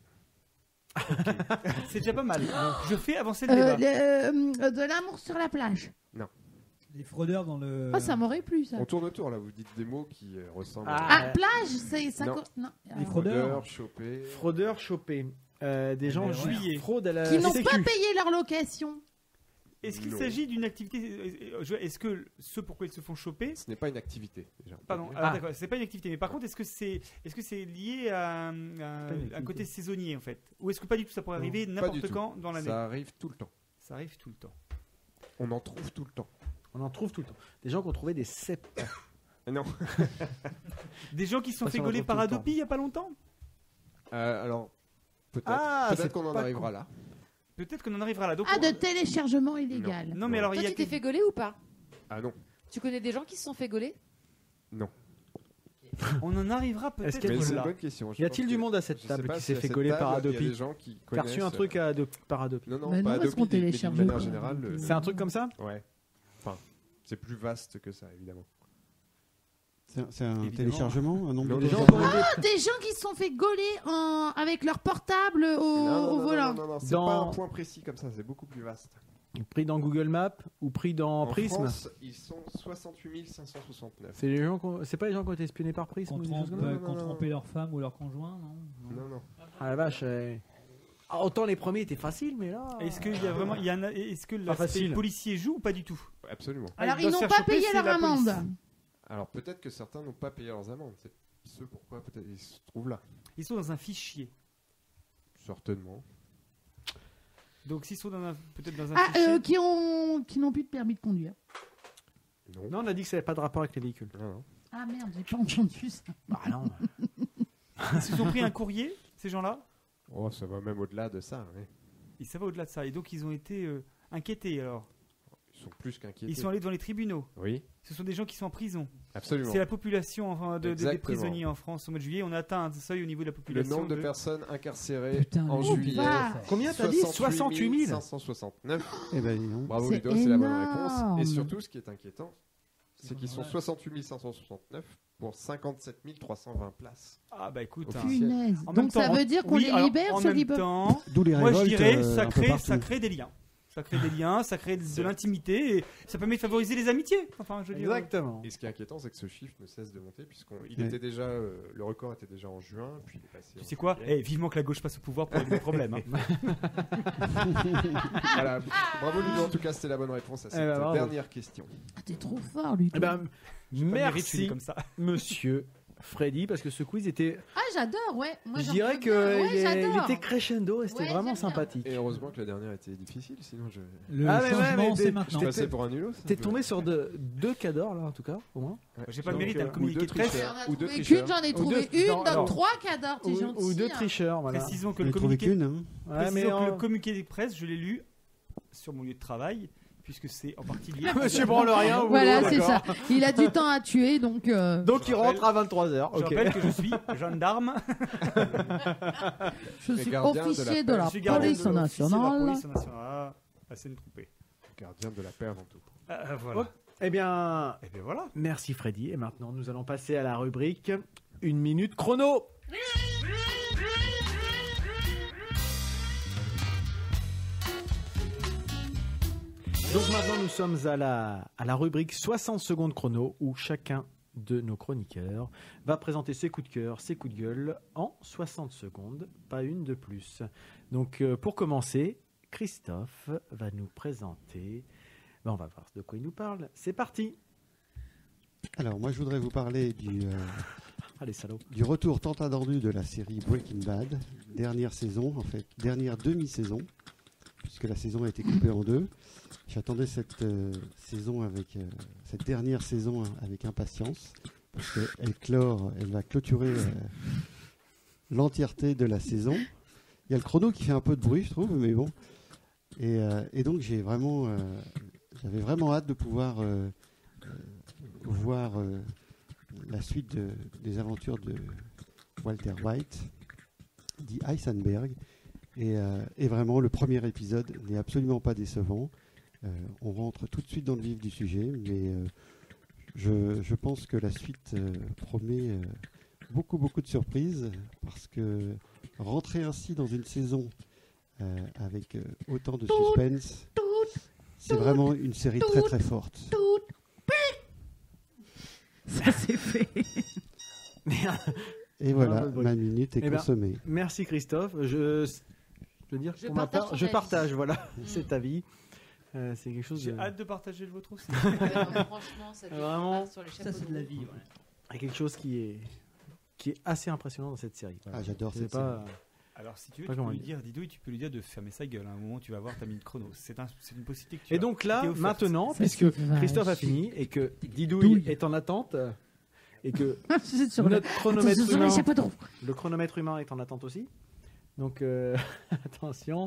C'est déjà pas mal. Je fais avancer le Euh, débat. le- euh, de l'amour sur la plage. Les fraudeurs dans le. Oh, ça m'aurait plu, ça. On tourne autour, là. Vous dites des mots qui euh, ressemblent Ah, plage, c'est ça. Non. co- non. Les Alors, fraudeurs. Fraudeur, choper. Fraudeurs chopés. Euh, des gens Mais juillet. juillet. Fraude à la Qui n'ont Sécu. pas payé leur location. Est-ce qu'il Non. s'agit d'une activité euh, je- Est-ce que ce pourquoi ils se font choper Ce n'est pas une activité, déjà. Pardon, Ah. alors d'accord, c'est pas une activité, mais par contre, est-ce que c'est est-ce que c'est lié à, un- Pas une un, activité. un côté saisonnier en fait, ou est-ce que pas du tout ça pourrait Non, arriver pas du n'importe tout. quand dans l'année? Ça arrive tout le temps. Ça arrive tout le temps. On en trouve tout le temps. On en trouve tout le temps. Des gens qui ont trouvé des cèpes. Non. Des gens qui se sont Ça, fait ça, on gauler en par trouve tout le Adopi il y a pas longtemps. Euh, alors, peut-être. Ah, c'est peut-être qu'on en pas arrivera con. là. Peut-être qu'on en arrivera là. Donc, Ah, on- de téléchargement illégal. non mais alors Toi, il y a tu t'es que- fait gauler ou pas? Ah non. Tu connais des gens qui se sont fait gauler? Non. on en arrivera Est-ce peut-être qu'il y a Mais du c'est une là. bonne question. Je Y a-t-il pense du que- monde à cette je sais table pas qui si s'est à fait cette gauler par table, il y a Adopi? des gens qui Qui a reçu un connaissent, truc à Adopi- par Adopi? Non, non, Bah pas non, parce Adopi, qu'on mais d'une télécharge manière pas. générale. le- C'est un truc comme ça? Ouais. Enfin, c'est plus vaste que ça, évidemment. C'est un, c'est un Évidemment. téléchargement, un nombre Non, de les gens téléchargements. Ah, des gens qui se sont fait gauler en... avec leur portable au, Non, non, au non, volant. non, non, non, c'est Dans- pas un point précis comme ça, c'est beaucoup plus vaste. Pris dans Google Maps ou pris dans En Prism? France, ils sont soixante-huit mille cinq cent soixante-neuf. C'est les gens qu'on- c'est pas les gens qui ont été espionnés par Prism Qu'on ou des trompe, choses comme ça? euh, non, qu'on non, trompait leur femme ou leur conjoint, non, Non. Non, non. Ah la vache. euh. Ah, autant les premiers étaient faciles, mais là. Est-ce qu'il y a vraiment il y a un- est-ce que Pas l'aspect facile. policier joue ou pas du tout? Absolument. Alors, Ah, ils doivent n'ont se pas faire choper, payé c'est leur la police. amende. Alors peut-être que certains n'ont pas payé leurs amendes. C'est ce pourquoi peut-être ils se trouvent là. Ils sont dans un fichier. Certainement. Donc s'ils sont dans un peut-être dans un Ah, fichier. euh, qui ont qui n'ont plus de permis de conduire. Non. Non, on a dit que ça n'avait pas de rapport avec les véhicules. Non, non. Ah merde, j'ai pas entendu ça. Bah non. Ils se sont pris un courrier, ces gens-là. Oh, ça va même au-delà de ça. Ouais. Et ça va au-delà de ça. Et donc ils ont été euh, inquiétés alors. Ils sont plus qu'inquiétés. Ils sont allés devant les tribunaux. Oui, Ce sont des gens qui sont en prison. absolument. C'est la population enfin, de, de- des Exactement. prisonniers en France au mois de juillet. On a atteint un seuil au niveau de la Le population. nombre de personnes incarcérées Putain, en le juillet. va. Combien t'as dit? soixante-huit mille cinq cent soixante-neuf. Eh ben, dis donc. Bravo C'est Ludo, c'est la bonne énorme. réponse. Et surtout, ce qui est inquiétant, c'est qu'ils sont soixante-huit mille cinq cent soixante-neuf pour cinquante-sept mille trois cent vingt places. Ah bah écoute, hein. Punaise. En Donc même ça temps, veut dire qu'on oui, les alors, libère, en ceux même qui peuvent- temps, D'où les moi je révoltes, dirais euh, ça un peu crée, partout. ça crée des liens. Ça crée des liens, ça crée de l'intimité et ça permet de favoriser les amitiés. Enfin, je veux dire. Exactement. Et ce qui est inquiétant, c'est que ce chiffre ne cesse de monter, puisqu'il Ouais. était déjà, euh, le record était déjà en juin, puis il est passé. Tu en sais quoi juillet. Eh, vivement que la gauche passe au pouvoir pour régler le problème. hein. Voilà, bravo Ludo, en tout cas, c'était la bonne réponse à cette Eh ben, bravo. dernière question. Ah, t'es trop fort, lui. Eh ben, J'ai pas le mérite, je suis merci, comme ça. monsieur Freddy, parce que ce quiz était. Ah, j'adore, ouais. Moi, je j'en dirais veux qu'il bien. Ouais, j'adore. était crescendo et c'était Ouais, vraiment j'aime bien. sympathique. Et heureusement que la dernière était difficile, sinon je. Le Ah, mais ouais, changement, mais c'est t'es- maintenant. Je passais pour un nulot. ça. T'es tombé sur de- deux cadors là en tout cas, au moins. Ouais. J'ai pas le Donc, mérite, euh, un communiqué ou deux de presse. tricheurs, J'en ai Ou deux trouvé tricheurs. qu'une, j'en ai Ou trouvé deux- une, non, donc non. trois cadors, t'es Ou, gentil. ou deux hein. tricheurs, voilà. Précisons que J'en le ai trouvé communiqué, qu'une. Hein. Ouais, précisons mais que en- le communiqué de presse, je l'ai lu sur mon lieu de travail, puisque c'est en partie lié. Monsieur Branlerien, au Voilà, boulot, c'est ça. d'accord. Il a du temps à tuer, donc. euh, Donc il Je rentre à vingt-trois heures. Je Ok. rappelle que je suis gendarme. Je Et suis gardien de la officier de paix. la Je suis gardien de police l'officier de la nationale. police nationale. Ah, c'est une trompée. Gardien de la paix avant tout. Ah, voilà. Hop. Eh bien, Et bien voilà. merci Freddy. Et maintenant, nous allons passer à la rubrique Une minute chrono. Donc maintenant, nous sommes à la, à la rubrique soixante secondes chrono où chacun de nos chroniqueurs va présenter ses coups de cœur, ses coups de gueule en soixante secondes, pas une de plus. Donc euh, pour commencer, Christophe va nous présenter. Ben, on va voir de quoi il nous parle. C'est parti. Alors, moi, je voudrais vous parler du, euh, Allez, salaud. du retour tant attendu de la série Breaking Bad. Dernière saison, en fait, dernière demi-saison, puisque la saison a été coupée en deux. J'attendais cette euh, saison avec euh, cette dernière saison hein, avec impatience, parce qu'elle clore, elle va clôturer euh, l'entièreté de la saison. Il y a le chrono qui fait un peu de bruit, je trouve, mais bon. Et, euh, et donc j'ai vraiment, euh, j'avais vraiment hâte de pouvoir euh, euh, voir euh, la suite de- des aventures de Walter White, dit Heisenberg. Et, euh, et vraiment, le premier épisode n'est absolument pas décevant. Euh, on rentre tout de suite dans le vif du sujet, mais euh, je, je pense que la suite euh, promet euh, beaucoup, beaucoup de surprises, parce que rentrer ainsi dans une saison euh, avec euh, autant de suspense, c'est vraiment une série très, très forte. Ça c'est fait. Et voilà, Ah, oui. ma minute est Eh ben, consommée. Merci Christophe. Je, je veux dire, Je pour ma partage part, ton je avis. partage. Voilà, Mm. c'est ta vie. Euh, c'est quelque chose. J'ai De... hâte de partager le vôtre aussi. Ouais, non, franchement, ça défile Vraiment. pas sur les Ça, chapeaux c'est de la vie. ouais. Il y a quelque chose qui est qui est assez impressionnant dans cette série. Ah, j'adore Je cette sais pas. Alors si tu veux, Pas tu comment peux lui dire. dire, Didouille, tu peux lui dire de fermer sa gueule. À un moment, tu vas voir ta minute chrono. C'est un, c'est une possibilité que tu Et as. donc là, T'es offerte. maintenant, Ça, puisque c'est vache. Christophe a fini et que Didouille Douille. est en attente euh, et que C'est sur le. notre chronomètre Attention sur les humain, chapeaux de roue. le chronomètre humain est en attente aussi. Donc euh, attention.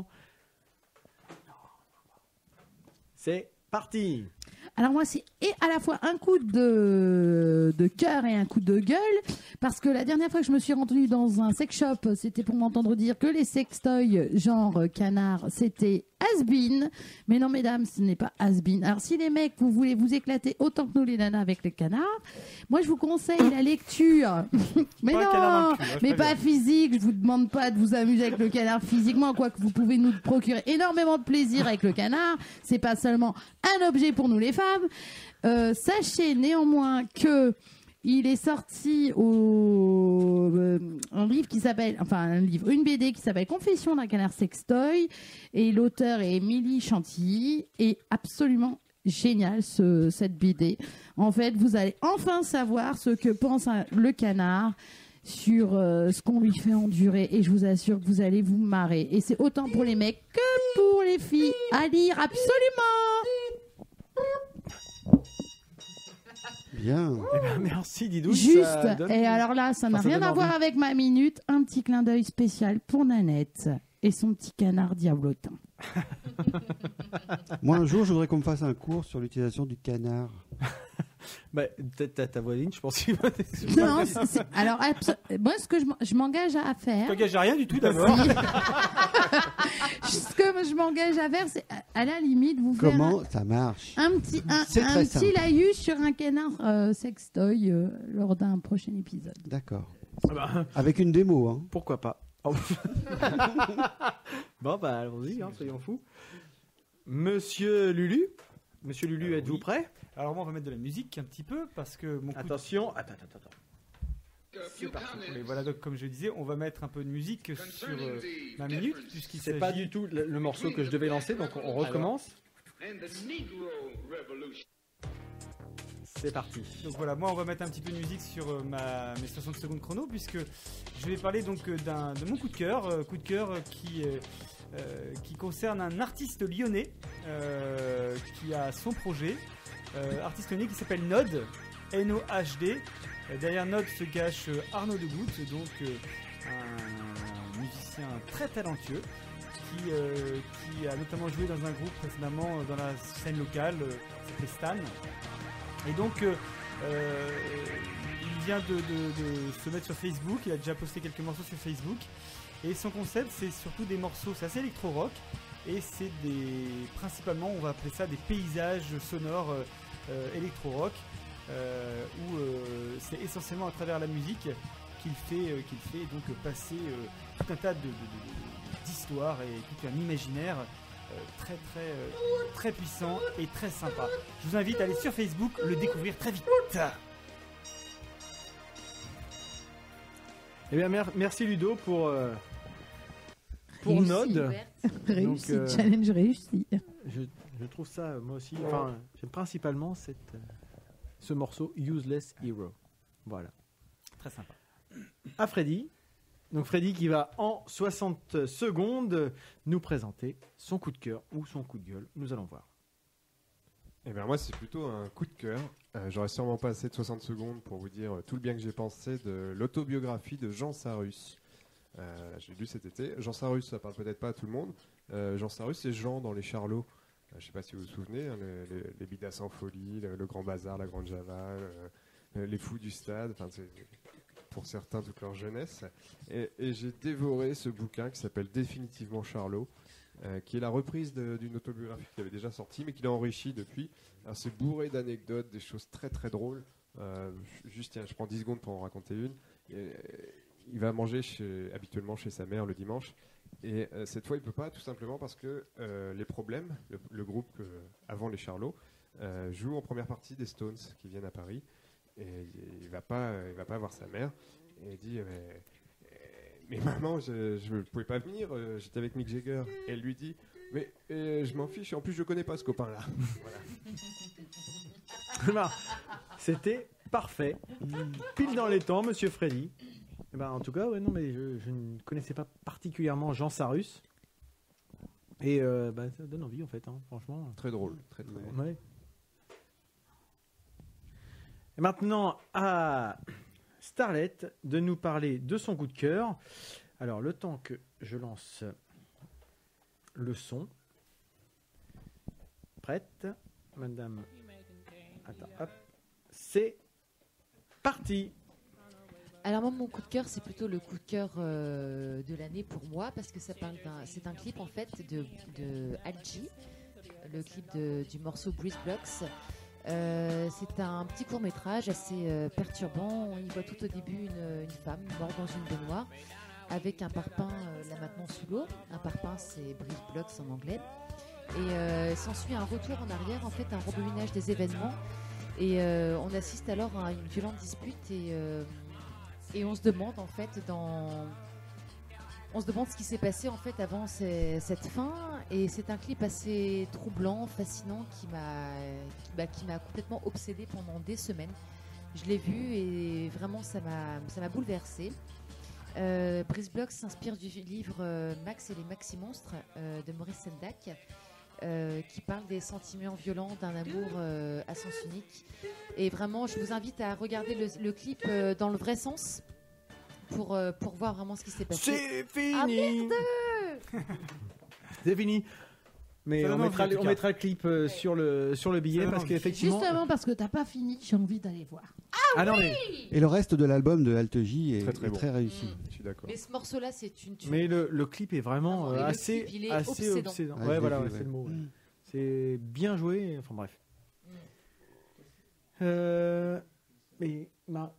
C'est parti. Alors moi c'est et à la fois un coup de, de cœur et un coup de gueule, parce que la dernière fois que je me suis rendue dans un sex shop, c'était pour m'entendre dire que les sextoys genre canard c'était has-been. Mais non mesdames, ce n'est pas has-been. Alors si les mecs vous voulez vous éclater autant que nous les nanas avec les canards, moi je vous conseille la lecture. Mais Pas un canard dans non, le cul, hein, je mais préviens. pas physique, je vous demande pas de vous amuser avec le canard physiquement, quoique vous pouvez nous procurer énormément de plaisir avec le canard. C'est pas seulement un objet pour nous les femmes. Euh, sachez néanmoins que il est sorti au euh, un livre qui s'appelle, enfin un livre, une B D qui s'appelle Confession d'un canard sextoy, et l'auteur est Émilie Chantilly, et absolument génial ce, cette B D. En fait, vous allez enfin savoir ce que pense un- le canard sur euh, ce qu'on lui fait endurer, et je vous assure que vous allez vous marrer. Et c'est autant pour les mecs que pour les filles. À lire absolument. Bien. Eh ben, merci Didouille. Juste, ça donne- et alors là, ça n'a Enfin, ça rien donne à voir envie. avec ma minute. Un petit clin d'œil spécial pour Nanette et son petit canard diablotin. Moi, un jour, je voudrais qu'on me fasse un cours sur l'utilisation du canard. Bah, peut-être ta, ta voisine, je pense qu'il va. Non, c'est- c'est- alors abso- moi, ce que je, m'en- je m'engage à faire, Tu t'engages à rien du tout d'abord. ce que que je m'engage à faire, c'est à, à la limite vous faire Comment un, ça marche? un petit, un, C'est un très petit simple. laïus sur un canard euh, sextoy euh, lors d'un prochain épisode. D'accord. Ah bah, Avec une démo, hein. pourquoi pas. Oh. Bon, bah allons-y, hein, soyons fous. Monsieur Lulu, Monsieur Lulu, Euh, êtes-vous oui. prêt? Alors moi on va mettre de la musique un petit peu parce que mon coup de- Attention, attends, attends, attends. C'est parti. Et voilà, donc comme je disais, on va mettre un peu de musique sur euh, ma minute puisqu'il C'est s'agit pas du tout le, le morceau que je devais lancer, donc on recommence. C'est parti. Donc voilà, moi on va mettre un petit peu de musique sur euh, ma, mes soixante secondes chrono puisque je vais parler donc euh, d'un, de mon coup de cœur, euh, coup de cœur euh, qui, euh, euh, qui concerne un artiste lyonnais euh, qui a son projet, euh, artiste lyonnais qui s'appelle Nod, N O H D. Euh, derrière Nod se cache euh, Arnaud Degout, donc euh, un musicien très talentueux qui, euh, qui a notamment joué dans un groupe précédemment euh, dans la scène locale, euh, qui s'appelait Stan. Et donc, euh, euh, il vient de, de- de se mettre sur Facebook, il a déjà posté quelques morceaux sur Facebook. Et son concept, c'est surtout des morceaux, c'est assez électro-rock. Et c'est des, principalement, on va appeler ça des paysages sonores euh, euh, électro-rock. Euh, où euh, c'est essentiellement à travers la musique qu'il fait, euh, qu'il fait donc passer euh, tout un tas de, de- de- de- d'histoires et tout un imaginaire euh, très très euh, très puissant et très sympa. Je vous invite à aller sur Facebook, le découvrir très vite. Eh bien, mer- merci Ludo pour, euh, pour Réussi. Nod. Réussi, Donc, euh, challenge réussi. Je, je trouve ça, euh, moi aussi, enfin, j'aime principalement cette, euh, ce morceau Useless Hero. Voilà. Très sympa. À Freddy. Donc Freddy qui va en soixante secondes nous présenter son coup de cœur ou son coup de gueule. Nous allons voir. Eh bien moi c'est plutôt un coup de cœur. Euh, J'aurais sûrement pas assez de soixante secondes pour vous dire euh, tout le bien que j'ai pensé de l'autobiographie de Jean Sarus. Euh, j'ai lu cet été. Jean Sarus, ça parle peut-être pas à tout le monde. Euh, Jean Sarus, c'est Jean dans Les Charlots. Euh, je sais pas si vous vous souvenez, hein, les, les, les Bidas en folie, le, le Grand Bazar, la Grande Java, euh, les Fous du Stade. Enfin, c'est pour certains toute leur jeunesse. Et, et j'ai dévoré ce bouquin qui s'appelle Définitivement Charlot. Euh, qui est la reprise de- d'une autobiographie qui avait déjà sorti, mais qu'il a enrichi depuis. Alors, c'est bourré d'anecdotes, des choses très très drôles. Euh, juste, tiens, je prends dix secondes pour en raconter une. Et, euh, il va manger chez- habituellement chez sa mère le dimanche. Et euh, cette fois, il ne peut pas, tout simplement parce que euh, Les Problèmes, le, le groupe euh, avant les Charlots, euh, joue en première partie des Stones qui viennent à Paris. Et il ne va, pas, il va pas voir sa mère. Et il dit... euh, mais maman, je ne pouvais pas venir, euh, j'étais avec Mick Jagger. Et elle lui dit, mais euh, je m'en fiche, en plus je connais pas ce copain-là. Voilà. Ben, c'était parfait. Pile dans les temps, monsieur Freddy. Eh ben, en tout cas, ouais, non, mais je, je ne connaissais pas particulièrement Jean Sarus. Et euh, bah, ça donne envie en fait, hein, franchement. Très drôle, très très drôle. Ouais. Et maintenant à Starlet de nous parler de son coup de cœur. Alors le temps que je lance le son. Prête, madame. Attends, hop. C'est parti. Alors moi, mon coup de cœur, c'est plutôt le coup de cœur euh, de l'année pour moi, parce que ça parle d'un, c'est un clip en fait de, de Algie, le clip de- du morceau Breeze Blocks. Euh, c'est un petit court métrage assez euh, perturbant. On y voit tout au début une, une femme morte dans une baignoire avec un parpaing euh, là maintenant sous l'eau. Un parpaing, c'est Breeze Blocks en anglais. Et euh, s'ensuit un retour en arrière, en fait un rembobinage des événements. Et euh, on assiste alors à une violente dispute et euh, et on se demande en fait dans on se demande ce qui s'est passé en fait avant ces- cette fin, et c'est un clip assez troublant, fascinant, qui m'a qui, bah, qui m'a complètement obsédée pendant des semaines. Je l'ai vu et vraiment ça m'a ça m'a bouleversée. Euh, Breeze Blocks s'inspire du livre euh, Max et les Maxi Monstres euh, de Maurice Sendak, euh, qui parle des sentiments violents d'un amour euh, à sens unique. Et vraiment, je vous invite à regarder le, le clip euh, dans le vrai sens pour, euh, pour voir vraiment ce qui s'est passé. C'est fini. Ah merde. C'est fini. Mais Ça on donne mettra, envie, en on tout cas. mettra le clip euh, sur, le, sur le billet Ça donne parce envie. qu'effectivement. Justement parce que t'as pas fini, j'ai envie d'aller voir. Ah non, mais, Et le reste de l'album de Halte J est Très, très est bon. très réussi. Je suis d'accord. Mais ce morceau-là, c'est une tuerie. mais le, le clip est vraiment Ah bon, euh, et le assez, clip, il est assez obsédant. obsédant. Ah, je Ouais, l'ai voilà, vu, ouais, ouais. c'est le mot. ouais. Mm. C'est bien joué. Enfin bref. Euh, mais ma.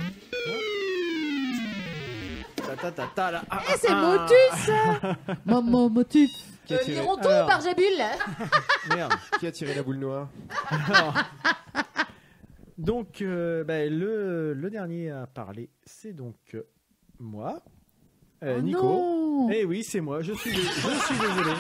Ta, ta, ta, ta, là. Ah, Eh, c'est ah, Motus, ça Maman, Motus. Qui a Euh, tiré- Lironto Alors, par Jabul. Merde. Qui a tiré la boule noire? Alors, donc, euh, ben, le, le dernier à parler, c'est donc euh, moi, euh, Oh Nico. non. Eh oui, c'est moi, je suis, dé- je suis désolé.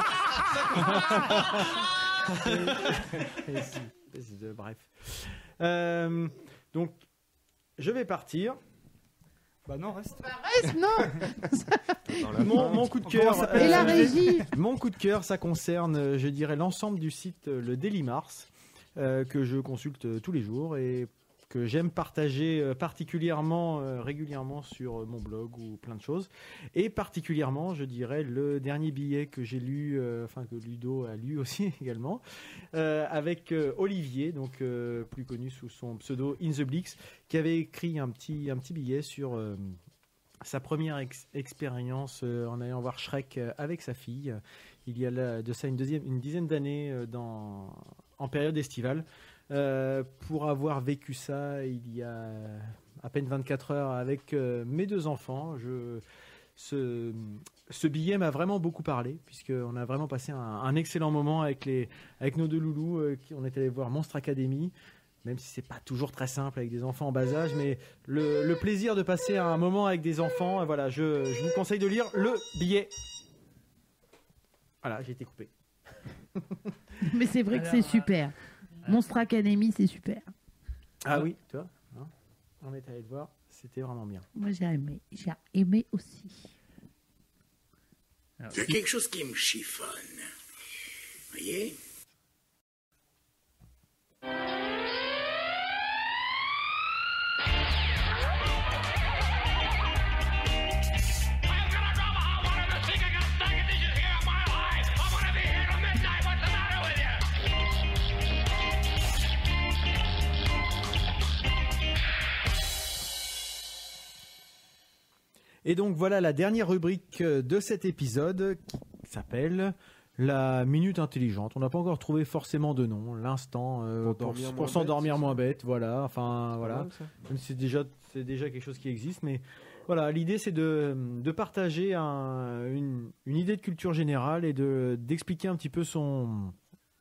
Et- et si, espèce de- bref. Euh, donc, je vais partir. Bah non, reste. Reste, non. Dans la Mon, fin. mon coup de On cœur. commence à Et la euh, régie. Mon coup de cœur, ça concerne, euh, je dirais, l'ensemble du site, euh, le Daily Mars, euh, que je consulte euh, tous les jours et que j'aime partager euh, particulièrement euh, régulièrement sur euh, mon blog ou plein de choses. Et particulièrement, je dirais, le dernier billet que j'ai lu, euh, enfin que Ludo a lu aussi également, euh, avec euh, Olivier, donc euh, plus connu sous son pseudo In the Blix, qui avait écrit un petit, un petit billet sur euh, sa première ex- expérience euh, en allant voir Shrek euh, avec sa fille. Il y a là, de ça une, deuxième, une dizaine d'années euh, dans, en période estivale. Euh, pour avoir vécu ça il y a à peine vingt-quatre heures avec euh, mes deux enfants, je, ce, ce billet m'a vraiment beaucoup parlé, puisqu'on a vraiment passé un, un excellent moment avec, les, avec nos deux loulous. Euh, qui, on est allé voir Monstre Academy, même si c'est pas toujours très simple avec des enfants en bas âge, mais le, le plaisir de passer un moment avec des enfants, euh, voilà, je, je vous conseille de lire le billet. Voilà, j'ai été coupé. Mais c'est vrai que c'est super. Monstre Academy, c'est super. Ah oui, tu vois, hein, on est allé le voir, c'était vraiment bien. Moi, j'ai aimé. J'ai aimé aussi. Il y a quelque chose qui me chiffonne. Voyez? Et donc voilà la dernière rubrique de cet épisode qui s'appelle la minute intelligente. On n'a pas encore trouvé forcément de nom. L'instant euh, Pour pour, dormir pour moins s'endormir bête, moins bête. Voilà. Enfin Pas voilà. mal, ça. Même si c'est déjà c'est déjà quelque chose qui existe, mais voilà. L'idée c'est de, de partager un- une, une idée de culture générale et de d'expliquer un petit peu son.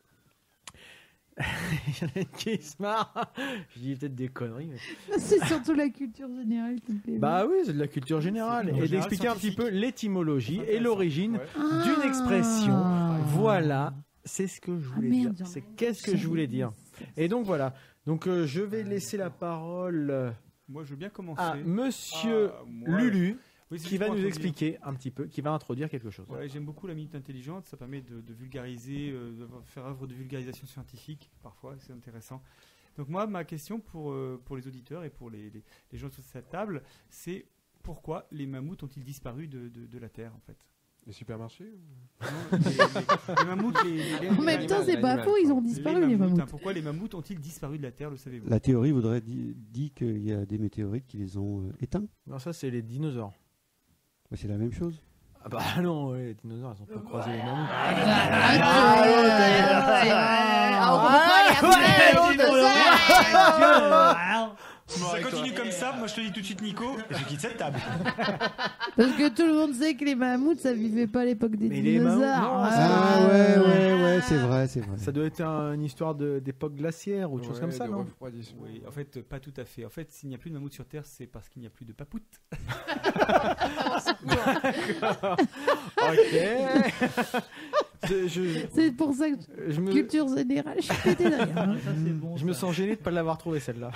Il y en a une qui se marre. Je dis peut-être des conneries. Mais... C'est surtout la culture générale qui me plaît. Bah oui, c'est de la culture générale. C'est une Et générale d'expliquer un petit scientifique. peu l'étymologie C'est et intéressant. l'origine Ouais. Ah. d'une expression. Voilà, c'est ce que je Ah, voulais merde, dire. j'en C'est ai- qu'est-ce que je voulais dire. Et donc voilà. Donc euh, je vais laisser la parole euh, Moi, je veux bien commencer. à Monsieur Ah, moi, Lulu, oui, c'est qui juste va pour nous introduire. expliquer un petit peu, qui va introduire quelque chose. Ouais, j'aime beaucoup la minute intelligente, ça permet de, de vulgariser, euh, de faire œuvre de vulgarisation scientifique, parfois, c'est intéressant. Donc moi, ma question pour, euh, pour les auditeurs et pour les, les, les gens sur cette table, c'est pourquoi les mammouths ont-ils disparu de, de, de la Terre, en fait? Les supermarchés? Non, les, les- les mammouths, les, les- En les- même temps, l'animal, c'est pas l'animal, faux, ils ont quoi. disparu, les mammouths. hein, pourquoi les mammouths ont-ils disparu de la Terre, le savez-vous? La théorie voudrait di- dire qu'il y a des météorites qui les ont euh, éteints. Non, ça c'est les dinosaures. Bah, c'est la même chose. Ah bah non, ouais, les dinosaures, ils ont pas croisé les mammouths. Si ça continue comme ça, moi je te dis tout de suite Nico, je quitte cette table. Parce que tout le monde sait que les mammouths, ça vivait pas à l'époque des Mais les mammouths, dinosaures. non, Ah ouais, ouais, ouais, c'est vrai, c'est vrai. Ça doit être un- une histoire de- d'époque glaciaire ou de choses Ouais, comme ça, de non? refroidissement. Oui, en fait, pas tout à fait. En fait, s'il n'y a plus de mammouths sur Terre, c'est parce qu'il n'y a plus de papoutes. Ok. je, je- C'est pour ça que je me, culture générale, je suis pété derrière. hein. Ça, c'est bon, je me ça. sens gêné de pas l'avoir trouvé celle-là.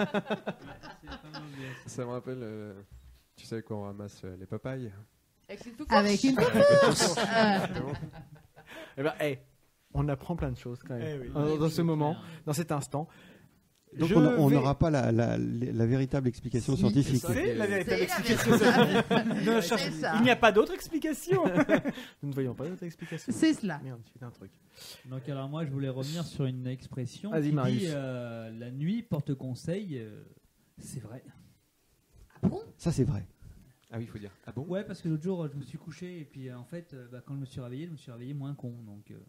Ça me rappelle, euh, tu sais, quand on ramasse euh, les papayes. Avec une fourche. Avec une fourche. Ah. Eh ben, hey, on apprend plein de choses quand même Eh oui. dans, dans ce c'est moment, clair. dans cet instant. Donc Je on on vais- n'aura pas la, la, la véritable explication Si, scientifique. C'est la véritable C'est la explication. véritable. Ne C'est cherche- ça. Il n'y a pas d'autre explication. Nous ne voyons pas d'autre explication. C'est cela. Merde, j'ai fait un truc. Donc alors moi je voulais revenir sur une expression Vas-y, qui Marius. dit euh, la nuit porte conseil. euh, c'est vrai. Ah bon? Ça, c'est vrai. Ah oui, il faut dire. Ah bon? Ouais, parce que l'autre jour je me suis couché et puis euh, en fait euh, bah, quand je me suis réveillé, je me suis réveillé moins con. Donc euh,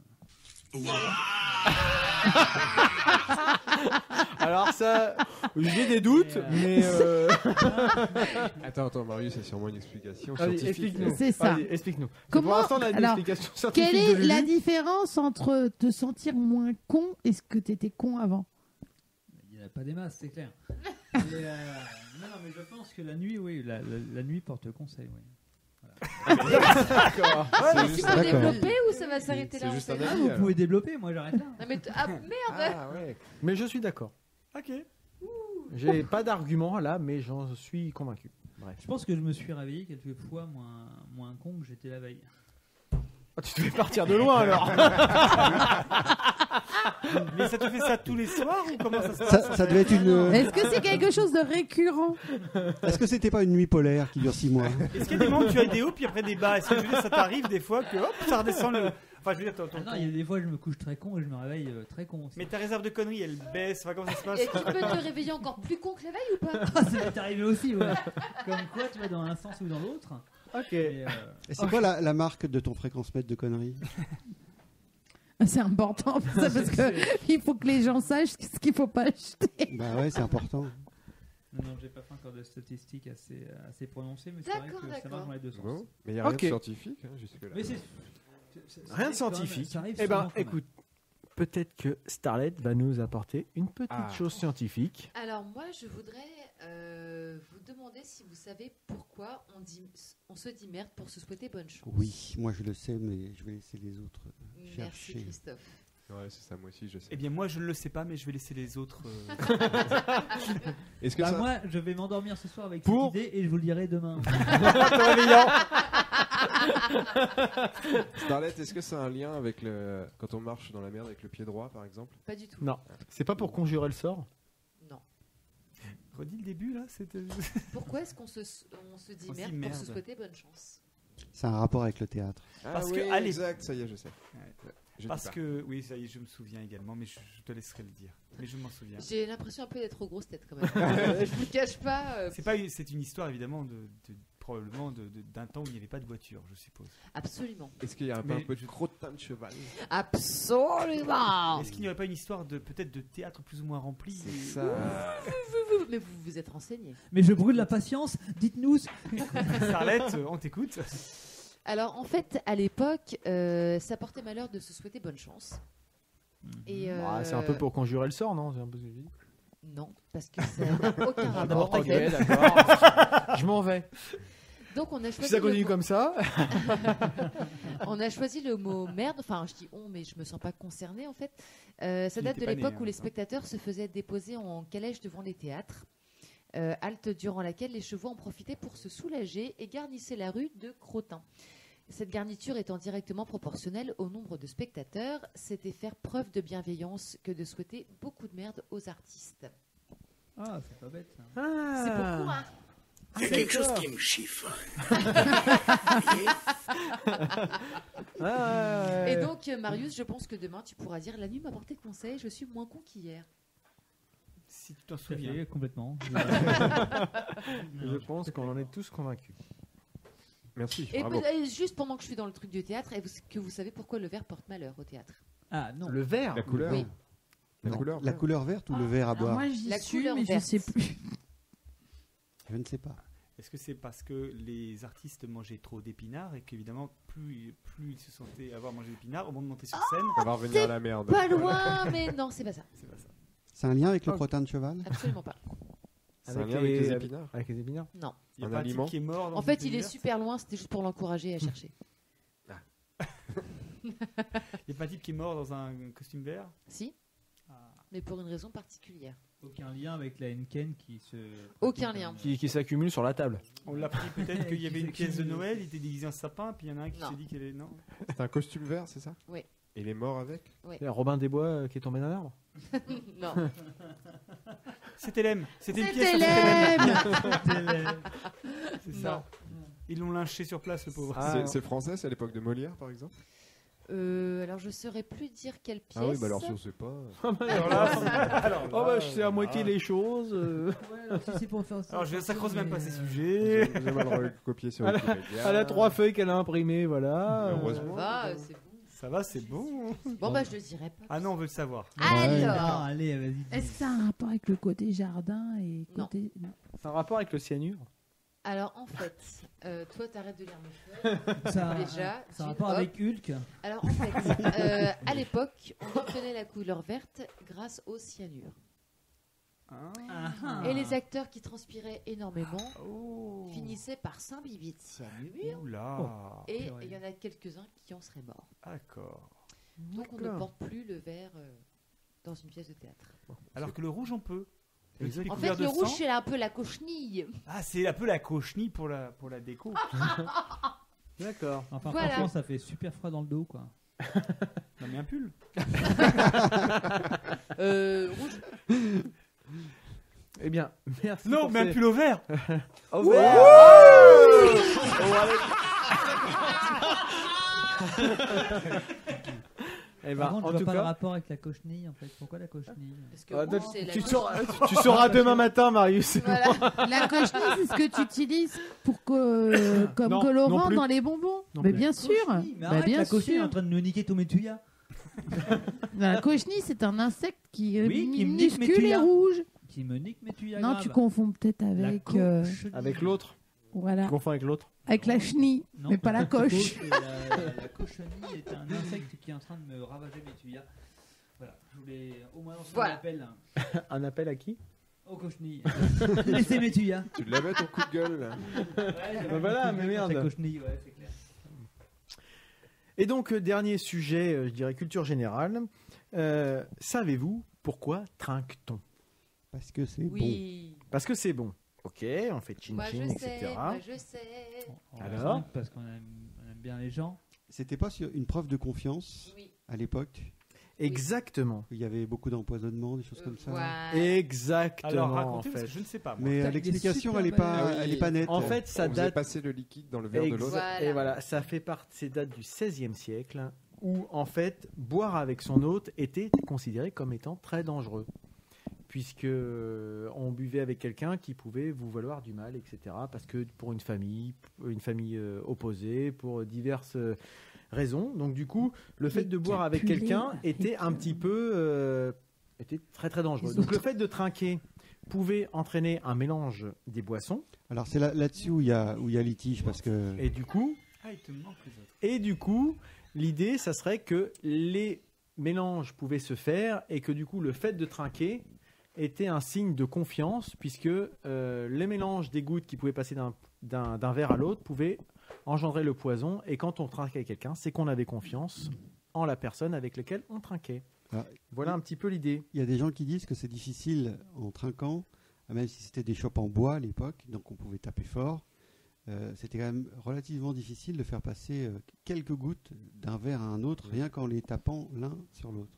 Alors ça, j'ai des doutes, Mais, euh, mais... euh, Attends, attends, Marius, c'est sûrement une explication Allez, scientifique. explique-nous. C'est ça. Allez, explique-nous. Comment- Pour l'instant, on a une alors, explication scientifique Quelle est de la Lulu. différence entre te sentir moins con et ce que t'étais con avant? il n'y en a pas des masses, c'est clair. Mais, euh, non, non, mais je pense que la nuit, oui, la, la- la nuit porte conseil. Oui. D'accord. C'est Tu juste peux un- développer ou ça va s'arrêter C'est là en juste fait? un Ah, avis, vous alors. pouvez développer, moi j'arrête là. Non, mais t- ah merde! Ah ouais. Mais je suis d'accord. Ok. J'ai pas d'argument là, mais j'en suis convaincu. Bref. Je pense que je me suis réveillé quelques fois moins, moins con que j'étais la veille. Ah, tu devais partir de loin alors. Mais ça te fait ça tous les soirs ou comment ça se passe? Ça, ça devait être une. Est-ce que c'est quelque chose de récurrent? Est-ce que c'était pas une nuit polaire qui dure six mois? Est-ce qu'il y a des moments où tu as des hauts puis après des bas? Est-ce que je veux dire, ça t'arrive des fois que hop, ça redescend le. Enfin, je veux dire, ton- ton- Ah non, il y a des fois je me couche très con et je me réveille euh, très con aussi. mais ta réserve de conneries, elle baisse. Enfin, comment ça se passe? Et tu peux te réveiller encore plus con que la veille ou pas? Ah, ça m'est arrivé aussi, ouais. Comme quoi, tu vas dans un sens ou dans l'autre. Ok. Et, euh, Et c'est quoi la, la marque de ton fréquence-mètre de conneries? C'est important ça, parce que il faut que les gens sachent ce qu'il faut pas acheter. Bah ouais, c'est important. Non, non, j'ai pas fait encore de statistiques assez, assez prononcées, mais c'est vrai D'accord, que ça marche d'accord. dans les deux sens. Bon, mais il n'y a rien Ok. de scientifique hein, jusque-là. Mais c'est, c'est- ça Rien de arrive quand même, scientifique. ça arrive Eh souvent ben, quand même. écoute, peut-être que Starlet va nous apporter une petite Ah. chose scientifique. Alors moi, je voudrais euh, vous demander si vous savez pourquoi on, dit, on se dit merde pour se souhaiter bonne chance. Oui, moi je le sais, mais je vais laisser les autres euh, Merci chercher. Christophe. Ouais, c'est ça, moi aussi, je sais. Eh bien, moi, je ne le sais pas, mais je vais laisser les autres. euh, Est-ce que Bah, ça... moi, je vais m'endormir ce soir avec Pour- cette idée et je vous le dirai demain. Starlet, est-ce que c'est un lien avec le... quand on marche dans la merde avec le pied droit, par exemple? Pas du tout. Non, c'est pas pour conjurer le sort. Non. Redis le début, là. C'était. Pourquoi est-ce qu'on se, on se dit On se merde dit pour merde. se souhaiter bonne chance? C'est un rapport avec le théâtre. Ah Parce oui, que, allez. exact, ça y est, je sais. Ouais. Ouais, je Parce dis pas. que, oui, ça y est, je me souviens également, mais je, je te laisserai le dire. Mais je m'en souviens. J'ai l'impression un peu d'être aux grosses têtes quand même. Euh, je vous le cache pas. euh, C'est pas, c'est une histoire évidemment de, de- probablement de- de- d'un temps où il n'y avait pas de voiture, je suppose. Absolument. Est-ce qu'il y a un, peu- Mais un peu de je- crottin de cheval? Absolument. Est-ce qu'il n'y aurait pas une histoire de peut-être de théâtre plus ou moins rempli? C'est ça. Mais vous vous êtes renseigné. Mais je brûle la patience, dites-nous. Starlette, on t'écoute. Alors en fait, à l'époque, euh, ça portait malheur de se souhaiter bonne chance. Et euh, Ah, c'est un peu pour conjurer le sort, non? C'est un peu... Non, parce que ça n'a aucun rapport. Ok, en fait. d'accord. Je m'en vais. Donc on a Si choisi. ça le continue mot- comme ça. On a choisi le mot merde. Enfin, je dis on, mais je me sens pas concernée en fait. Euh, ça Tu date de n'étais pas l'époque né, où hein, les non. spectateurs se faisaient déposer en calèche devant les théâtres. Euh, halte durant laquelle les chevaux en profitaient pour se soulager et garnissaient la rue de crottins. Cette garniture étant directement proportionnelle au nombre de spectateurs, c'était faire preuve de bienveillance que de souhaiter beaucoup de merde aux artistes. Ah, c'est pas bête ça. C'est pour moi. Il y a quelque chose qui me chiffonne. Ah, Et donc, euh, Marius, je pense que demain, tu pourras dire la nuit m'a porté conseil, je suis moins con qu'hier. Si tu t'en Tout à souviens. fait, complètement. je pense qu'on en est tous convaincus. Merci, Et bravo. peut- et juste pendant que je suis dans le truc du théâtre, et vous- que vous savez pourquoi le verre porte malheur au théâtre. Ah non. Le vert. La couleur Oui. La Non, couleur la verte. couleur verte ou le verre à Alors boire? moi j'y La suis, couleur mais je verte. sais plus. Je ne sais pas. Est-ce que c'est parce que les artistes mangeaient trop d'épinards et qu'évidemment, plus, plus ils se sentaient avoir mangé d'épinards, au moment de monter sur scène, On va revenir à la merde. Pas loin, mais non, c'est pas ça. c'est pas ça. C'est un lien avec le Ok. crottin de cheval? Absolument pas. C'est un lien avec les épinards? Avec les épinards. Non. Il y a Un pas un aliment type qui est mort dans En une fait, il est univers super loin, c'était juste pour l'encourager à chercher. Il n'y a pas un type qui est mort dans un costume vert? Si, Ah. mais pour une raison particulière. Aucun lien avec la Henken qui se. Aucun lien. Qui, qui s'accumule sur la table. On l'a pris peut-être qu'il y avait Qui une pièce de s'accumule. Noël, il était déguisé en sapin, puis il y en a un qui Non. s'est dit qu'elle est. Non. C'est un costume vert, c'est ça? Oui. Et il est mort avec? C'est Robin des Bois euh, qui est tombé d'un arbre. Non. C'était Lem. C'était une C'était pièce. Lem. C'était Lem. C'est ça. Non. Ils l'ont lynché sur place, le pauvre. C'est- C'est français, c'est à l'époque de Molière, par exemple. Euh, alors je saurais plus dire quelle pièce. Ah oui, bah alors si on sait pas. Alors là, alors, oh bah, je sais à moitié les choses. euh. c'est pour faire ça. Alors, je ça creuse même pas ces Vous sujets. avez mal recopié sur Elle a, Wikipédia. elle a trois feuilles qu'elle a imprimées, voilà. Mais heureusement. Va, euh, c'est bon. Ça va, c'est bon. Bon bah je le dirai pas. Ah non, on veut le savoir. Alors, Non, allez, vas-y. est-ce que ça a un rapport avec le côté jardin et Non. côté... Non. C'est un rapport avec le cyanure. Alors en fait, euh, toi t'arrêtes de lire mes feuilles. Ça, Déjà, ça a tu- rapport hop. avec Hulk. Alors en fait, euh, à l'époque, on obtenait la couleur verte grâce au cyanure. Ah. Et les acteurs qui transpiraient énormément Oh. finissaient par s'imbiber de cyanure. Oula. Et purée. il y en a quelques-uns qui en seraient morts. D'accord. Donc on ne D'accord. porte plus le vert euh, dans une pièce de théâtre. Alors que le rouge, on peut. Le petit En couvert fait, de le rouge, sang. c'est un peu la cochenille. Ah, c'est un peu la cochenille pour la, pour la déco. D'accord. Enfin, Voilà. franchement, ça fait super froid dans le dos, quoi. Non, mais un pull. Euh, rouge. Eh bien, merci. Non, pour mais un ces- pull au vert. Au vert. Eh ben, Par contre, en je vois tout pas le cas, rapport avec la cochenille, en fait. Pourquoi la cochenille Parce que ah, rouge, c'est la tu, coche- sauras, tu sauras demain matin, Marius. Voilà. La cochenille, c'est ce que tu utilises pour que, comme Non, non colorant plus. dans les bonbons. Non Mais plus. bien sûr. Cochenille, mais Bah, arrête, bien la cochenille est sûr. en train de nous niquer tous mes tuyas. La cochenille, c'est un insecte qui est Oui, qui me nique mes minuscule et tuyas. rouge. Qui me nique mes tuyas. Non, grave. tu confonds peut-être La avec, euh, cochenille. Avec l'autre. voilà, Tu confonds avec l'autre. avec la chenille, Non, mais pas la plutôt coche. que La, la cochenille est un insecte qui est en train de me ravager mes tuyas. Voilà, je voulais au moins lancer Voilà. un appel Un appel à qui aux cochenilles. Laissez mes tuyas. Tu l'avais ton coup de gueule là. Bah voilà, mais merde. La cochenille, ouais, c'est clair. Et donc, euh, dernier sujet, euh, je dirais culture générale. Euh, Savez-vous pourquoi trinque-t-on? Parce que c'est Oui. Parce que c'est bon. Ok, on fait Moi chin-chin, je sais, et cetera. moi je sais. On Alors trinque parce qu'on aime, on aime bien les gens. bon. C'était pas sur une preuve de confiance Oui. à l'époque. Exactement. Il y avait beaucoup d'empoisonnement, des choses Euh, comme ça. voilà. Exactement. Alors, en racontez, parce fait. que je ne sais pas. Moi. Mais Putain, euh, il est l'explication, super elle est balèze. pas, Ah oui. elle est pas nette. En fait, ça On faisait date. passer le liquide dans le verre de l'autre. Voilà. Et voilà, ça fait partie, ça date du seizième siècle, où en fait, boire avec son hôte était considéré comme étant très dangereux, puisque euh, on buvait avec quelqu'un qui pouvait vous valoir du mal, et cetera. Parce que pour une famille, une famille euh, opposée, pour diverses euh, raisons. Donc du coup, le fait de boire avec Capulet quelqu'un avec, était un euh, petit peu, euh, était très très dangereux. les Donc le autres. fait de trinquer pouvait entraîner un mélange des boissons, Alors c'est là, là-dessus où il y a où il y a litige parce que et du coup. Ah, il te manque les autres. Et du coup, l'idée, ça serait que les mélanges pouvaient se faire et que du coup, le fait de trinquer était un signe de confiance puisque euh, les mélanges des gouttes qui pouvaient passer d'un, d'un, d'un verre à l'autre pouvaient engendrer le poison. Et quand on trinquait avec quelqu'un, c'est qu'on avait confiance en la personne avec laquelle on trinquait. Ah, Voilà un petit peu l'idée. il y a des gens qui disent que c'est difficile en trinquant, même si c'était des chopes en bois à l'époque, donc on pouvait taper fort. Euh, c'était quand même relativement difficile de faire passer euh, quelques gouttes d'un verre à un autre, rien qu'en les tapant l'un sur l'autre.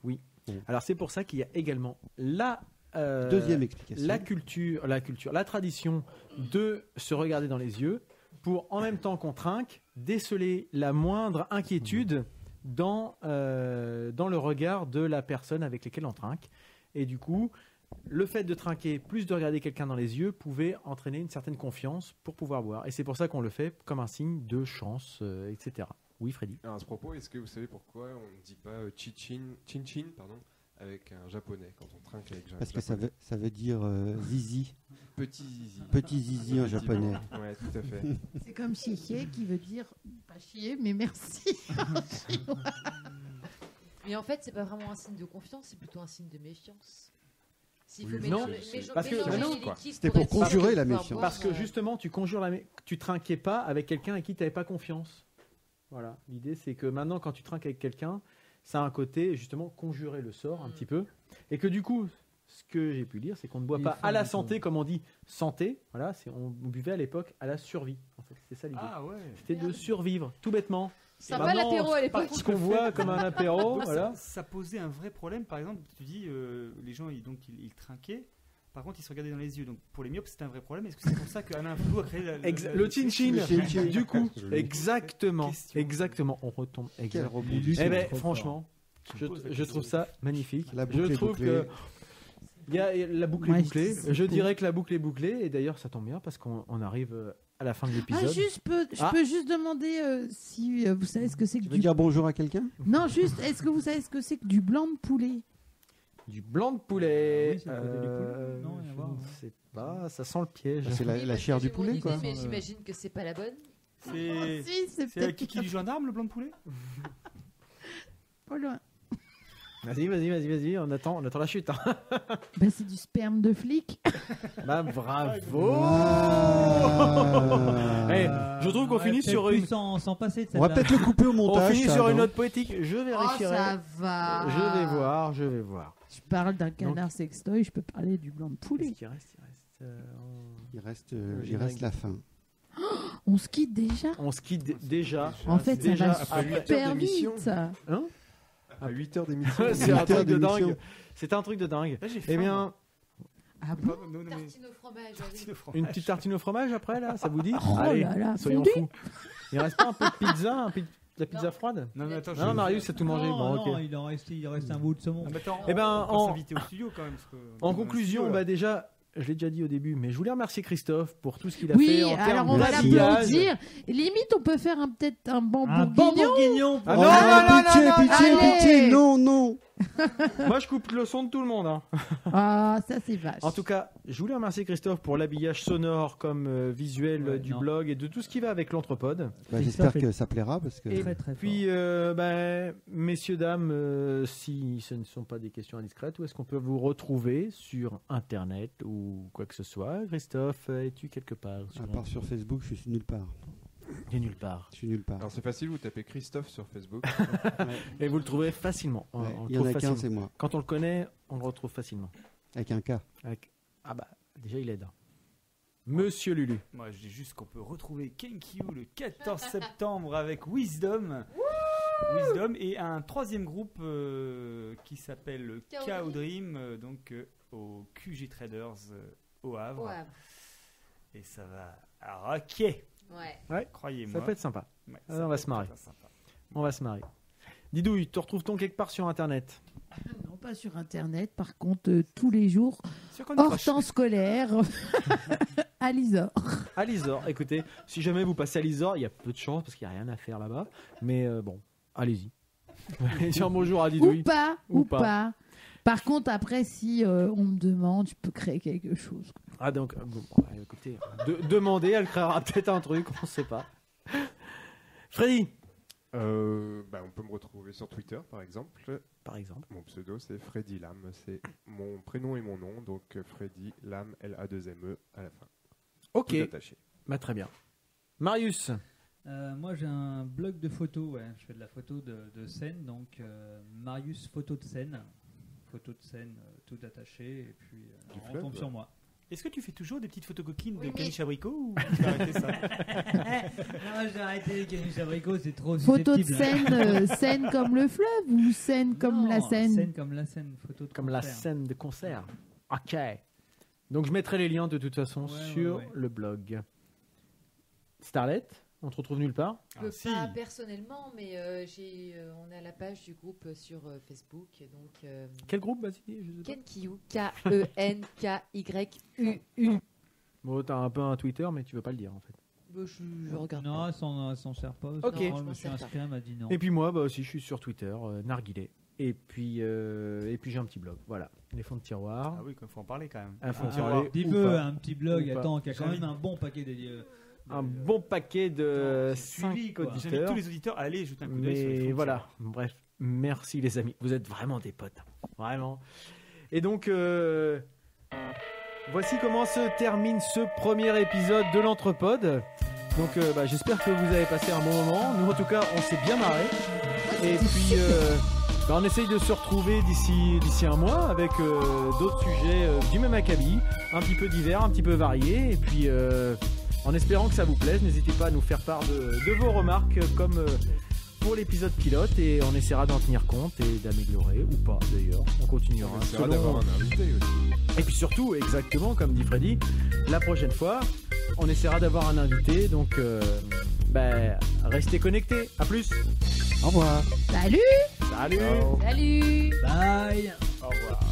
Alors c'est pour ça qu'il y a également la euh, Deuxième explication. la culture, la culture, la tradition de se regarder dans les yeux pour, en même temps qu'on trinque, déceler la moindre inquiétude dans, euh, dans le regard de la personne avec laquelle on trinque. Et du coup, le fait de trinquer plus de regarder quelqu'un dans les yeux pouvait entraîner une certaine confiance pour pouvoir boire. Et c'est pour ça qu'on le fait comme un signe de chance, euh, et cetera. Oui, Freddy. Alors, à ce propos, est-ce que vous savez pourquoi on ne dit pas euh, chichin, chinchin pardon, avec un japonais quand on trinque avec un Parce que ça japonais veut, ça veut dire euh, zizi, Petit zizi. petit zizi en japonais. Ouais, tout à fait. C'est comme chier qui veut dire pas chier, mais merci. Mais en fait, c'est pas vraiment un signe de confiance, c'est plutôt un signe de méfiance. S'il faut Oui, mélanger, non, mélanger- parce que- mélanger non, les quoi. liquides C'était pour être sûr conjurer de la pouvoir méfiance. boire, Parce que euh, justement, tu conjures la mé- tu trinquais pas avec quelqu'un avec qui tu n'avais pas confiance. Voilà. L'idée, c'est que maintenant, quand tu trinques avec quelqu'un, ça a un côté, justement, conjurer le sort un Mm. petit peu. Et que du coup, ce que j'ai pu lire, c'est qu'on ne boit Il pas faut à la du santé, coup. comme on dit santé. Voilà, c'est, on buvait à l'époque à la survie. En fait, c'est ça l'idée. Ah ouais. C'était de survivre, tout bêtement. Sympa Maintenant, l'apéro à c'est l'époque. pas ce qu'on voit comme un apéro. Donc, Voilà. ça, ça posait un vrai problème. Par exemple, tu dis, euh, les gens ils, donc, ils, ils trinquaient. Par contre, ils se regardaient dans les yeux. Donc pour les myopes, c'était un vrai problème. Est-ce que c'est pour ça qu'Alain Flou a créé la, la, Ex- la- le chin-chin, Le chin-chin. du coup, Joli. exactement, Question. exactement, on retombe Quel exactement. rebondissement. Eh ben, trop franchement, je, pose la je question trouve aussi. ça magnifique. La Je boucle est trouve bouclée. que il y a, il y a- la boucle Ouais, est bouclée. c'est Je cool. dirais que la boucle est bouclée, et d'ailleurs, ça tombe bien parce qu'on on arrive euh, à la fin de Ah, l'épisode. juste, peux- je Ah. peux juste demander euh, si euh, vous savez ce que c'est que Tu veux du... dire bonjour à quelqu'un? Non, juste, est-ce que vous savez ce que c'est que du blanc de poulet? Du blanc de poulet. Oui, c'est le côté du poulet. euh, Non, rien à je voir, ne hein. sais pas, ça sent le piège. Bah, c'est la, Oui, la parce chair que du j'ai mon poulet, idée, quoi. Mais j'imagine que c'est pas la bonne. C'est Si, c'est c'est la peut-être kiki du gendarme, le blanc de poulet. pas loin. Vas-y, vas-y, vas-y, vas-y, on attend, on attend la chute. hein. Bah, c'est du sperme de flic. Bah, bravo. Ah. Eh, je trouve qu'on Ouais, finit peut-être sur plus une. sans, sans passer de On va celle-là. peut-être le couper au On montage. finit ça, sur une non note poétique. Je Oh, vérifierai. ça va. Je vais voir, je vais voir. Je parle d'un canard sextoy, je peux parler du blanc de poulet. Qu'est-ce qu'il reste Il reste. euh, on- Il reste, euh, Le il générique. reste la fin. On se quitte déjà. On se quitte d- déjà. En fait, Déjà, ça va après huit heures super d'émission. vite. Hein À huit heures d'émission. C'est un huit heures truc de d'émission. dingue. C'est un truc de dingue. Là, j'ai Eh faim, bien, moi. Ah bon? Pas- non, non, mais- Tartine au fromage. Tartine au fromage. une petite tartine au fromage après, là, ça vous dit Oh Allez, là là, soyons fondue. fous. Il reste pas un peu de pizza, un peu de la pizza froide Non, mais attends, je- Non, Marius a tout mangé. Non, Bon, non, ok. il en reste, il en reste un bout de saumon. Ah, mais attends, Eh ben, on peut en- s'inviter au studio quand même. parce que- En dans le conclusion, studio, bah là. déjà, je l'ai déjà dit au début, mais je voulais remercier Christophe pour tout ce qu'il a Oui, fait en alors termes on va d'habillage. l'applaudir. Limite, on peut faire un peut-être un bon Un bon bourguignon. bourguignon. Ah Oh, non, non, non, pitié, non, non, pitié, allez. pitié, non, non. Moi, je coupe le son de tout le monde. hein. Ah, ça c'est vache. En tout cas, je voulais remercier Christophe pour l'habillage sonore comme euh, visuel euh, Ouais, du non. blog et de tout ce qui va avec l'Entrepode. Bah, J'espère que ça plaira parce que. Et Très, très puis, euh, ben, messieurs, dames, euh, si ce ne sont pas des questions indiscrètes, où est-ce qu'on peut vous retrouver sur Internet ou quoi que ce soit? Christophe, es-tu quelque part sur À part sur Facebook, je suis nulle part. Il est nulle part. Je suis nulle part. Alors c'est facile, vous tapez Christophe sur Facebook. Et vous le trouverez facilement. On- Ouais, on le il y en trouve a qu'un, facilement. c'est moi. Quand on le connaît, on le retrouve facilement. Avec un K. Avec- Ah bah, déjà, il aide. Monsieur Lulu. Moi, je dis juste qu'on peut retrouver Kenkyu le quatorze septembre avec Wisdom. Wisdom et un troisième groupe euh, qui s'appelle Chaos Chaos Dream, euh, donc euh, au Q G Traders euh, au Havre. Ouais. Et ça va rocker, Ouais. Ouais, croyez-moi. ça peut être sympa. Ouais, Ah, ça on va peut se marrer. être sympa. On va se marrer. Didouille, te retrouve-t-on quelque part sur Internet? Non, pas sur Internet. Par contre, euh, tous les jours, Sur Candy hors Crush. temps scolaire, à l'Isor. À l'Isor. Écoutez, si jamais vous passez à l'Isor, il y a peu de chance parce qu'il n'y a rien à faire là-bas. Mais euh, bon, allez-y. Allez dire bonjour à Ou Didouille. pas, Ou ou, pas. pas. Par contre, après, si euh, on me demande, je peux créer quelque chose. Ah donc, euh, bon, bon, écoutez, de- demandez, elle créera peut-être un truc, on ne sait pas. Freddy, Euh, bah, on peut me retrouver sur Twitter, par exemple. par exemple. Mon pseudo, c'est Freddy Lam. C'est mon prénom et mon nom. Donc, euh, Freddy Lam, L A deux M E à la fin. Ok, Tout attaché. bah, très bien. Marius, Euh, moi j'ai un blog de photos, ouais. Je fais de la photo de, de scène, donc euh, Marius photo de scène, photo de scène euh, tout attaché et puis euh, Du on fleuve, tombe ouais. sur moi. Est-ce que tu fais toujours des petites photos coquines Oui, de mais- caniche abricot ou tu as arrêté ça? Non, j'ai arrêté les caniches abricots, c'est trop Photo de susceptible. scène, euh, scène comme le fleuve ou scène comme Non, la Seine? Scène comme la scène, photo de comme la concert. scène de concert. Ok. Donc je mettrai les liens de toute façon Ouais, sur ouais, ouais. le blog. Starlet, on te retrouve nulle part. Je peux Ah, si. pas personnellement, mais euh, j'ai, euh, on a la page du groupe sur euh, Facebook. Donc, euh, Quel groupe, vas-y je sais pas. Kenkyu, K E N K Y U U. Bon, t'as un peu un Twitter, mais tu veux pas le dire en fait. Bon, je, je regarde. Non, pas. elle s'en, elle s'en sert pas. Ok. Moi, Non, je je me m'en suis sers pas. inscrit, elle m'a dit non. Et puis moi, bah aussi, je suis sur Twitter, euh, Narguilé. Et puis, euh, et puis j'ai un petit blog. Voilà, les fonds de tiroir. Ah oui, il faut en parler quand même. Un fond de Ah, tiroir. un petit ou peu, pas. un petit blog, Ou pas. attends, qui a quand J'invite- même un bon paquet de. de- Un de- bon paquet de C'est cinq suivi, quoi. J'invite auditeurs. tous les auditeurs à aller jeter un coup d'œil sur les fonds Mais de voilà, tiroir. bref, merci les amis, vous êtes vraiment des potes, vraiment. Et donc, euh, voici comment se termine ce premier épisode de l'Entrepode. Donc, euh, bah, j'espère que vous avez passé un bon moment. Nous, en tout cas, on s'est bien marré. Et puis, euh, bah, on essaye de se retrouver d'ici d'ici un mois avec euh, d'autres sujets euh, du même acabit, un petit peu divers, un petit peu variés. Et puis, euh, en espérant que ça vous plaise, n'hésitez pas à nous faire part de, de vos remarques, comme euh, pour l'épisode pilote et on essaiera d'en tenir compte et d'améliorer ou pas d'ailleurs. On continuera. On essaiera d'avoir un invité aussi. Et puis surtout, exactement comme dit Freddy, la prochaine fois, on essaiera d'avoir un invité. Donc, euh, bah, restez connectés. À plus. Au revoir. Salut. Salut. Salut. Bye. Au revoir.